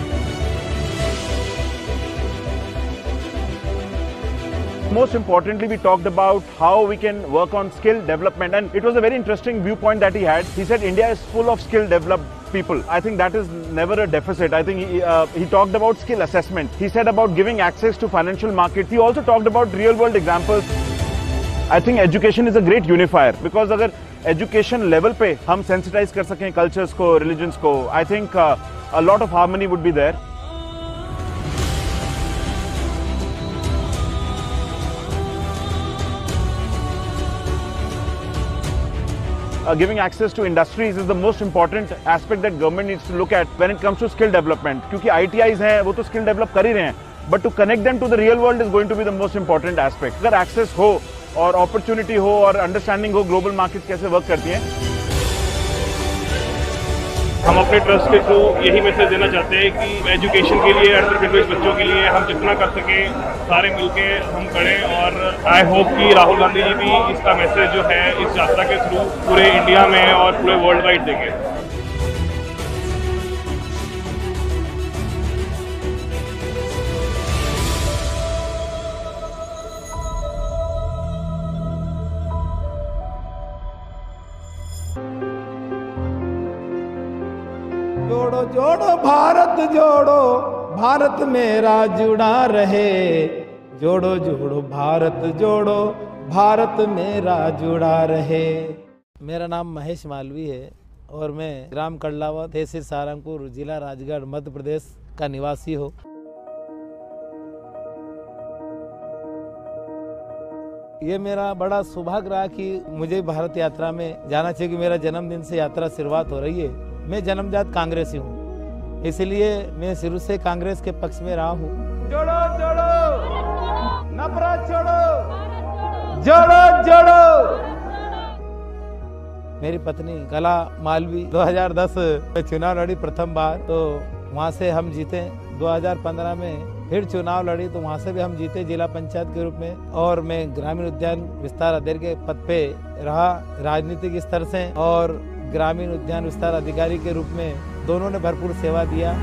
Most importantly, we talked about how we can work on skill development, and it was a very interesting viewpoint that he had. He said India is full of skill developed people. I think that is never a deficit. I think he, uh, he talked about skill assessment. He said about giving access to financial markets. He also talked about real world examples. I think education is a great unifier because अगर education level पे हम sensitize कर सकें cultures को, religions को, I think uh, a lot of harmony would be there. Uh, giving access to industries is the most important aspect that government needs to look at when it comes to skill development. क्योंकि I T Is हैं, वो तो skill develop कर ही रहे हैं, but to connect them to the real world is going to be the most important aspect. अगर access हो और opportunity हो और understanding हो global markets कैसे work करती हैं। हम अपने ट्रस्ट के थ्रू यही मैसेज देना चाहते हैं कि एजुकेशन के लिए, अंडर प्रिविलेज्ड बच्चों के लिए हम जितना कर सकें सारे मिलके हम करें। और आई होप कि राहुल गांधी जी भी इसका मैसेज जो है इस यात्रा के थ्रू पूरे इंडिया में और पूरे वर्ल्ड वाइड देंगे। जोड़ो भारत जोड़ो, भारत मेरा जुड़ा रहे। जोड़ो जोड़ो भारत जोड़ो, भारत मेरा जुड़ा रहे। मेरा नाम महेश मालवी है और मैं ग्राम कड़लावा, तहसील सहारनपुर, जिला राजगढ़, मध्य प्रदेश का निवासी हूँ। ये मेरा बड़ा सौभाग्य रहा कि मुझे भारत यात्रा में जाना चाहिए, कि मेरा जन्मदिन से यात्रा शुरुआत हो रही है। मैं जन्मजात कांग्रेसी हूँ, इसलिए मैं शुरू से कांग्रेस के पक्ष में रहा हूँ। जोड़ो जोड़ो नफरत छोड़ो, जोड़ो जोड़ो। मेरी पत्नी कला मालवी दो हज़ार दस में चुनाव लड़ी प्रथम बार, तो वहाँ से हम जीते। दो हज़ार पंद्रह में फिर चुनाव लड़ी, तो वहाँ से भी हम जीते जिला पंचायत के रूप में। और मैं ग्रामीण उद्यान विस्तार अध्यक्ष के पद पे रहा राजनीतिक स्तर से, और ग्रामीण उद्यान विस्तार अधिकारी के रूप में दोनों ने भरपूर सेवा दिया।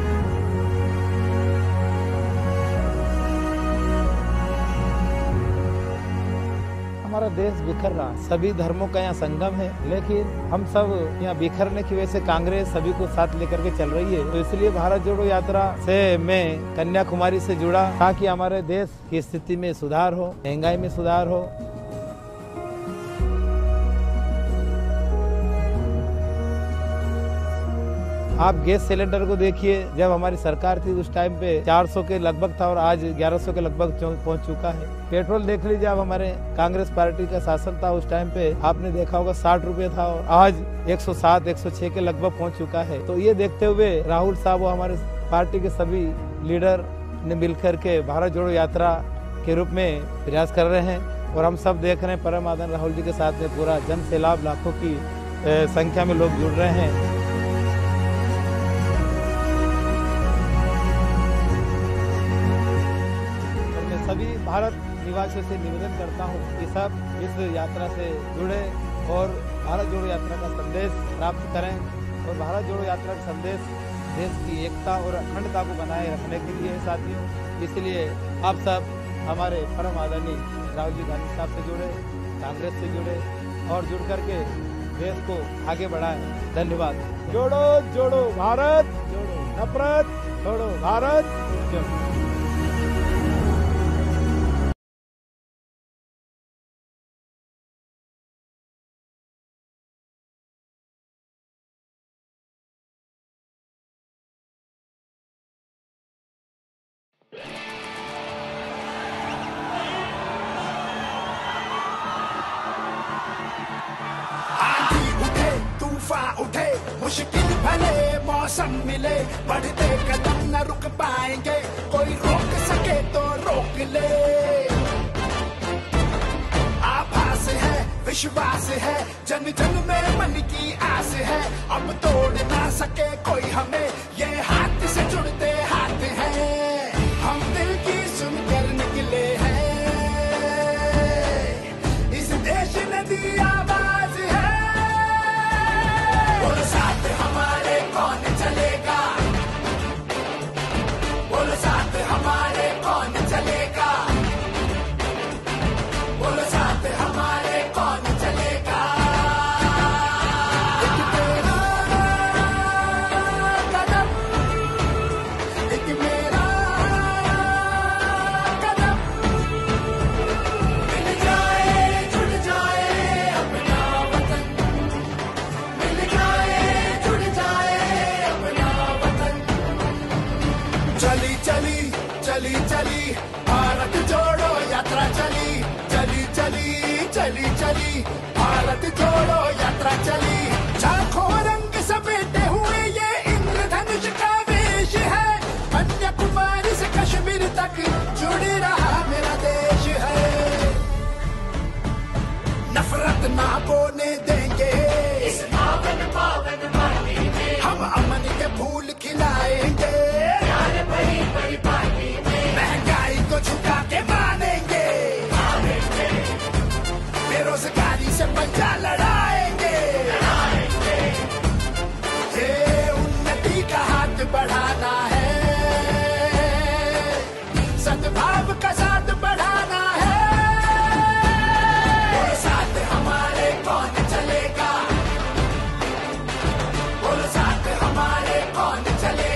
हमारा देश बिखर रहा, सभी धर्मों का यहाँ संगम है, लेकिन हम सब यहाँ बिखरने की वजह से कांग्रेस सभी को साथ लेकर के चल रही है। तो इसलिए भारत जोड़ो यात्रा से मैं कन्याकुमारी से जुड़ा, ताकि हमारे देश की स्थिति में सुधार हो, महंगाई में सुधार हो। आप गैस सिलेंडर को देखिए, जब हमारी सरकार थी उस टाइम पे चार सौ के लगभग था और आज ग्यारह सौ के लगभग पहुंच चुका है। पेट्रोल देख लीजिए, अब हमारे कांग्रेस पार्टी का शासन था उस टाइम पे आपने देखा होगा साठ रुपए था और आज एक सौ सात एक सौ छह के लगभग पहुंच चुका है। तो ये देखते हुए राहुल साहब और हमारे पार्टी के सभी लीडर ने मिलकर के भारत जोड़ो यात्रा के रूप में प्रयास कर रहे हैं, और हम सब देख रहे हैं परम आदरणीय राहुल जी के साथ में पूरा जन सैलाब लाखों की संख्या में लोग जुड़ रहे हैं। सभी भारत निवासियों से निवेदन करता हूँ कि सब इस यात्रा से जुड़े और भारत जोड़ो यात्रा का संदेश प्राप्त करें, और भारत जोड़ो यात्रा का संदेश देश की एकता और अखंडता को बनाए रखने के लिए साथियों। इसलिए आप सब हमारे परम आदरणीय राहुल जी गांधी साहब से जुड़े, कांग्रेस से जुड़े और जुड़ करके देश को आगे बढ़ाएं। धन्यवाद। जोड़ो जोड़ो भारत जोड़ो, नफरत छोड़ो भारत जोड़ो। उठे मुश्किल भले मौसम मिले, बढ़ते कदम न रुक पाएंगे, कोई रोक सके तो रोक ले। आभास है, विश्वास है, जन जन में मन की आस है, अब तोड़ ना सके कोई हमें, ये हाथ से जुड़ते हाथ हैं, हम दिल की सुनकर निकले हैं, इस देश ने दी आवाज है, बोलो साथ हमारे कौन चलेगा, बोलो साथ हमारे कौन चलेगा, बोलो साथ हमारे कौन चलेगा। एक तेरा कदम, एक मेरा कदम, मिल जाए जुड़ जाए अपना वतन, मिल जाए जुड़ जाए अपना वतन। चली चली चली चली भारत जोड़ो यात्रा चली, चली चली चली चली भारत जोड़ो यात्रा चली। लाखों रंग समेटे हुए ये इंद्रधनुष का वेश है, कन्याकुमारी से कश्मीर तक जुड़ रहा मेरा देश है। नफरत ना बोने देंगे इस पावन पावन माटी में, हम अमन के फूल खिलाएंगे, प्यार भरी भरी पार्टी में, महंगाई को झुका के मानेंगे, बेरोजगारी से पंजा लड़ाएंगे, ये उन्नति का हाथ बढ़ाना है, सद्भाव का साथ बढ़ाना है। बोलो साथ हमारे कौन चलेगा, बोलो साथ हमारे कौन चलेगा।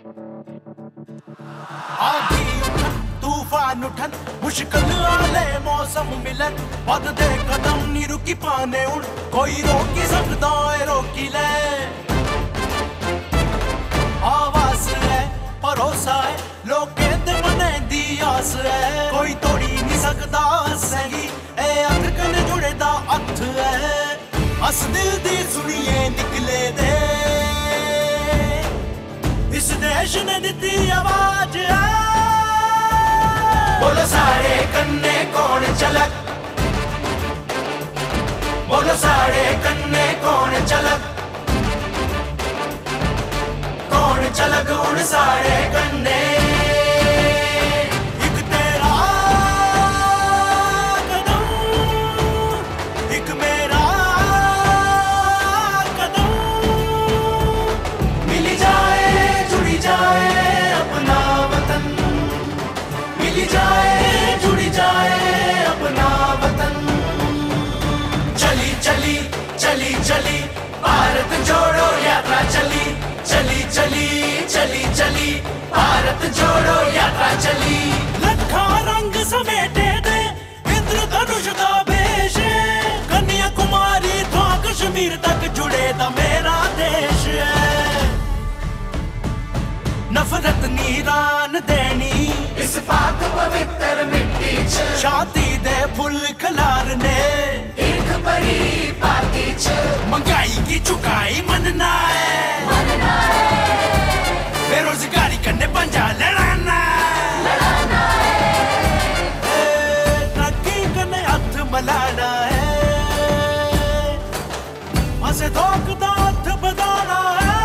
आंधी उठन तूफान उठन मुश्किल आले मौसम मिलन बद दे कदम नी रुकी पाने उन कोई रोकी सकदा है रोकी ले आवाज है भरोसा है लोके ते मने दी आस है कोई तोड़ी नहीं सकदा सही ए अख कने जुड़े दा हथ है अस दिल दी सुनिए निकले दे इस देश ने दी आवाज है बोलो सारे कन्ने कौन चलक बोलो सारे कन्ने कौन चलक कौन चलक उन सारे कन्ने एक तेरा कदम एक मेरा कदम मिल जाए जुड़ी जाए अपना वतन मिल जाए जुड़ी जाए अपना वतन चली चली चली चली भारत जोड़ो यात्रा चली चली चली चली चली भारत जोड़ो यात्रा चली लखा रंग समेटे दे इंद्रधनुष दा भेष कन्याकुमारी तो कश्मीर तक जुड़े दा मेरा देश है नफरत नीरान देनी इस पाक पवित्र मिट्टी च शादी दे फुल खलारने एक बड़ी पार्टी च महंगाई की चुकाई मनना है मनना है बेरोजगारी करने पंजा लड़ाना लड़ाना है तरक्की करने हाथ मलाना है मसे धोख दा हाथ बदाना है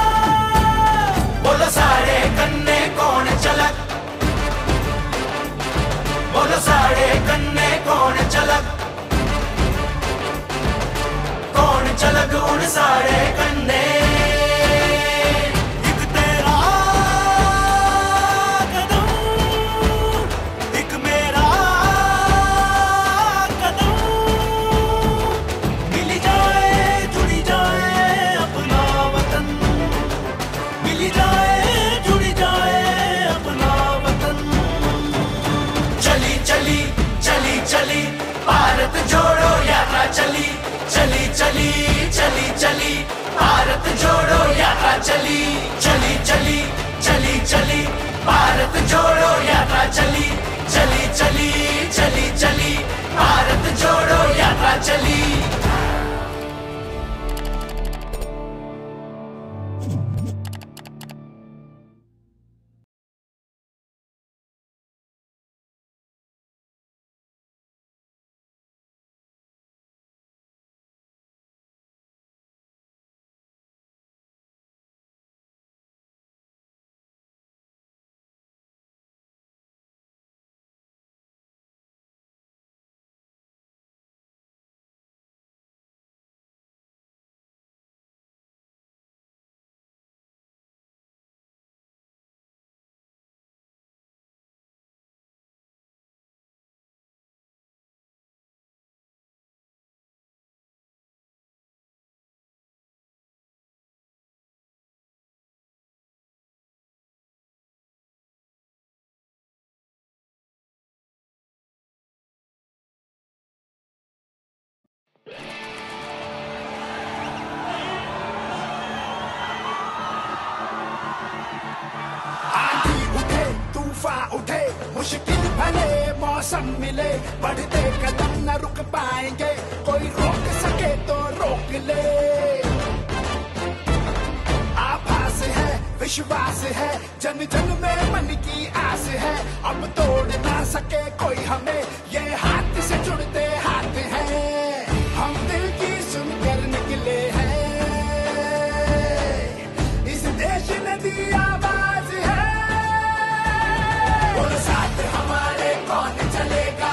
बोलो सारे कन्ने कौन चलक बोलो सारे कन्ने कौन चलक कौन चलक उन सारे कन्ने एक तेरा कदम एक मेरा कदम मिल जाए जुड़ी जाए अपना वतन मिल जाए जुड़ी जाए अपना वतन चली चली चली चली भारत जोड़ो यात्रा चली चली चली चली चली भारत जोड़ो यात्रा चली चली चली चली चली भारत जोड़ो यात्रा चली चली चली चली चली भारत जोड़ो यात्रा चली आंधी उठे तूफान उठे मुश्किल भले मौसम मिले बढ़ते कदम न रुक पाएंगे कोई रोक सके तो रोक ले आभास है विश्वास है जन जन में मन की आस है अब तोड़ ना सके कोई हमें ये हाथ से जुड़ते हाथ हैं हम दिल की सुनकर निकले हैं इस देश ने दी आवाज है बोलो साथ हमारे कौन चलेगा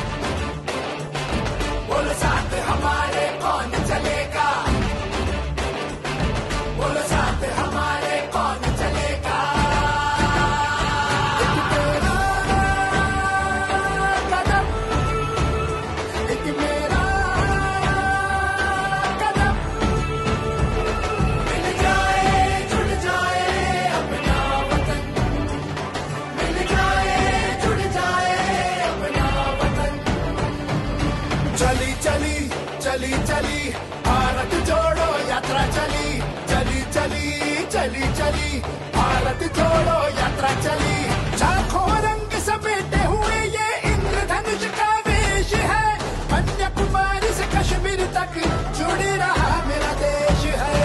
बोलो साथ हमारे कौन चलेगा बोलो साथ हमारे कौन चलेगा एक तेरा कदम एक मेरा कदम मिल जाए जुड़ जाए अपने चली, भारत जोड़ो यात्रा चली, झांको रंग समेटे हुए ये इंद्रधनुष का वेश है, कन्याकुमारी से कश्मीर तक जुड़ रहा मेरा देश है।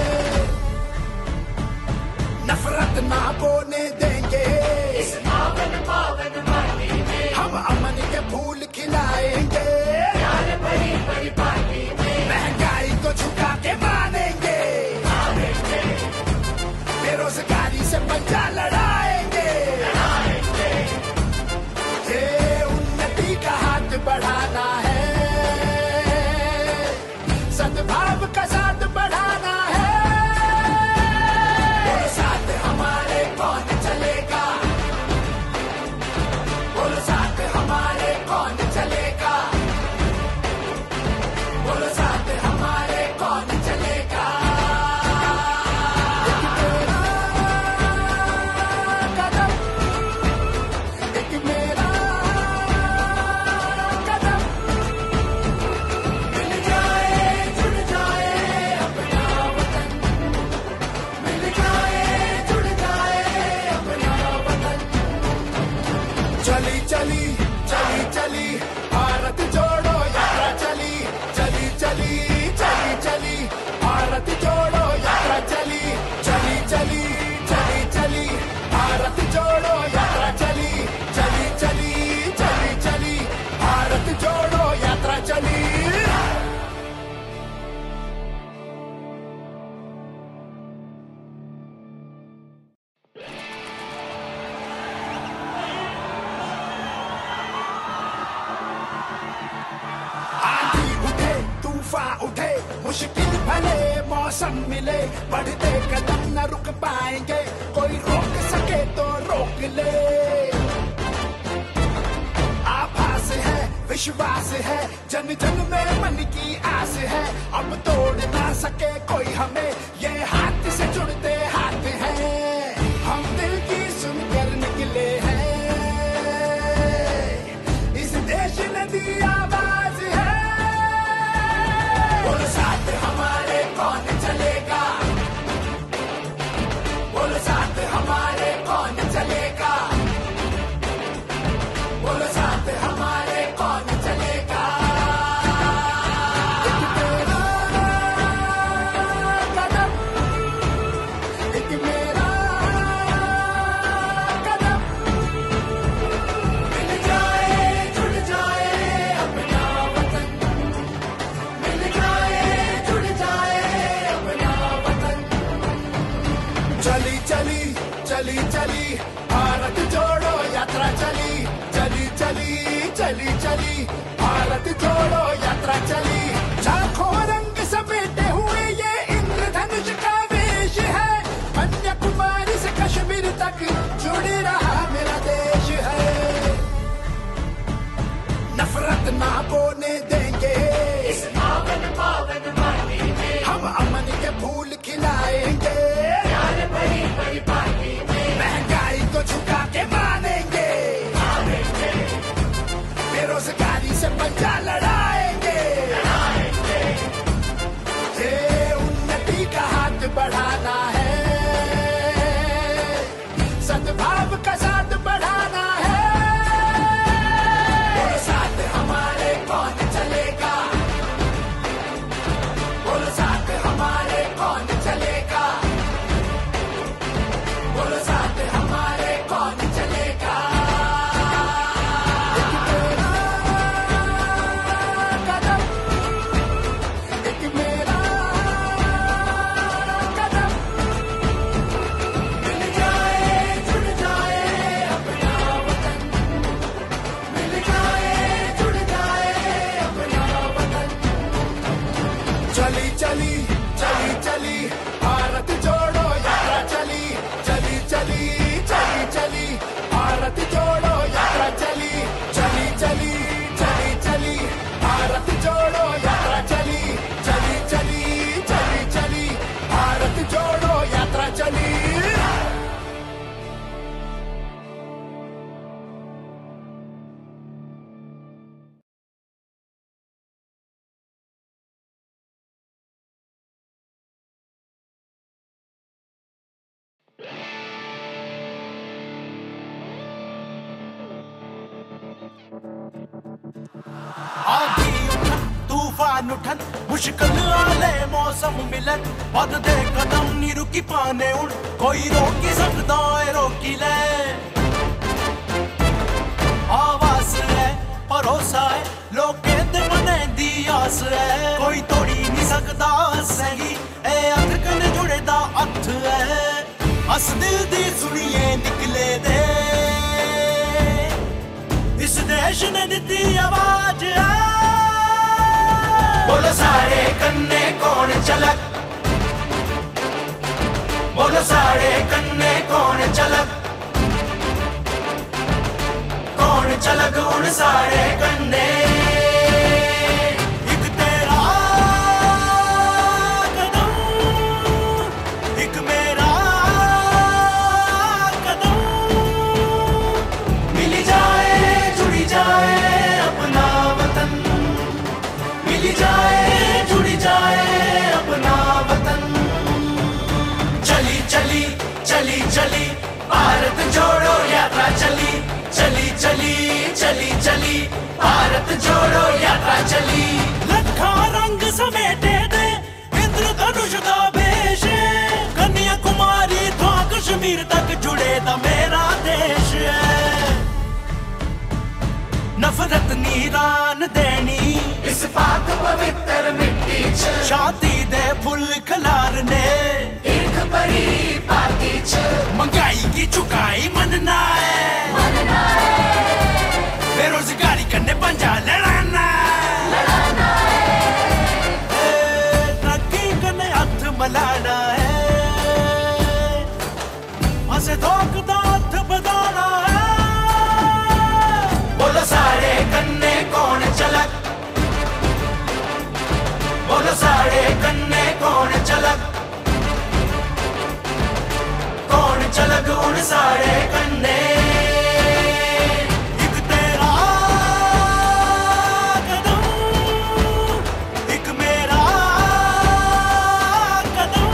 नफरत ना बोने देंगे इस पावन पावन माटी में, हम अमन के फूल खिलाएंगे प्यार भरी भरी पार्टी में, महंगाई को झुका के मानेंगे, बेरोजगारी से पंजा लड़ाएंगे, ये उन्नति का हाथ बढ़ाना है, सद्भाव का साथ बढ़ाना है। बोलो साथ हमारे कौन चलेगा, बोलो साथ हमारे कौन चलेगा, बोलो साथ हमारे कौन चलेगा। एक मेरा कदम, मिल जाए जुड़ जाए अपना वतन, मिल जाए जुड़ जाए अपना वतन। चली चली चली चली भारत जोड़ो यात्रा चली, चली चली चली चली भारत जोड़ो यात्रा चली, चली चली चली चली भारत जोड़ो यात्रा चली, चली चली चली चली भारत जोड़ो यात्रा चली। आंधी उठे तूफान उठे, मुश्किल भले मौसम मिले, बढ़ते कदम न रुक पाएंगे, कोई रोक सके तो रोक ले। आभास है विश्वास है, जन जन में मन की आस है, अब तोड़ ना सके कोई हमें, ये हाथ से जुड़ते हाथ हैं, हम दिल की सुनकर निकले हैं, इस देश ने दी आवाज है। बोलो साथ हमारे कौन चलेगा, बोलो साथ हमारे कौन चलेगा, बोलो साथ हमारे कौन चलेगा। एक मेरा कदम, एक मेरा कदम, मिल जाए जुड़ जाए अपना वतन, मिल जाए जुड़ जाए अपना वतन। चली चली चली चली भारत जोड़ो यात्रा चली, चली चली चली चली भारत जोड़ो यात्रा चली, झांको रंग समेटे हुए ये इंद्रधनुष का वेश है, कन्याकुमारी से कश्मीर तक जुड़ रहा मेरा देश है। नफरत ना बोने देंगे इस पावन पावन माटी में, हम अमन के फूल खिलाएंगे प्यार भरी भरी पार्टी में, महंगाई को झुका के मानेंगे, बेरोजगारी से पंजा लड़ाएंगे, ये उन्नति का हाथ बढ़ाना है, सद्भाव का साथ बढ़ाना है। बोलो साथ हमारे कौन चलेगा, बोलो साथ हमारे कौन चलेगा, बोलो साथ हमारे कौन चलेगा। एक मेरा कदम, एक मेरा कदम, मिल जाए जुड़ जाए आधी उठन तूफान उठन मुश्किल आले मौसम मिलन बद दे कदम नी रुकी पाने उन कोई रोकी सकदा है रोकी ले आवाज है भरोसा है लोकें दे मने दी आस है कोई तोड़ी नहीं सकदा सही ए अथ कने जुड़े दा अथ है अस दिल दी सुनिए निकले दे इस देश ने दी आवाज है बोलो सारे कन्ने कौन चलक बोलो सारे कन्ने कौन चलक कौन चलक उन सारे कन्ने एक तेरा कदम एक मेरा कदम मिल जाए जुड़ी जाए अपना वतन मिल जाए जुड़ी जाए अपना वतन चली चली चली चली भारत जोड़ो यात्रा चली चली चली चली चली भारत जोड़ो यात्रा चली लखा रंग समेटे दे इंद्र धनुष दा भेष कन्याकुमारी तो कश्मीर तक जुड़े दा मेरा देश है नफरत नीरान देनी इस पाक पवित्र मिट्टी च शांति दे फुल खलारने ईर्ख भरी पार्टी च महंगाई की चुकाई मनना है मनना है बेरोजगारी करने पंजा लड़ाना लड़ाना है तरक्की करने हाथ मलाना है हंसे धोख दा हाथ बदाना है बोलो सारे कन्ने कौन चलक बोलो सारे कन्ने कौन चलक कौन चलक उन सारे कन्ने एक तेरा कदम एक मेरा कदम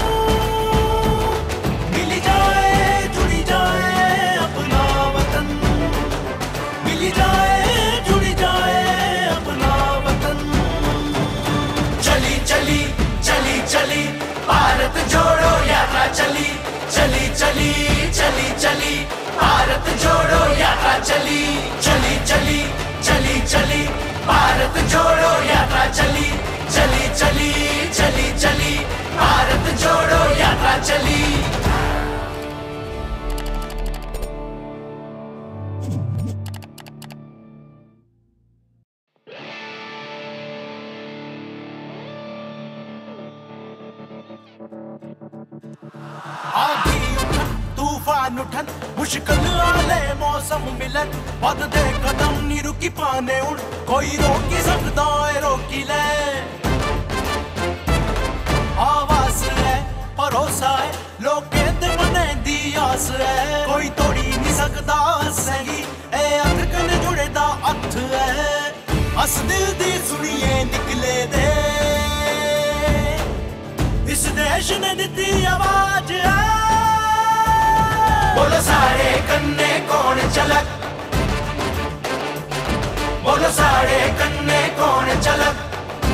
मिल जाए जुड़ी जाए अपना वतन मिल जाए जुड़ी जाए अपना वतन चली चली चली चली भारत जोड़ो यात्रा चली चली चली चली चली भारत जोड़ो यात्रा चली चली चली चली चली भारत जोड़ो यात्रा चली चली चली चली चली भारत जोड़ो यात्रा चली आधी उठन तूफान उठन मुश्किल आले मौसम मिलन बद दे कदम नी रुकी पाने उन कोई रोकी सकदा है रोकी ले आवाज है भरोसा है लोकें दे मने दी आस है कोई तोड़ी नहीं सकदा सही ए अथ कने जुड़े दा अथ है अस दिल दी सुनिए निकले दे इस देश ने दी आवाज है बोलो सारे कन्ने कौन चलक बोलो सारे कन्ने कौन चलक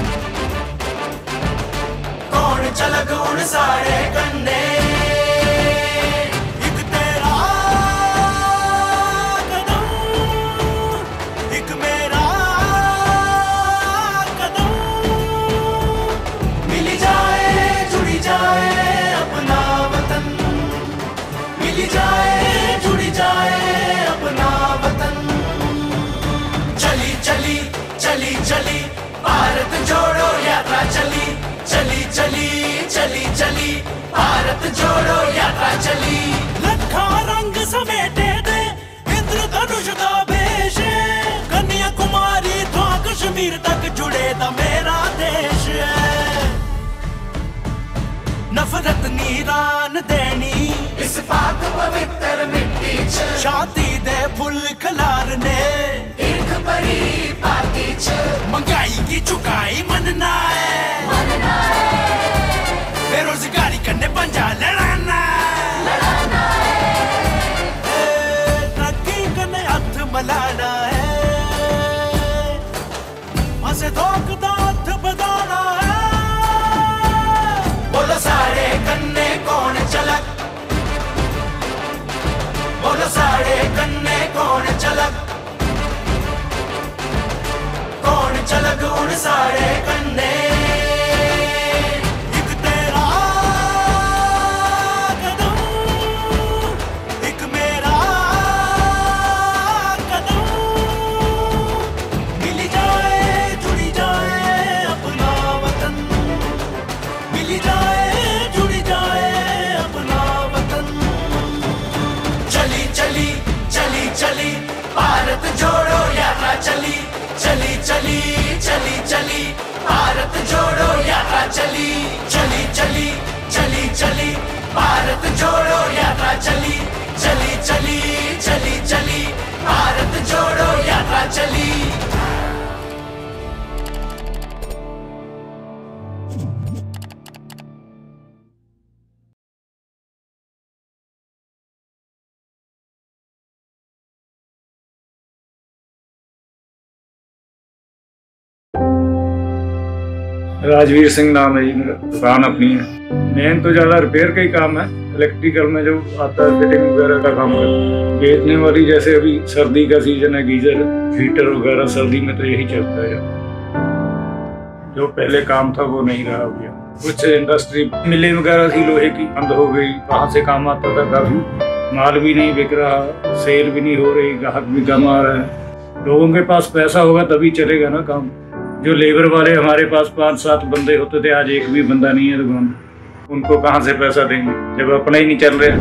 कौन चलक उन सारे कन्ने एक तेरा कदम एक मेरा कदम मिल जाए जुड़ी जाए अपना वतन मिल जाए जुड़ी जाए अपना वतन चली चली चली चली भारत जोड़ो यात्रा चली चली चली चली चली भारत जोड़ो यात्रा चली लखा रंग समेटे दे इंद्र धनुष दा भेष कन्याकुमारी तो कश्मीर तक जुड़े दा मेरा देश है नफरत नीरान देनी इस पाक पवित्र मिट्टी च शांति दे फुल खलारने ईर्ख भरी पार्टी च महंगाई की चुकाई मनना है मनना है बेरोजगारी करने पंजा लड़ाना लड़ाना है तरक्की करने हाथ मलाना है बोलो साड़े कन्ने कौन चलग कौन चलग उन साड़े कन्ने एक तेरा कदम एक मेरा कदम मिल जाए जुड़ी जाए अपना वतन मिल जाए जुड़ी जाए अपना वतन चली चली चली चली भारत जोड़ो यात्रा चली चली चली चली चली भारत जोड़ो यात्रा चली चली चली चली चली भारत जोड़ो यात्रा चली चली चली चली चली भारत जोड़ो यात्रा चली। राजवीर सिंह नाम है जी मेरा, दुकान अपनी है। मेन तो ज्यादा रिपेयर का ही काम है, इलेक्ट्रिकल में जो आता है फिटिंग वगैरह का काम है। बेचने वाली जैसे अभी सर्दी का सीजन है, गीजर हीटर वगैरह सर्दी में तो यही चलता है। जो पहले काम था वो नहीं रहा भैया। कुछ इंडस्ट्री मिलें वगैरह थी लोहे की, बंद हो गई। वहाँ से काम आता था काफी, माल भी नहीं बिक रहा, सेल भी नहीं हो रही, ग्राहक भी कम आ रहा है। लोगों के पास पैसा होगा तभी चलेगा ना काम। जो लेबर वाले हमारे पास पाँच सात बंदे होते थे, आज एक भी बंदा नहीं है दुकान, उनको कहाँ से पैसा देंगे जब अपने ही नहीं चल रहे।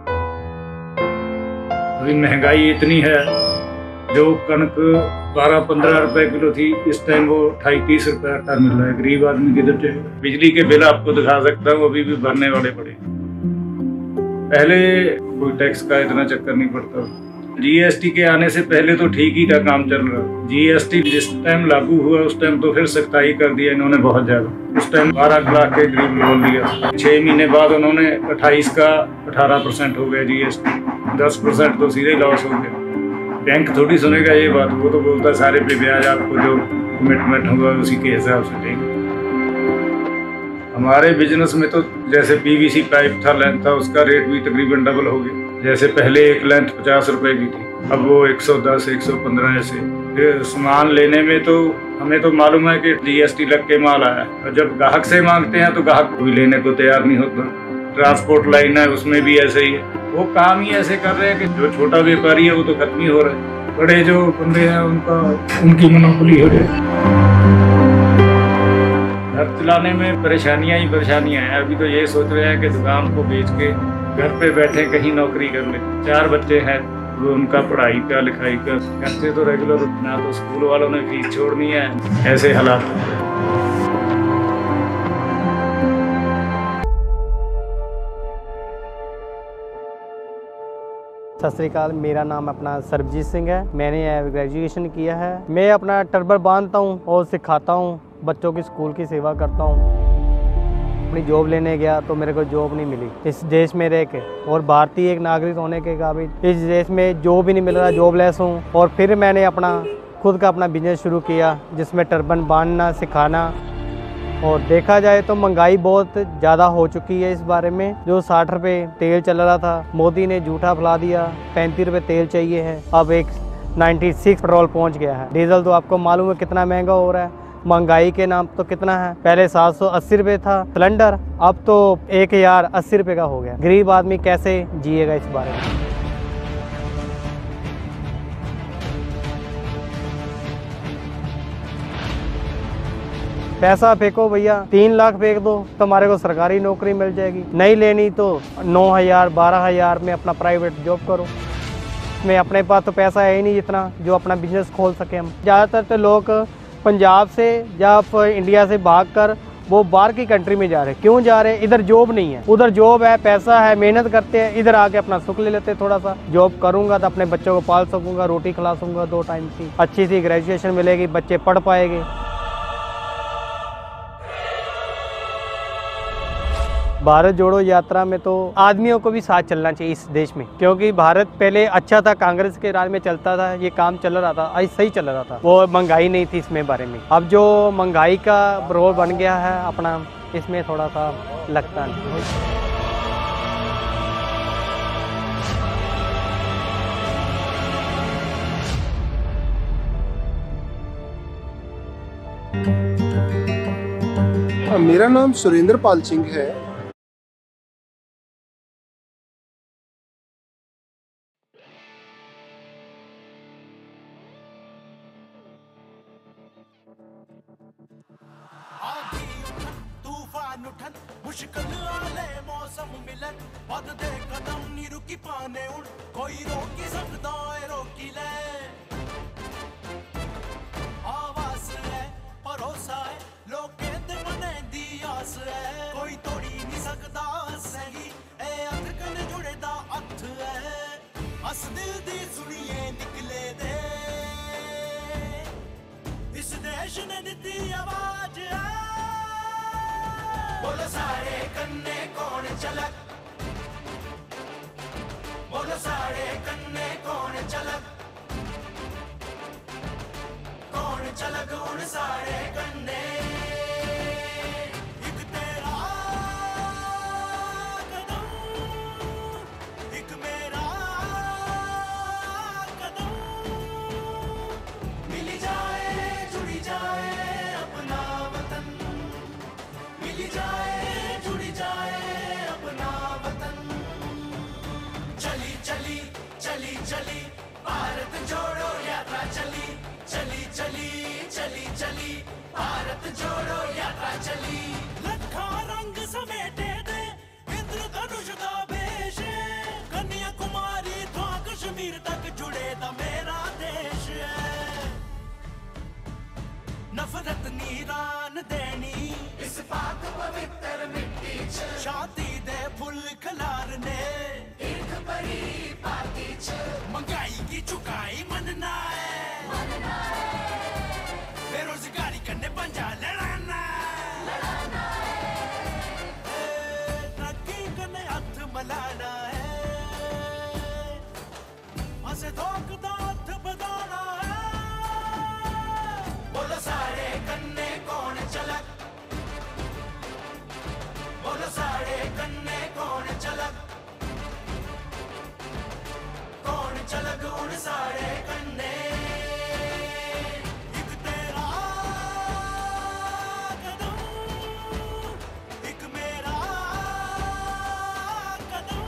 अभी महंगाई इतनी है, जो कणक बारह पंद्रह रुपए किलो थी, इस टाइम वो अठाई तीस रुपए आटा मिल रहा है। गरीब आदमी किधर जाएगा। बिजली के बिल आपको दिखा सकता हूँ, अभी भी भरने वाले पड़े। पहले कोई टैक्स का इतना चक्कर नहीं पड़ता। जीएसटी के आने से पहले तो ठीक ही था, काम चल रहा। जीएसटी जिस टाइम लागू हुआ उस टाइम तो फिर सख्ताई कर दिया इन्होंने बहुत ज्यादा। उस टाइम बारह लाख के करीब बोल दिया। छह महीने बाद उन्होंने अट्ठाईस का अठारह परसेंट हो गया जीएसटी, दस परसेंट तो सीधे लॉस हो गया। बैंक थोड़ी सुनेगा ये बात, वो तो बोलता है सारे पे ब्याज आपको जो कमिटमेंट होगा उसी के हिसाब से देंगे। हमारे बिजनेस में तो जैसे पीवीसी पाइप था, लेंथ था, उसका रेट भी तकरीबन डबल हो गया। जैसे पहले एक लेंथ पचास रुपए की थी, अब वो एक सौ दस एक सौ पंद्रह ऐसे। फिर सामान लेने में तो हमें तो मालूम है कि जीएसटी लग के माल आया, और जब ग्राहक से मांगते हैं तो ग्राहक कोई लेने को तैयार नहीं होता। ट्रांसपोर्ट लाइन है, उसमें भी ऐसे ही है। वो काम ही ऐसे कर रहे हैं कि जो छोटा व्यापारी है वो तो खत्म ही हो रहा है। बड़े जो बंदे हैं उनका उनकी मोनोपोली हो जाए। घर चलाने में परेशानियां ही परेशानियां हैं। अभी तो ये सोच रहे हैं कि दुकान को बेच के घर पे बैठे कहीं नौकरी कर ले। चार बच्चे हैं, वो उनका पढ़ाई का लिखाई का खर्चे तो रेगुलर, ना तो स्कूल वालों ने फीस छोड़नी है। ऐसे हालात सत श्री अकाल, मेरा नाम अपना सरबजीत सिंह है। मैंने ग्रेजुएशन किया है। मैं अपना टर्बर बांधता हूँ और सिखाता हूँ, बच्चों की स्कूल की सेवा करता हूँ। अपनी जॉब लेने गया तो मेरे को जॉब नहीं मिली इस देश में रह के, और भारतीय एक नागरिक होने के काबिल इस देश में जॉब ही नहीं मिल रहा, जॉबलेस हूँ। और फिर मैंने अपना खुद का अपना बिजनेस शुरू किया, जिसमें टर्बन बांधना सिखाना। और देखा जाए तो महंगाई बहुत ज़्यादा हो चुकी है। इस बारे में जो साठ रुपये तेल चल रहा था, मोदी ने झूठा फैला दिया, पैंतीस रुपये तेल चाहिए है, अब एक छियानवे पेट्रोल पहुंच गया है। डीजल तो आपको मालूम है कितना महंगा हो रहा है। महंगाई के नाम तो कितना है, पहले सात सौ अस्सी रुपये था सिलेंडर, अब तो एक हजार अस्सी रुपये का हो गया। गरीब आदमी कैसे जिएगा इस बारे में। पैसा फेंको भैया, तीन लाख फेंक दो तो हमारे को सरकारी नौकरी मिल जाएगी। नहीं लेनी तो नौ हजार बारह हजार में अपना प्राइवेट जॉब करो। में अपने पास तो पैसा है ही नहीं जितना जो अपना बिजनेस खोल सके हम। ज़्यादातर तो लोग पंजाब से या इंडिया से भागकर वो बाहर की कंट्री में जा रहे हैं। क्यों जा रहे हैं? इधर जॉब नहीं है, उधर जॉब है, पैसा है, मेहनत करते हैं, इधर आके अपना सुख ले लेते हैं। थोड़ा सा जॉब करूंगा तो अपने बच्चों को पाल सकूंगा, रोटी खिला सकूंगा दो टाइम की, अच्छी सी ग्रेजुएशन मिलेगी, बच्चे पढ़ पाएंगे। भारत जोड़ो यात्रा में तो आदमियों को भी साथ चलना चाहिए इस देश में, क्योंकि भारत पहले अच्छा था, कांग्रेस के राज में चलता था, ये काम चल रहा था, आज सही चल रहा था, वो महंगाई नहीं थी इसमें बारे में। अब जो महंगाई का रोल बन गया है अपना, इसमें थोड़ा सा लगता नहीं। मेरा नाम सुरेंद्र पाल सिंह है। तूफान उठन मुश्किल आले मौसम मिलन बद दे कदम नी रुकी पाने उन कोई रोकी सकदा है रोकी ले आवाज है भरोसा है लोके ते मने दी आस है कोई तोड़ी नहीं सकदा सही ए अथ कन जुड़े दा अथ है अस दिल दी सुनिए निकले दे इस देश ने दिती आवाज है बोलो सारे कन्ने कौन चलक बोलो सारे कन्ने कौन चलक कौन चलक उन सारे कन्ने एक तेरा कदम एक मेरा कदम मिल जाए जुड़ी जाए अपना वतन मिल जाए जुड़ी जाए अपना वतन चली चली चली चली भारत जोड़ो यात्रा चली चली चली चली चली भारत जोड़ो यात्रा चली लखा रंग समेटे दे इंद्र धनुष का भेष कन्याकुमारी तो कश्मीर तक जुड़े दा मेरा देश है नफरत नीरान देनी इस पाक पवित्र मिट्टी च शांति दे फुल खलारने ईर्ख भरी पार्टी च महंगाई की चुकाई मनना है मनना है बेरोजगारी करने पंजा लड़ाना लड़ाना है तरक्की करने हथ मलाना है असे धोख दा हथ बदाना है बोलो सारे कन्ने कौन चलक बोलो सारे कन्ने कौन चलक कौन चलक उन सारे कन्ने एक तेरा कदम एक मेरा कदम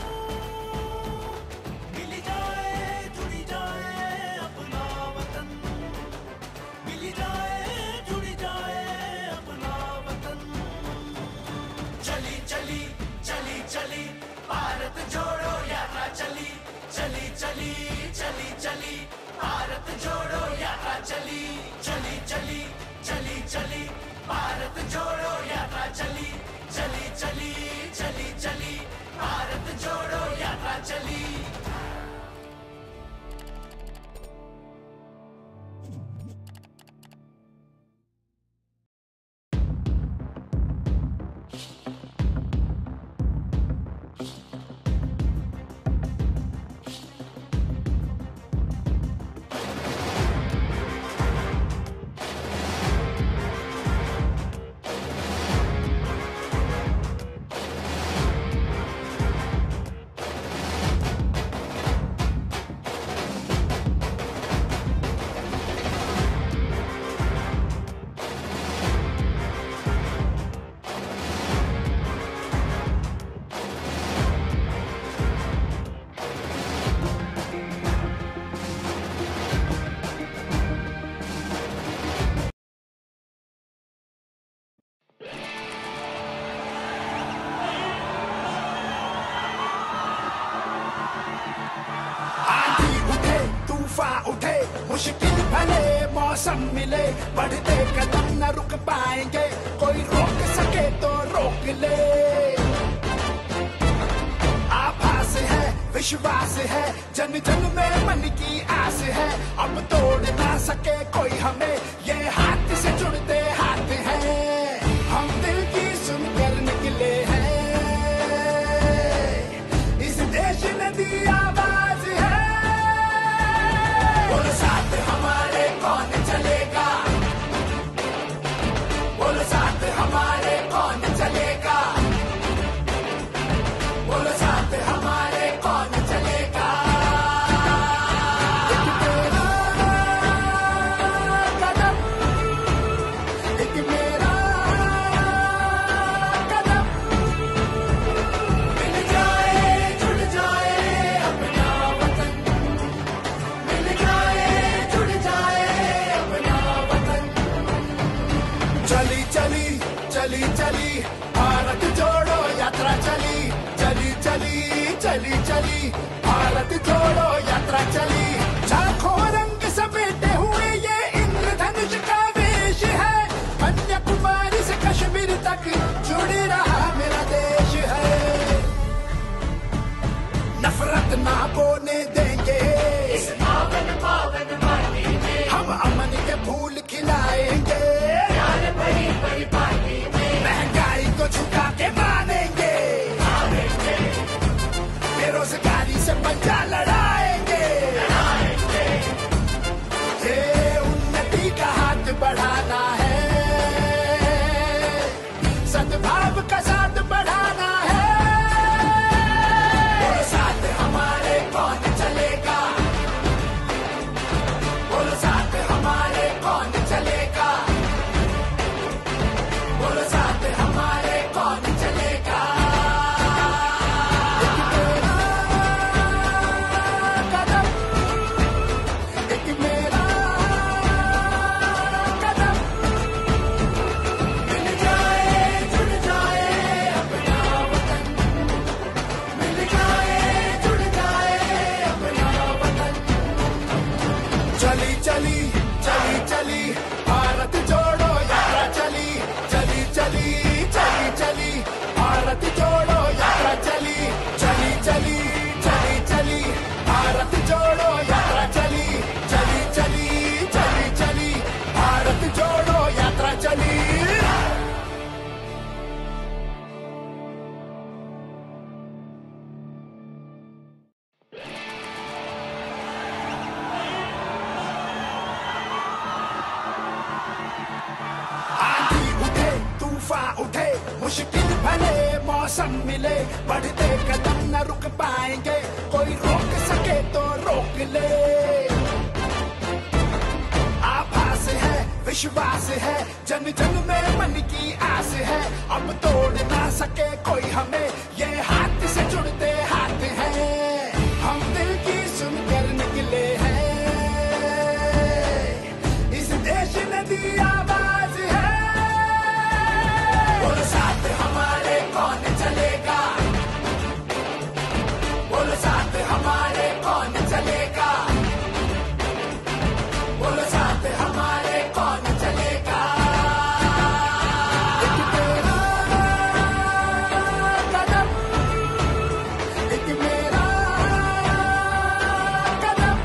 मिल जाए जुड़ी जाए अपना वतन मिल जाए जुड़ी जाए अपना वतन चली चली चली चली भारत जोड़ो यात्रा चली चली चली चली चली भारत जोड़ो यात्रा चली चली चली चली चली भारत जोड़ो यात्रा चली चली चली चली चली भारत जोड़ो यात्रा चली उठे मुश्किल भले मौसम मिले बढ़ते कदम न रुक पाएंगे कोई रोक सके तो रोक ले आभास है विश्वास है जन जन में मन की आस है अब तोड़ ना सके कोई हमें ये हाथ से जुड़ते हाथ हैं हम दिल की सुनकर निकले हैं इस देश ने दी आवाज है बोलो साथ हमारे कौन चलेगा बोलो साथ हमारे कौन चलेगा बोलो साथ हमारे कौन चलेगा एक तेरा कदम चली, भारत जोड़ो यात्रा चली। लाखों रंग समेटे हुए ये इंद्रधनुष का वेश है, कन्याकुमारी से कश्मीर तक जुड़ रहा मेरा देश है। नफरत ना बोने देंगे इस पावन पावन माटी में, हम अमन के फूल खिलाएंगे प्यार भरी भरी पार्टी में। महंगाई को झुका के मानेंगे, बेरोजगारी से पंजा लड़ाएंगे, ये उन्नति का हाथ बढ़ाना है, सद्भाव का साथ बढ़ाना है। बोलो साथ हमारे कौन चलेगा, बोलो साथ हमारे कौन चलेगा, बोलो साथ हमारे कौन चलेगा। एक मेरा कदम, मिल जाए जुड़ जाए अपना वतन, मिल जाए जुड़ जाए अपना वतन। चली चली चली चली भारत जोड़ो यात्रा चली, चली चली चली चली भारत जोड़ो यात्रा चली, चली चली चली चली भारत जोड़ो यात्रा चली, चली चली चली चली भारत जोड़ो यात्रा चली। आंधी उठे तूफान उठे, मुश्किल भले मौसम मिले, बढ़ते कदम न रुक पाएंगे, कोई रोक सके तो रोक ले। आभास है विश्वास है, जन जन में मन की आस है, अब तोड़ ना सके कोई हमें, ये हाथ से जुड़ते हाथ हैं, हम दिल की सुनकर निकले हैं, इस देश ने दी आवाज है। बोलो साथ हमारे कौन चलेगा, बोलो साथ हमारे कौन चलेगा, बोलो साथ हमारे कौन चलेगा। एक तेरा कदम, एक मेरा कदम,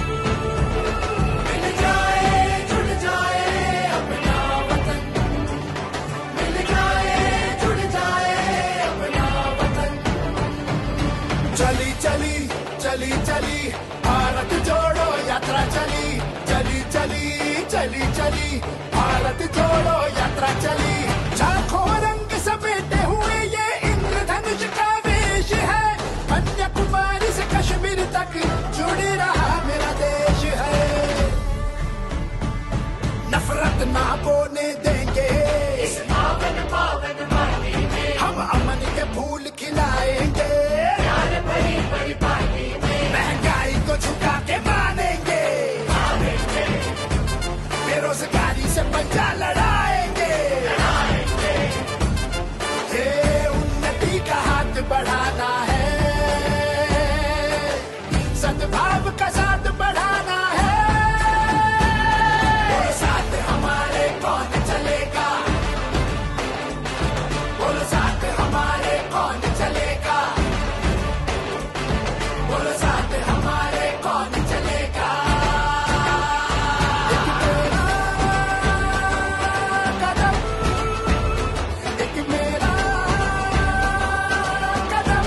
मिल जाए जुड़ जाए अपना वतन, मिल जाए जुड़ जाए अपना वतन। चली चली चली चली भारत जोड़ो यात्रा चली, चली चली चली चली भारत जोड़ो यात्रा चली। लाखों रंग समेटे हुए ये इंद्रधनुष का वेश है, कन्याकुमारी से कश्मीर तक जुड़ रहा मेरा देश है। नफरत ना बोने देंगे इस पावन पावन माटी में, हम अमन के फूल खिलाएंगे प्यार भरी भरी पार्टी में। महंगाई को झुका के मानेंगे, बेरोजगारी से पंजा लड़ाएंगे, ये उन्नति का हाथ बढ़ाना है, सद्भाव का साथ बढ़ाना है। बोलो साथ हमारे कौन चलेगा, बोलो साथ हमारे कौन चलेगा, बोलो साथ हमारे कौन चलेगा। एक तेरा कदम, एक मेरा कदम,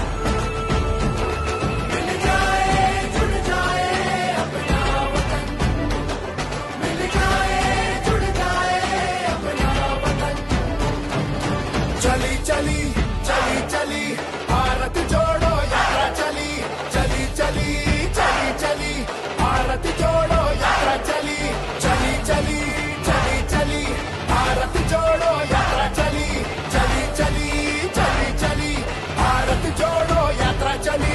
मिल जाए जुड़ जाए अपना वतन, मिल जाए जुड़ जाए अपना वतन। चली चली चली चली भारत जोड़ो यात्रा चली, चली चली चली चली भारत जोड़ो यात्रा चली, चली चली चली चली भारत जोड़ो यात्रा चली, चली चली चली चली भारत जोड़ो यात्रा चली।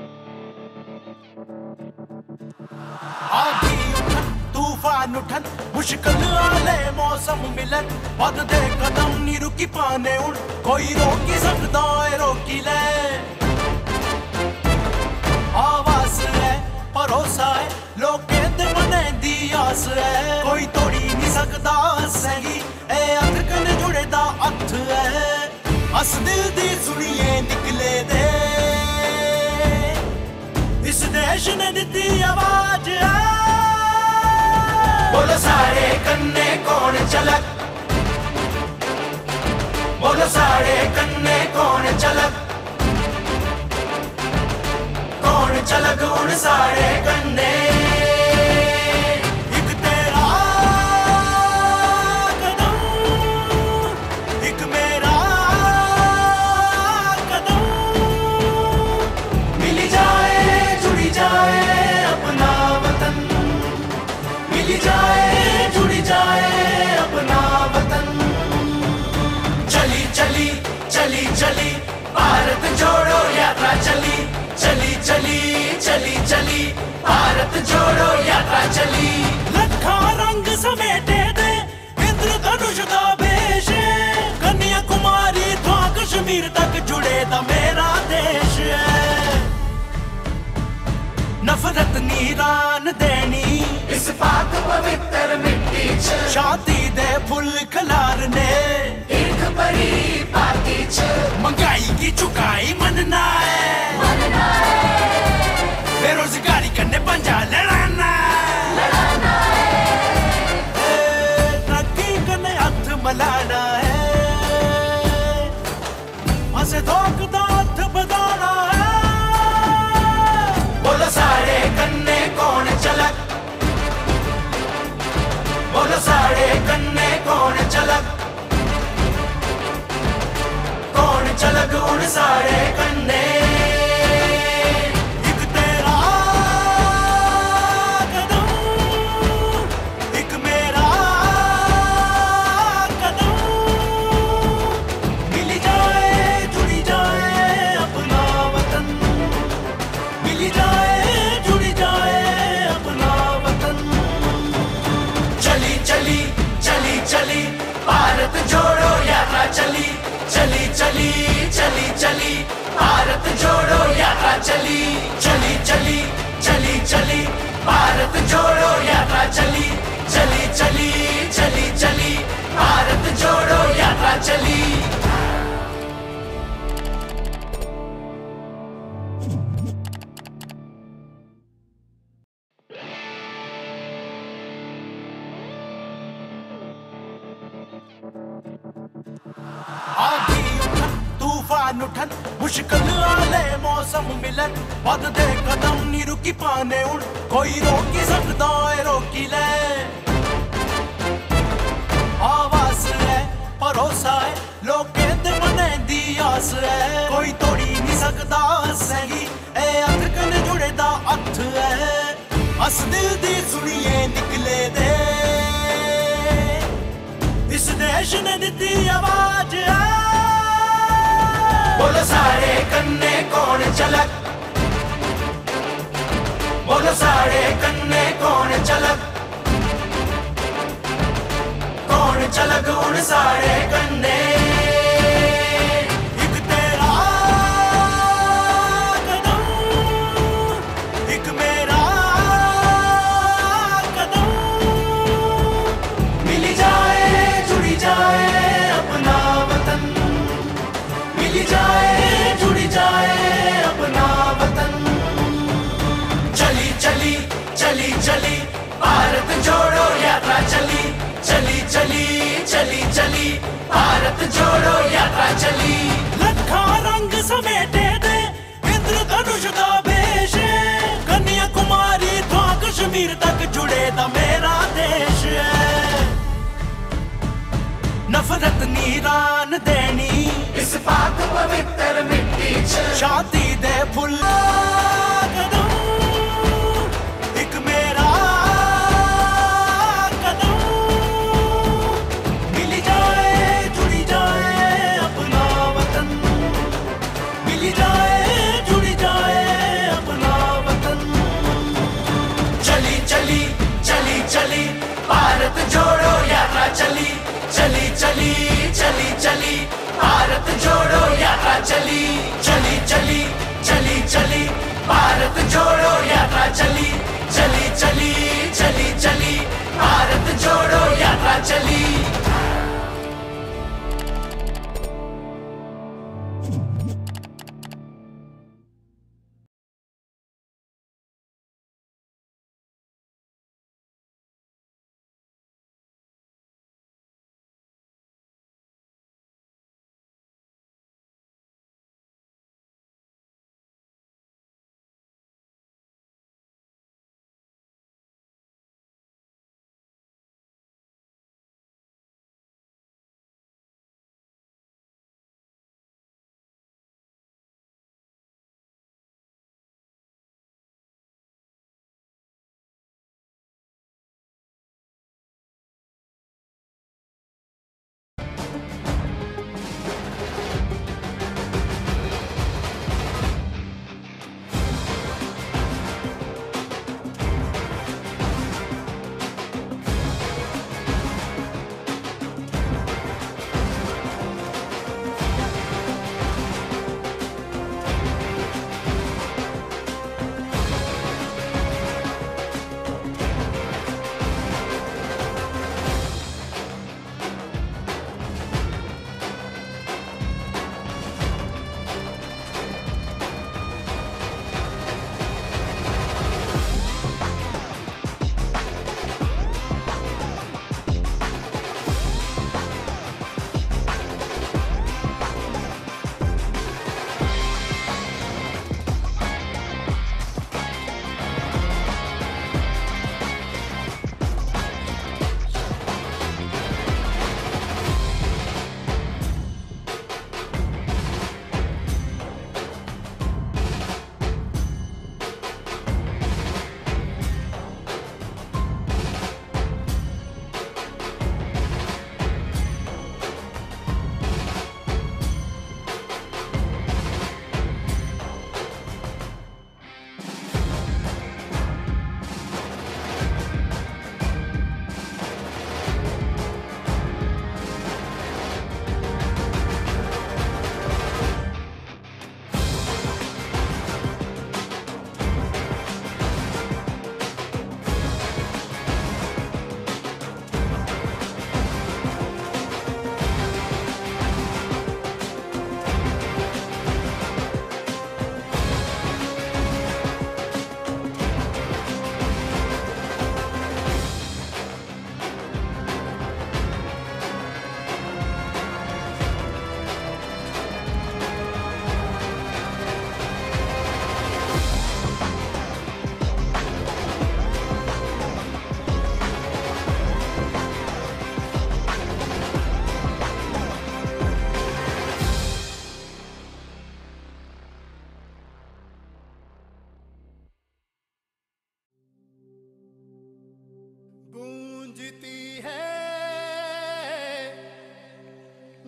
आंधी उठन तूफान उठन, मुश्किल आले मौसम मिलन वध दे कदम नी रुकी पाने उन कोई रोकी सकदा है रोकी ले आवाज है भरोसा है लोकें दे मने दी आस है कोई तोड़ी नहीं सकदा सही ए अख कने जुड़े दा हथ है अस दिल दी सुनिए निकले दे इस देश ने दी आवाज है बोलो सारे कन्ने कौन चलक बोलो सारे कन्ने कौन चलक कौन चलक उन सारे कन्ने एक तेरा कदम एक मेरा कदम मिल जाए जुड़ी जाए अपना वतन मिल जाए जुड़ी जाए अपना वतन चली चली चली चली भारत जोड़ो यात्रा चली चली चली चली चली भारत जोड़ो यात्रा चली लखा रंग समेटे दे इंद्रधनुष दा भेष कन्याकुमारी तो कश्मीर तक जुड़े दा मेरा देश है नफरत नीरान देनी इस पाक पवित्र मिट्टी च शादी दे फुल खलारने एक भरी पार्टी च महंगाई की चुकाई मनना है मनना है बेरोजगारी करने पंजा लड़ाना लड़ाना है तरक्की करने हाथ मलाना है हंसे धोख दा हाथ बदाना है बोलो सारे कन्ने कौन चलक बोलो सारे कन्ने कौन चलक कौन चलक उन सारे कन्ने एक तेरा कदम एक मेरा कदम मिल जाए जुड़ी जाए अपना वतन मिल जाए जुड़ी जाए अपना वतन चली चली चली चली भारत जोड़ो यात्रा चली चली चली चली चली भारत जोड़ो यात्रा चली चली चली चली चली भारत जोड़ो यात्रा चली चली चली चली चली भारत जोड़ो यात्रा चली तूफान उठन मुश्किल आले मौसम मिलन वध दे कदम नी रुकी पाने उन कोई रोकी सकदा है रोकी ले आवाज है भरोसा है लोकें दे मने दी आस है कोई तोड़ी नहीं सकदा सही ए अख कने जुड़े दा हथ है अस दिल दी सुनिए निकले दे इस देश ने दी आवाज है बोलो सारे कन्ने कौन चलक बोलो सारे कन्ने कौन चलक कौन चलक उन सारे कन्ने एक तेरा कदम एक मेरा कदम मिल जाए जुड़ी जाए अपना वतन मिल जाए जुड़ी जाए अपना वतन चली चली चली चली भारत जोड़ो यात्रा चली चली चली चली चली भारत जोड़ो यात्रा चली लखा रंग समेटे दे इंद्रधनुष दा भेष कन्याकुमारी तो कश्मीर तक जुड़े दा मेरा देश है नफरत नीरान देनी इस पाक पवित्र मिट्टी च शादी दे फुल कदम एक मेरा कदम मिल जाए जुड़ी जाए अपना वतन मिल जाए जुड़ी जाए अपना वतन चली चली चली चली भारत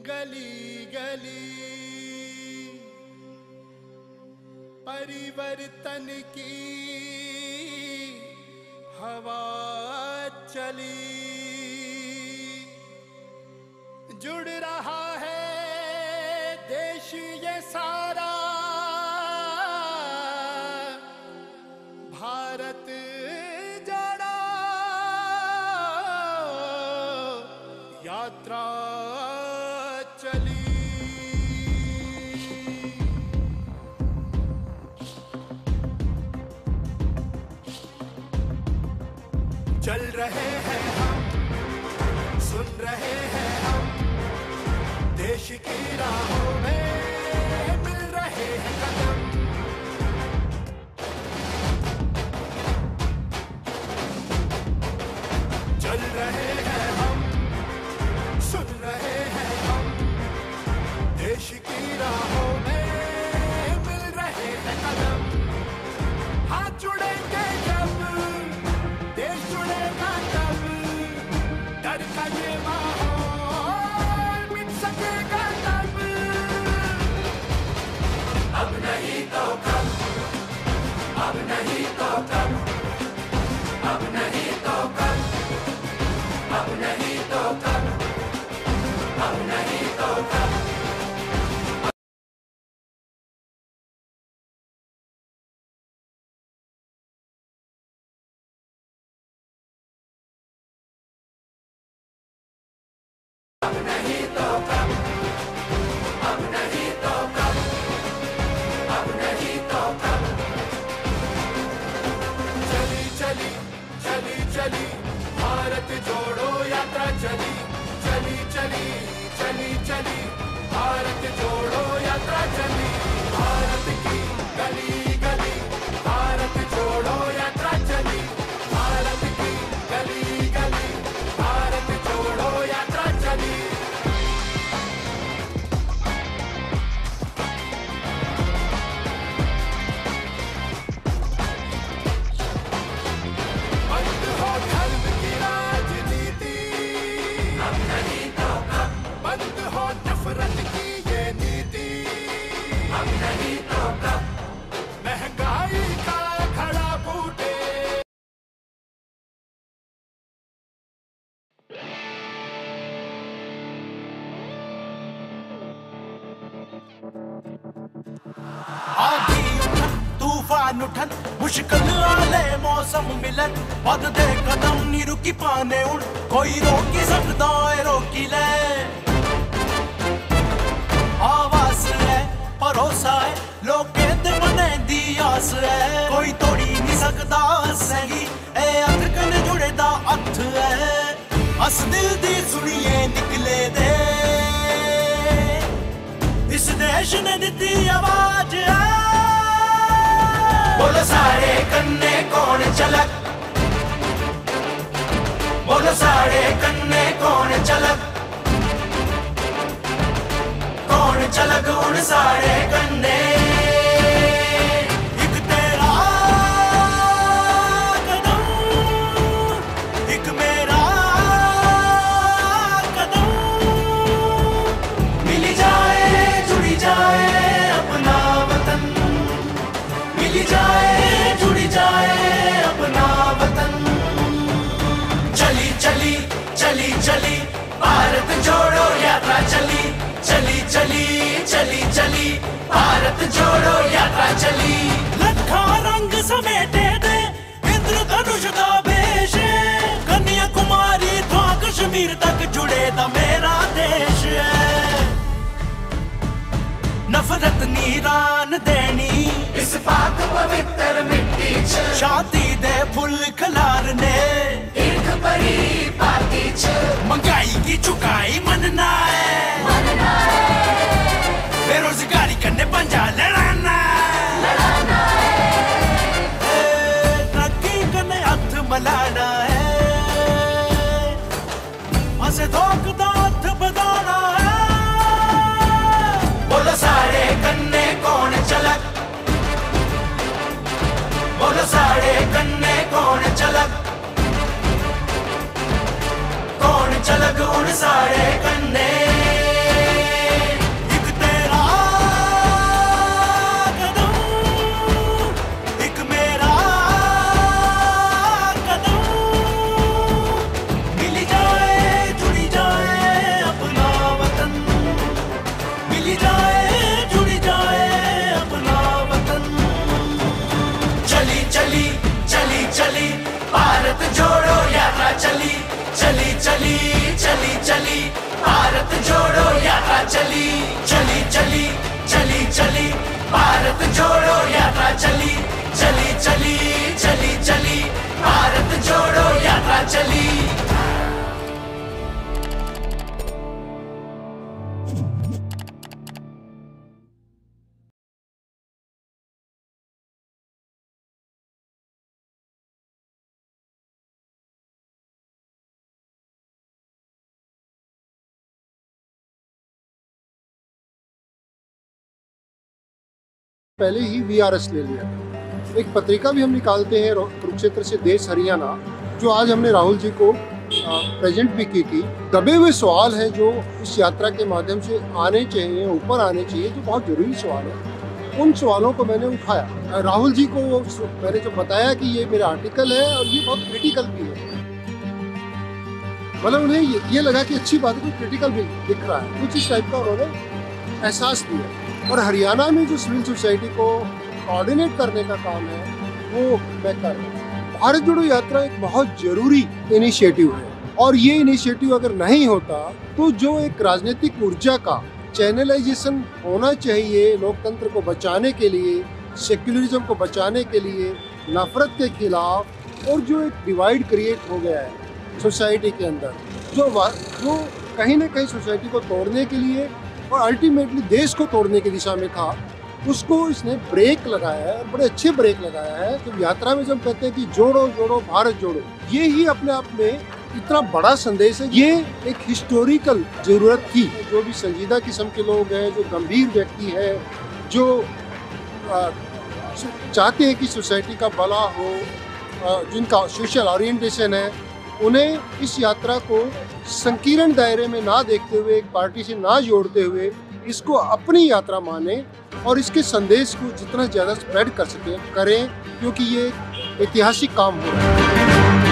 गली गली परिवर्तन की हवा चली, जुड़ रहा है देश ये सारा, भारत जड़ा यात्रा चली। चल रहे हैं हम, सुन रहे हैं हम, देश की राहों में मिल रहे हैं कदम। चल रहे हैं हम, सुन रहे हैं हम, देश की राहों में मिल रहे हैं कदम। हाथ जुड़ेंगे जब, देश जुड़ेगा तब, डर का ये माहौल मिट सकेगा तब। अब नहीं तो कब, अब नहीं तो कब, अब नहीं तो कब, अब नहीं तो कब, अब नहीं तो कब। अब नहीं तो कब, अब नहीं तो कब, अब नहीं तो कब। चली चली चली चली भारत जोड़ो यात्रा चली, चली चली चली चली भारत जोड़ो यात्रा चली। भारत की गली गली भारत जोड़ो यात्रा चली, भारत की गली गली भारत जोड़ो यात्रा चली। बंद हो धर्म की राजनीति, अब नहीं तो कब। बंद हो नफरत की ये नीति, अब नहीं तो कब। महंगाई का खड़ा बूटे, आंधी उठन तूफान उठन मुश्किल आले मौसम मिलन, बददे कदम नी रुकी पाने उन, कोई रोकी सकदा है रोकी ले। आवाज है भरोसा है लोकें दे मने दी आस है, कोई तोड़ी नहीं सकदा सही ए अख कन जुड़े दा हथ है। अस दिल दी सुनिए निकले दे, इस देश ने दी आवाज है। बोलो सारे कन्ने कौन चलक, बोलो सारे कन्ने कौन चलक, कौन चलक उन सारे कन्ने। एक तेरा कदम, एक मेरा कदम, मिल जाए जुड़ी जाए अपना वतन, मिल जाए जुड़ी जाए अपना वतन। चली चली चली चली भारत जोड़ो यात्रा चली, चली चली चली चली भारत जोड़ो यात्रा चली। लखा रंग समेटे दे इंद्र धनुष का वेश, कन्याकुमारी तो कश्मीर तक जुड़े दा मेरा देश है। नफरत नीरान देनी इस पाक पवित्र मिट्टी च, शांति दे फुल खलारने ईर्ख भरी पाती च। महंगाई की चुकाई मनना है, मनना है। बेरोजगारी करने पंजा लड़ाना, लड़ाना है। तरक्की करने हथ मलाना है, हंसे धोख दा हथ बधाना है। बोलो सारे कन्ने कौन चलक, बोलो सारे कन्ने कौन चलक, कौन चलक उन सारे कन्ने। चली चली चली भारत जोड़ो यात्रा चली चली चली चली चली भारत जोड़ो यात्रा चली चली चली चली चली भारत जोड़ो यात्रा चली। पहले ही वी आर एस ले लिया। एक पत्रिका भी हम निकालते हैं कुरुक्षेत्र से देश हरियाणा, जो आज हमने राहुल जी को प्रेजेंट भी की थी। दबे हुए सवाल हैं जो इस यात्रा के माध्यम से आने चाहिए, ऊपर आने चाहिए, जो बहुत जरूरी सवाल है। उन सवालों को मैंने उठाया। राहुल जी को मैंने जो बताया कि ये मेरा आर्टिकल है और ये बहुत क्रिटिकल भी है, मतलब उन्हें ये, ये लगा कि अच्छी बात है, कोई क्रिटिकल भी दिख रहा है, कुछ इस टाइप का उन्होंने एहसास दिया। और हरियाणा में जो सिविल सोसाइटी को कोऑर्डिनेट करने का काम है वो मैं कर रहा हूँ। भारत जोड़ो यात्रा एक बहुत जरूरी इनिशिएटिव है और ये इनिशिएटिव अगर नहीं होता तो जो एक राजनीतिक ऊर्जा का चैनलाइजेशन होना चाहिए लोकतंत्र को बचाने के लिए, सेक्युलरिज्म को बचाने के लिए, नफरत के खिलाफ, और जो एक डिवाइड क्रिएट हो गया है सोसाइटी के अंदर, जो जो कहीं ना कहीं सोसाइटी को तोड़ने के लिए और अल्टीमेटली देश को तोड़ने की दिशा में था, उसको इसने ब्रेक लगाया है, बड़े अच्छे ब्रेक लगाया है। तो यात्रा में जब कहते हैं कि जोड़ो जोड़ो भारत जोड़ो, ये ही अपने आप में इतना बड़ा संदेश है। ये एक हिस्टोरिकल जरूरत थी। जो भी संजीदा किस्म के लोग हैं, जो गंभीर व्यक्ति है, जो आ, चाहते हैं कि सोसाइटी का भला हो, आ, जिनका सोशल ओरिएंटेशन है, उन्हें इस यात्रा को संकीर्ण दायरे में ना देखते हुए, एक पार्टी से ना जोड़ते हुए, इसको अपनी यात्रा माने और इसके संदेश को जितना ज़्यादा स्प्रेड कर सके करें, क्योंकि ये ऐतिहासिक काम हो रहा है।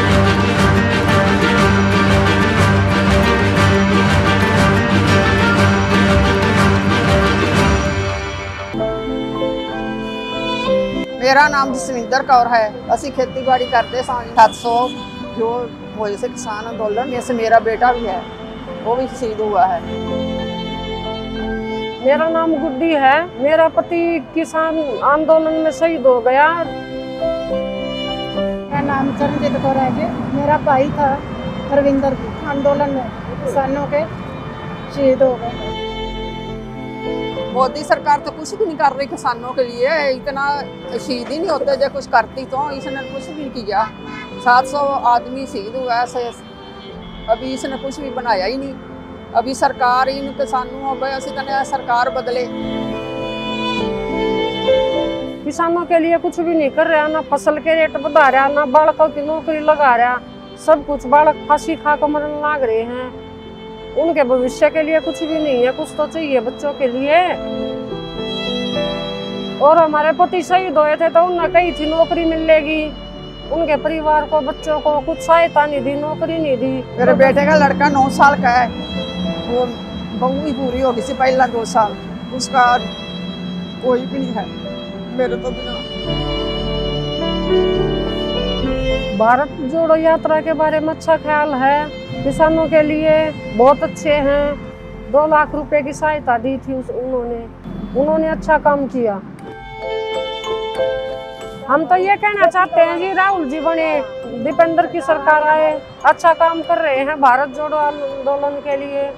मेरा नाम जसविंदर कौर है। असी खेतीबाड़ी करते सात सौ जो हुए से किसान आंदोलन में से मेरा बेटा भी है, वो भी शहीद हुआ है। मेरा नाम गुड्डी है। मेरा पति किसान आंदोलन में शहीद हो गया। मेरा नाम चरणजीत कौर है। मेरा भाई था रविंदर आंदोलन में किसानों के शहीद हो गए। मोदी सरकार तो कुछ भी नहीं कर रही किसानों के लिए। इतना शहीद ही नहीं होते, जो कुछ करती तो इसने कुछ भी नहीं किया। सात सौ आदमी शहीद हुआ है, अभी इसने कुछ भी बनाया ही नहीं। अभी सरकार इन किसानों हो गए, असी कहने सरकार बदले। किसानों के लिए कुछ भी नहीं कर रहा, ना फसल के रेट बढ़ा रहा, ना बालकों की नौकरी लगा रहा। सब कुछ बालक फांसी खा कर मरने लग रहे हैं। उनके भविष्य के लिए कुछ भी नहीं है। कुछ तो चाहिए बच्चों के लिए। और हमारे पति शहीद हुए थे तो उन्हें कही थी नौकरी मिलेगी, उनके परिवार को, बच्चों को कुछ सहायता नहीं दी, नौकरी नहीं दी। मेरे बेटे का लड़का नौ साल का है, वो बहू ही पूरी होगी से पहला दो साल, उसका कोई भी नहीं है मेरे तो बिना। भारत जोड़ो यात्रा के बारे में अच्छा ख्याल है। किसानों के लिए बहुत अच्छे हैं। दो लाख रुपए की सहायता दी थी उस उन्होंने उन्होंने अच्छा काम किया। हम तो ये कहना चाहते हैं कि राहुल जी बने, दीपेंद्र की सरकार आए, अच्छा काम कर रहे हैं भारत जोड़ो आंदोलन के लिए।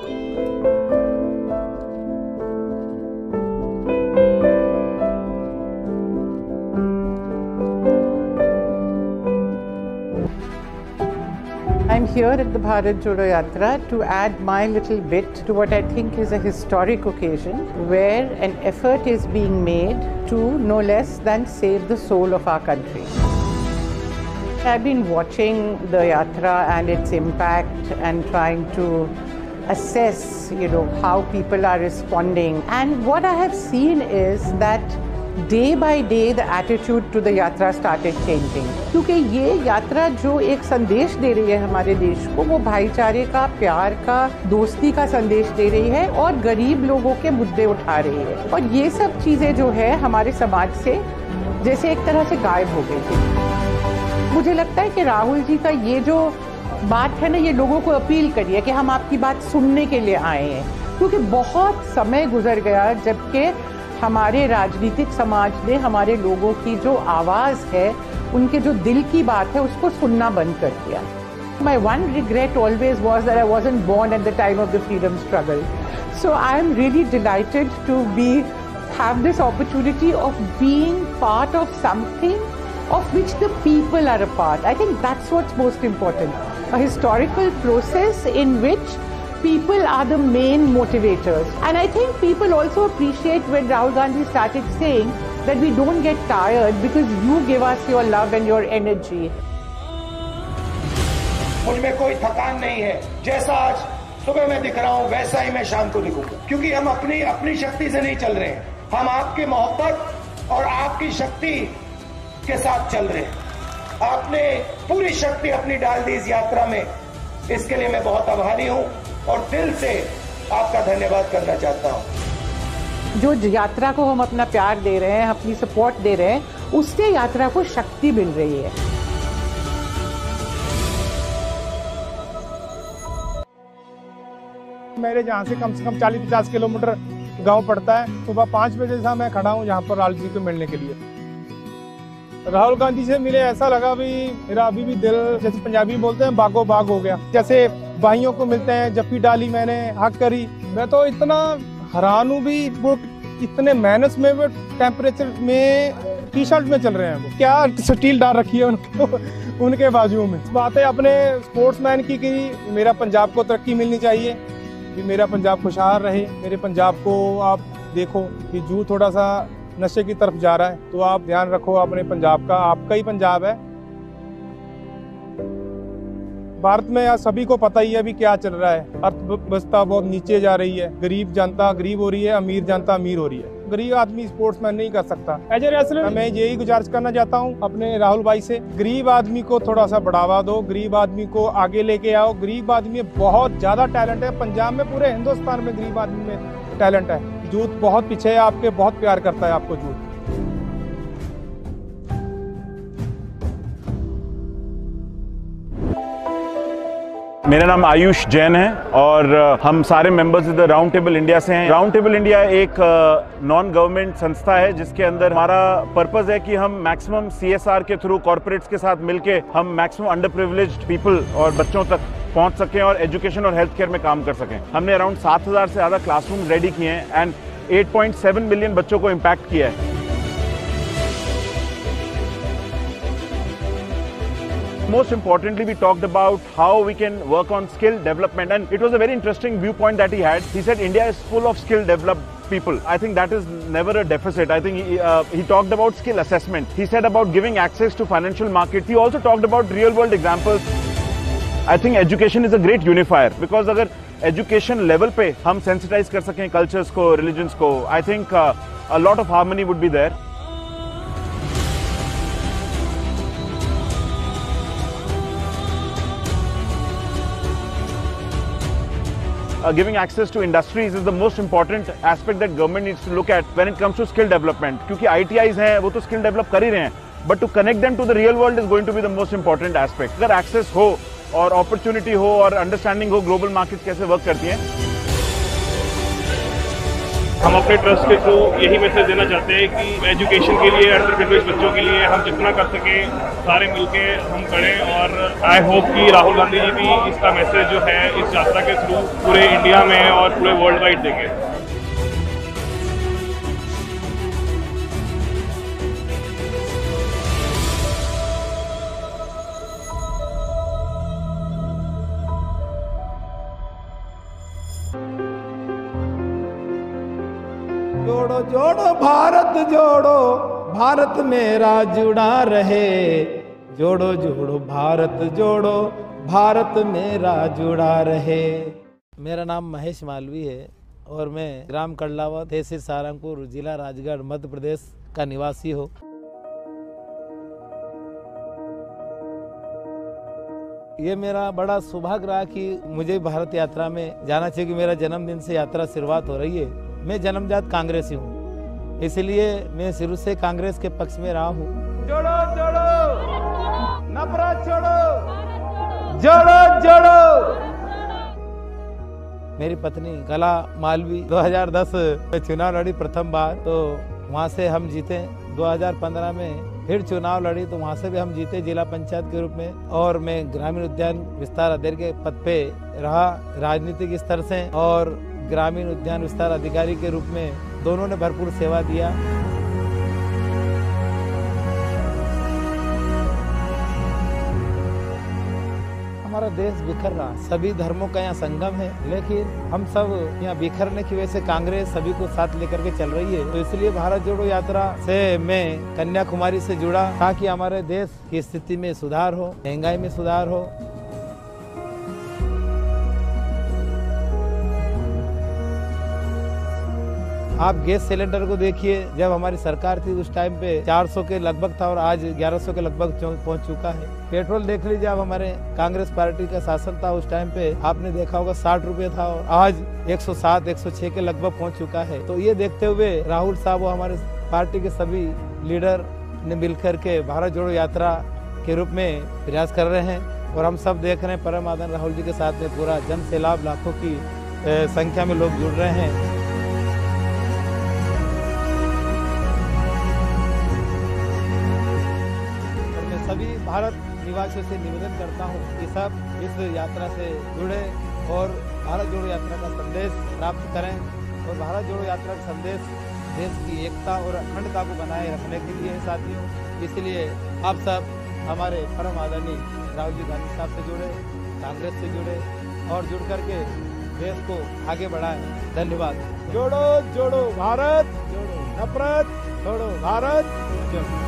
I'm here at the Bharat Jodo Yatra to add my little bit to what I think is a historic occasion where an effort is being made to no less than save the soul of our country. I've been watching the Yatra and its impact and trying to assess, you know, how people are responding. And what I have seen is that day by day the attitude to the yatra started changing, क्योंकि ये यात्रा जो एक संदेश दे रही है हमारे देश को, वो भाईचारे का, प्यार का, दोस्ती का संदेश दे रही है और गरीब लोगों के मुद्दे उठा रही है। और ये सब चीजें जो है हमारे समाज से जैसे एक तरह से गायब हो गई थी। मुझे लगता है कि राहुल जी का ये जो बात है ना, ये लोगों को अपील करिए कि हम आपकी बात सुनने के लिए आए हैं, क्योंकि बहुत समय गुजर गया जबकि हमारे राजनीतिक समाज ने हमारे लोगों की जो आवाज़ है, उनके जो दिल की बात है, उसको सुनना बंद कर दिया। My one regret always was that I wasn't born at the time of the freedom struggle. So I am really delighted to be have this opportunity of being part of something of which the people are a part. I think that's what's most important. A historical process in which people are the main motivators. And I think people also appreciate when Rahul Gandhi started saying that we don't get tired because you give us your love and your energy. मुझ में कोई थकान नहीं है। जैसा आज सुबह मैं दिख रहा हूं वैसा ही मैं शाम को दिखूंगा, क्योंकि हम अपनी अपनी शक्ति से नहीं चल रहे हैं, हम आपकी मोहब्बत और आपकी शक्ति के साथ चल रहे हैं। आपने पूरी शक्ति अपनी डाल दी इस यात्रा में, इसके लिए मैं बहुत आभारी हूं और दिल से आपका धन्यवाद करना चाहता हूं। जो यात्रा को हम अपना प्यार दे रहे हैं, अपनी सपोर्ट दे रहे हैं, उससे यात्रा को शक्ति मिल रही है। मेरे जहाँ से कम से कम चालीस पचास किलोमीटर गांव पड़ता है। सुबह पाँच बजे से मैं खड़ा हूँ यहाँ पर राहुल जी को मिलने के लिए। राहुल गांधी से मिले ऐसा लगा भी मेरा अभी भी दिल, जैसे पंजाबी बोलते हैं, बागो बाग हो गया। जैसे भाइयों को मिलते हैं, जप्पी डाली मैंने, हक करी। मैं तो इतना हैरान हूँ भी, वो इतने मेहनत में, वो टेम्परेचर में टी शर्ट में चल रहे हैं। वो क्या स्टील डाल रखी है उनको उनके बाजू में। बात है अपने स्पोर्ट्समैन की कि मेरा पंजाब को तरक्की मिलनी चाहिए, कि मेरा पंजाब खुशहाल रहे। मेरे पंजाब को आप देखो कि जू थोड़ा सा नशे की तरफ जा रहा है, तो आप ध्यान रखो अपने पंजाब का, आपका ही पंजाब है। भारत में आज सभी को पता ही है अभी क्या चल रहा है। अर्थव्यवस्था बहुत नीचे जा रही है, गरीब जनता गरीब हो रही है, अमीर जनता अमीर हो रही है। गरीब आदमी स्पोर्ट्समैन नहीं कर सकता। एज ए रेसलर मैं यही गुजारिश करना चाहता हूँ अपने राहुल भाई से, गरीब आदमी को थोड़ा सा बढ़ावा दो, गरीब आदमी को आगे लेके आओ। गरीब आदमी में बहुत ज्यादा टैलेंट है, पंजाब में, पूरे हिंदुस्तान में गरीब आदमी में टैलेंट है। यूथ बहुत पीछे है आपके, बहुत प्यार करता है आपको यूथ। मेरा नाम आयुष जैन है और हम सारे मेंबर्स इधर राउंड टेबल इंडिया से हैं। राउंड टेबल इंडिया एक नॉन गवर्नमेंट संस्था है जिसके अंदर हमारा पर्पस है कि हम मैक्सिमम सीएसआर के थ्रू कॉर्पोरेट्स के साथ मिलके हम मैक्सिमम अंडर प्रिविलेज्ड पीपल और बच्चों तक पहुंच सकें और एजुकेशन और हेल्थ केयर में काम कर सकें। हमने अराउंड सात हजार से ज़्यादा क्लासरूम रेडी किए हैं एंड आठ पॉइंट सात मिलियन बच्चों को इम्पैक्ट किया है। Most importantly, we talked about how we can work on skill development, and it was a very interesting viewpoint that he had. He said India is full of skill developed people. I think that is never a deficit. I think he, uh, he talked about skill assessment. He said about giving access to financial markets. He also talked about real world examples. I think education is a great unifier because अगर education level पे हम sensitize कर सकें cultures को, religions को, I think uh, a lot of harmony would be there. Uh, giving access to industries is the most important aspect that government needs to look at when it comes to skill development. क्योंकि I T Is हैं, वो तो skill develop कर ही रहे हैं, but to connect them to the real world is going to be the most important aspect. अगर access हो और opportunity हो और understanding हो global markets कैसे work करती हैं। हम अपने ट्रस्ट के थ्रू यही मैसेज देना चाहते हैं कि एजुकेशन के लिए, अंडर प्रिविलेज्ड बच्चों के लिए हम जितना कर सकें सारे मिलके हम करें। और आई होप कि राहुल गांधी जी भी इसका मैसेज जो है इस यात्रा के थ्रू पूरे इंडिया में और पूरे वर्ल्ड वाइड देंगे। जोड़ो जोड़ो भारत जोड़ो, भारत मेरा जुड़ा रहे। जोड़ो जोड़ो भारत जोड़ो, भारत मेरा जुड़ा रहे। मेरा नाम महेश मालवी है और मैं ग्राम कड़लावा, तहसील सहारनपुर, जिला राजगढ़, मध्य प्रदेश का निवासी हूँ। ये मेरा बड़ा सौभाग्य रहा कि मुझे भारत यात्रा में जाना चाहिए कि मेरा जन्मदिन से यात्रा शुरुआत हो रही है। मैं जन्मजात कांग्रेसी हूँ, इसलिए मैं शुरू से कांग्रेस के पक्ष में रहा हूँ। जोड़ो जोड़ो नफरत छोड़ो, जोड़ो जोड़ो। मेरी पत्नी कला मालवी दो हज़ार दस में चुनाव लड़ी प्रथम बार, तो वहाँ से हम जीते। दो हज़ार पंद्रह में फिर चुनाव लड़ी तो वहाँ से भी हम जीते जिला पंचायत के रूप में, और मैं ग्रामीण उद्यान विस्तार अध्यक्ष के पद पे रहा राजनीतिक स्तर से, और ग्रामीण उद्यान विस्तार अधिकारी के रूप में दोनों ने भरपूर सेवा दिया। हमारा देश बिखर रहा, सभी धर्मों का यहाँ संगम है, लेकिन हम सब यहाँ बिखरने की वजह से कांग्रेस सभी को साथ लेकर के चल रही है। तो इसलिए भारत जोड़ो यात्रा से मैं कन्याकुमारी से जुड़ा ताकि हमारे देश की स्थिति में सुधार हो, महंगाई में सुधार हो। आप गैस सिलेंडर को देखिए, जब हमारी सरकार थी उस टाइम पे चार सौ के लगभग था और आज ग्यारह सौ के लगभग पहुंच चुका है। पेट्रोल देख लीजिए, अब हमारे कांग्रेस पार्टी का शासन था उस टाइम पे आपने देखा होगा साठ रुपए था और आज एक सौ सात एक सौ छह के लगभग पहुंच चुका है। तो ये देखते हुए राहुल साहब और हमारे पार्टी के सभी लीडर ने मिलकर के भारत जोड़ो यात्रा के रूप में प्रयास कर रहे हैं, और हम सब देख रहे हैं परम आदरणीय राहुल जी के साथ में पूरा जन सैलाब लाखों की संख्या में लोग जुड़ रहे हैं। सभी भारत निवासियों से निवेदन करता हूं कि सब इस यात्रा से जुड़े और भारत जोड़ो यात्रा का संदेश प्राप्त करें, और भारत जोड़ो यात्रा का संदेश देश की एकता और अखंडता को बनाए रखने के लिए है साथियों। इसलिए आप सब हमारे परम आदरणीय राहुल जी गांधी साहब से जुड़े, कांग्रेस से जुड़े और जुड़ करके देश को आगे बढ़ाएं। धन्यवाद। जोड़ो जोड़ो भारत, जोड़ो नफरत, जोड़ो भारत, जोड़ो।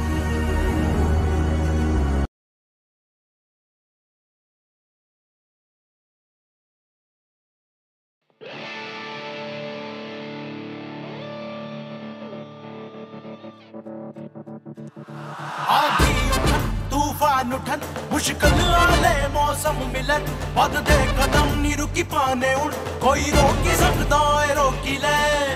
तूफान उठन मुश्किल आले मौसम मिलन, बद दे कदम नी रुकी पाने उन, कोई रोकी सकदा है रोकी ले।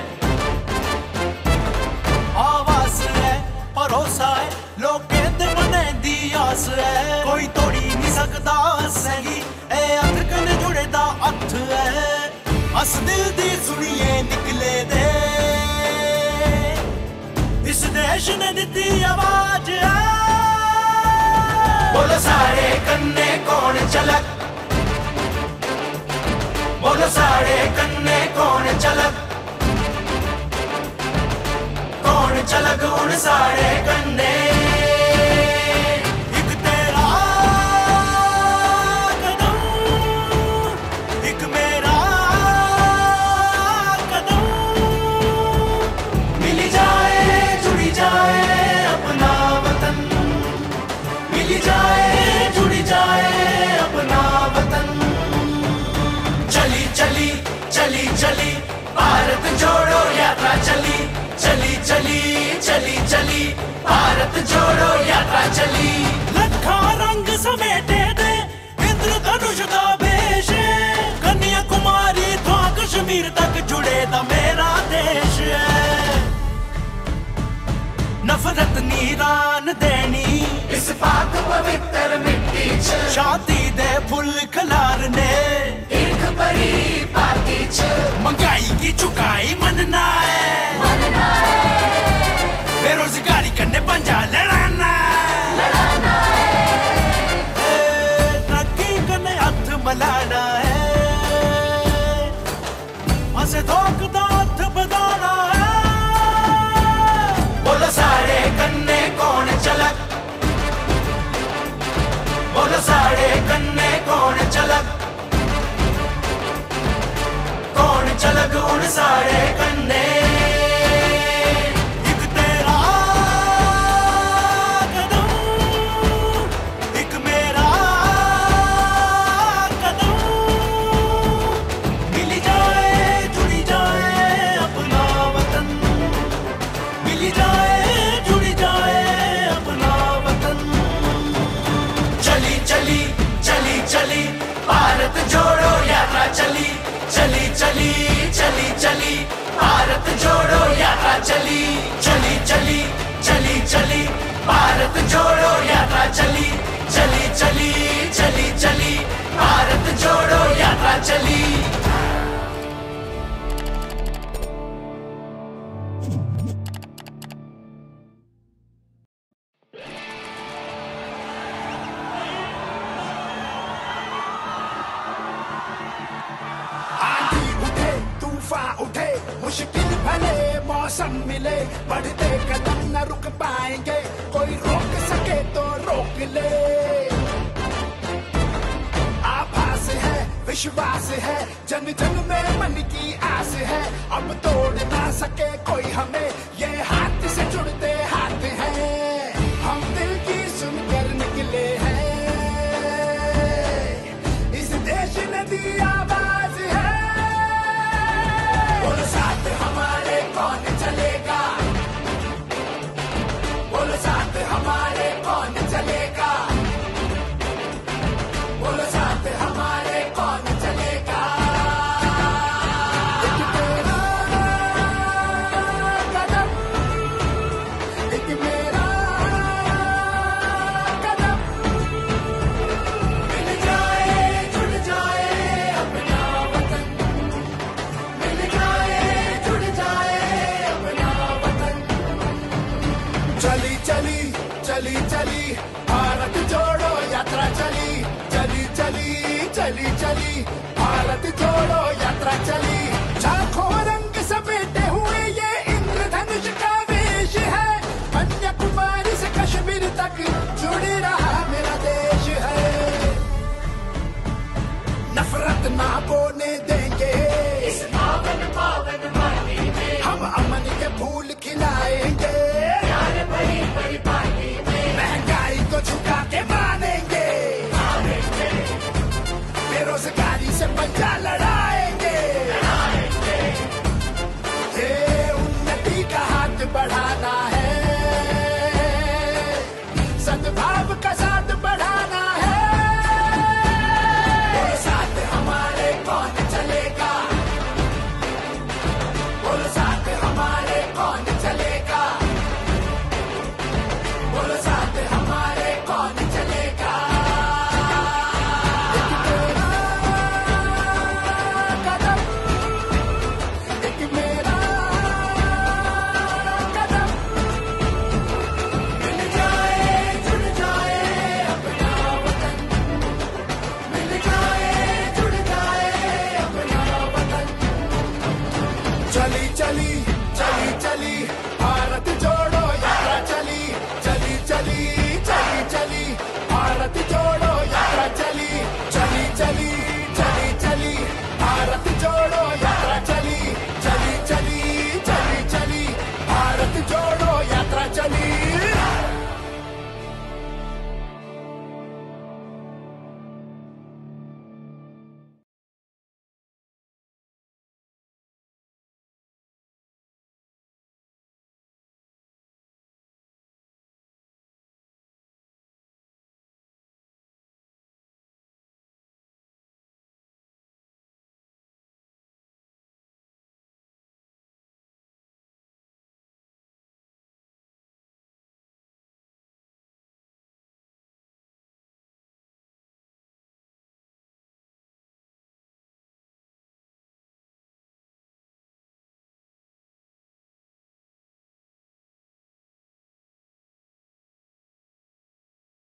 आवाज है भरोसा है लोके ते मने दी आस है, कोई तोड़ी नहीं सकदा सही ए अख कने जुड़े दा हथ है। अस दिल दी सुनिए निकले दे, इस देश ने दिती आवाज है। बोलो सारे कन्ने कौन चलक, बोलो सारे कन्ने कौन चलक, कौन चलक उन सारे कन्ने। एक तेरा कदम, एक मेरा कदम, मिल जाए जुड़ी जाए अपना वतन, मिल जाए जुड़ी जाए अपना वतन। चली चली चली चली भारत जोड़ो यात्रा चली, चली चली चली चली भारत जोड़ो यात्रा चली। लखा रंग समेटे दे इंद्र धनुष का भेष, कन्याकुमारी तो कश्मीर तक जुड़े दा मेरा देश है। नफरत नीरान देनी इस पाक पवित्र मिट्टी च, शांति दे फुल खलारने ईर्ख भरी पार्टी च। महंगाई की चुकाई मनना है, मनना है। बेरोजगारी करने पंजा लड़ाना, लड़ाना है। तरक्की करने हथ मलाना है, हंसे धोख दा हथ बदाना है। बोलो सारे कन्ने कौन चलक, बोलो सारे कन्ने कौन चलक, कौन चलक उन सारे कन्ने। एक तेरा कदम, एक मेरा कदम, मिल जाए जुड़ी जाए अपना वतन, मिल जाए जुड़ी जाए अपना वतन। चली चली चली चली भारत जोड़ो यात्रा चली, चली चली चली चली भारत जोड़ो यात्रा चली, चली चली चली चली भारत जोड़ो यात्रा चली, चली चली चली चली यात्रा चली। उठे मुश्किल भले मौसम मिले, बढ़ते कदम न रुक पाएंगे, कोई रोक सके तो रोक ले। आभास है विश्वास है, जन जन में मन की आस है, अब तोड़ ना सके कोई हमें, ये हाथ से जुड़ते हाथ हैं, हम दिल की सुनकर निकले हैं, इस देश ने दी आवाज है। बोलो साथ हमारे कौन चलेगा, बोलो साथ हमारे कौन चलेगा, बोलो साथ हमारे कौन चलेगा। एक तेरा कदम, एक मेरा कदम, मिल जाए जुड़ जाए अपना वतन, मिल जाए जुड़ जाए अपना वतन। चली चली चली चली भारत जोड़ो यात्रा चली, चली चली चली चली भारत जोड़ो यात्रा चली। झांको रंग समेटे हुए ये इंद्रधनुष का वेश है, कन्याकुमारी से कश्मीर तक जुड़ रहा मेरा देश है। नफरत ना बोने देंगे इस पावन पावन माटी में, हम अमन के फूल खिलाएंगे, प्यार भरी भरी पार्टी में, महंगाई को झुका के मानेंगे, बेरोजगारी से पंजा लड़ाएंगे, हे उन्नति का हाथ बढ़ाना है, सद्भाव का साथ बढ़ाना है। बोलो साथ हमारे कौन चलेगा, बोलो साथ हमारे कौन चलेगा, बोलो साथ हमारे कौन चलेगा। एक तेरा कदम, एक मेरा कदम, मिल जाए जुड़ जाए अपना वतन, मिल जाए जुड़ जाए अपना वतन। चली चली चली चली भारत जो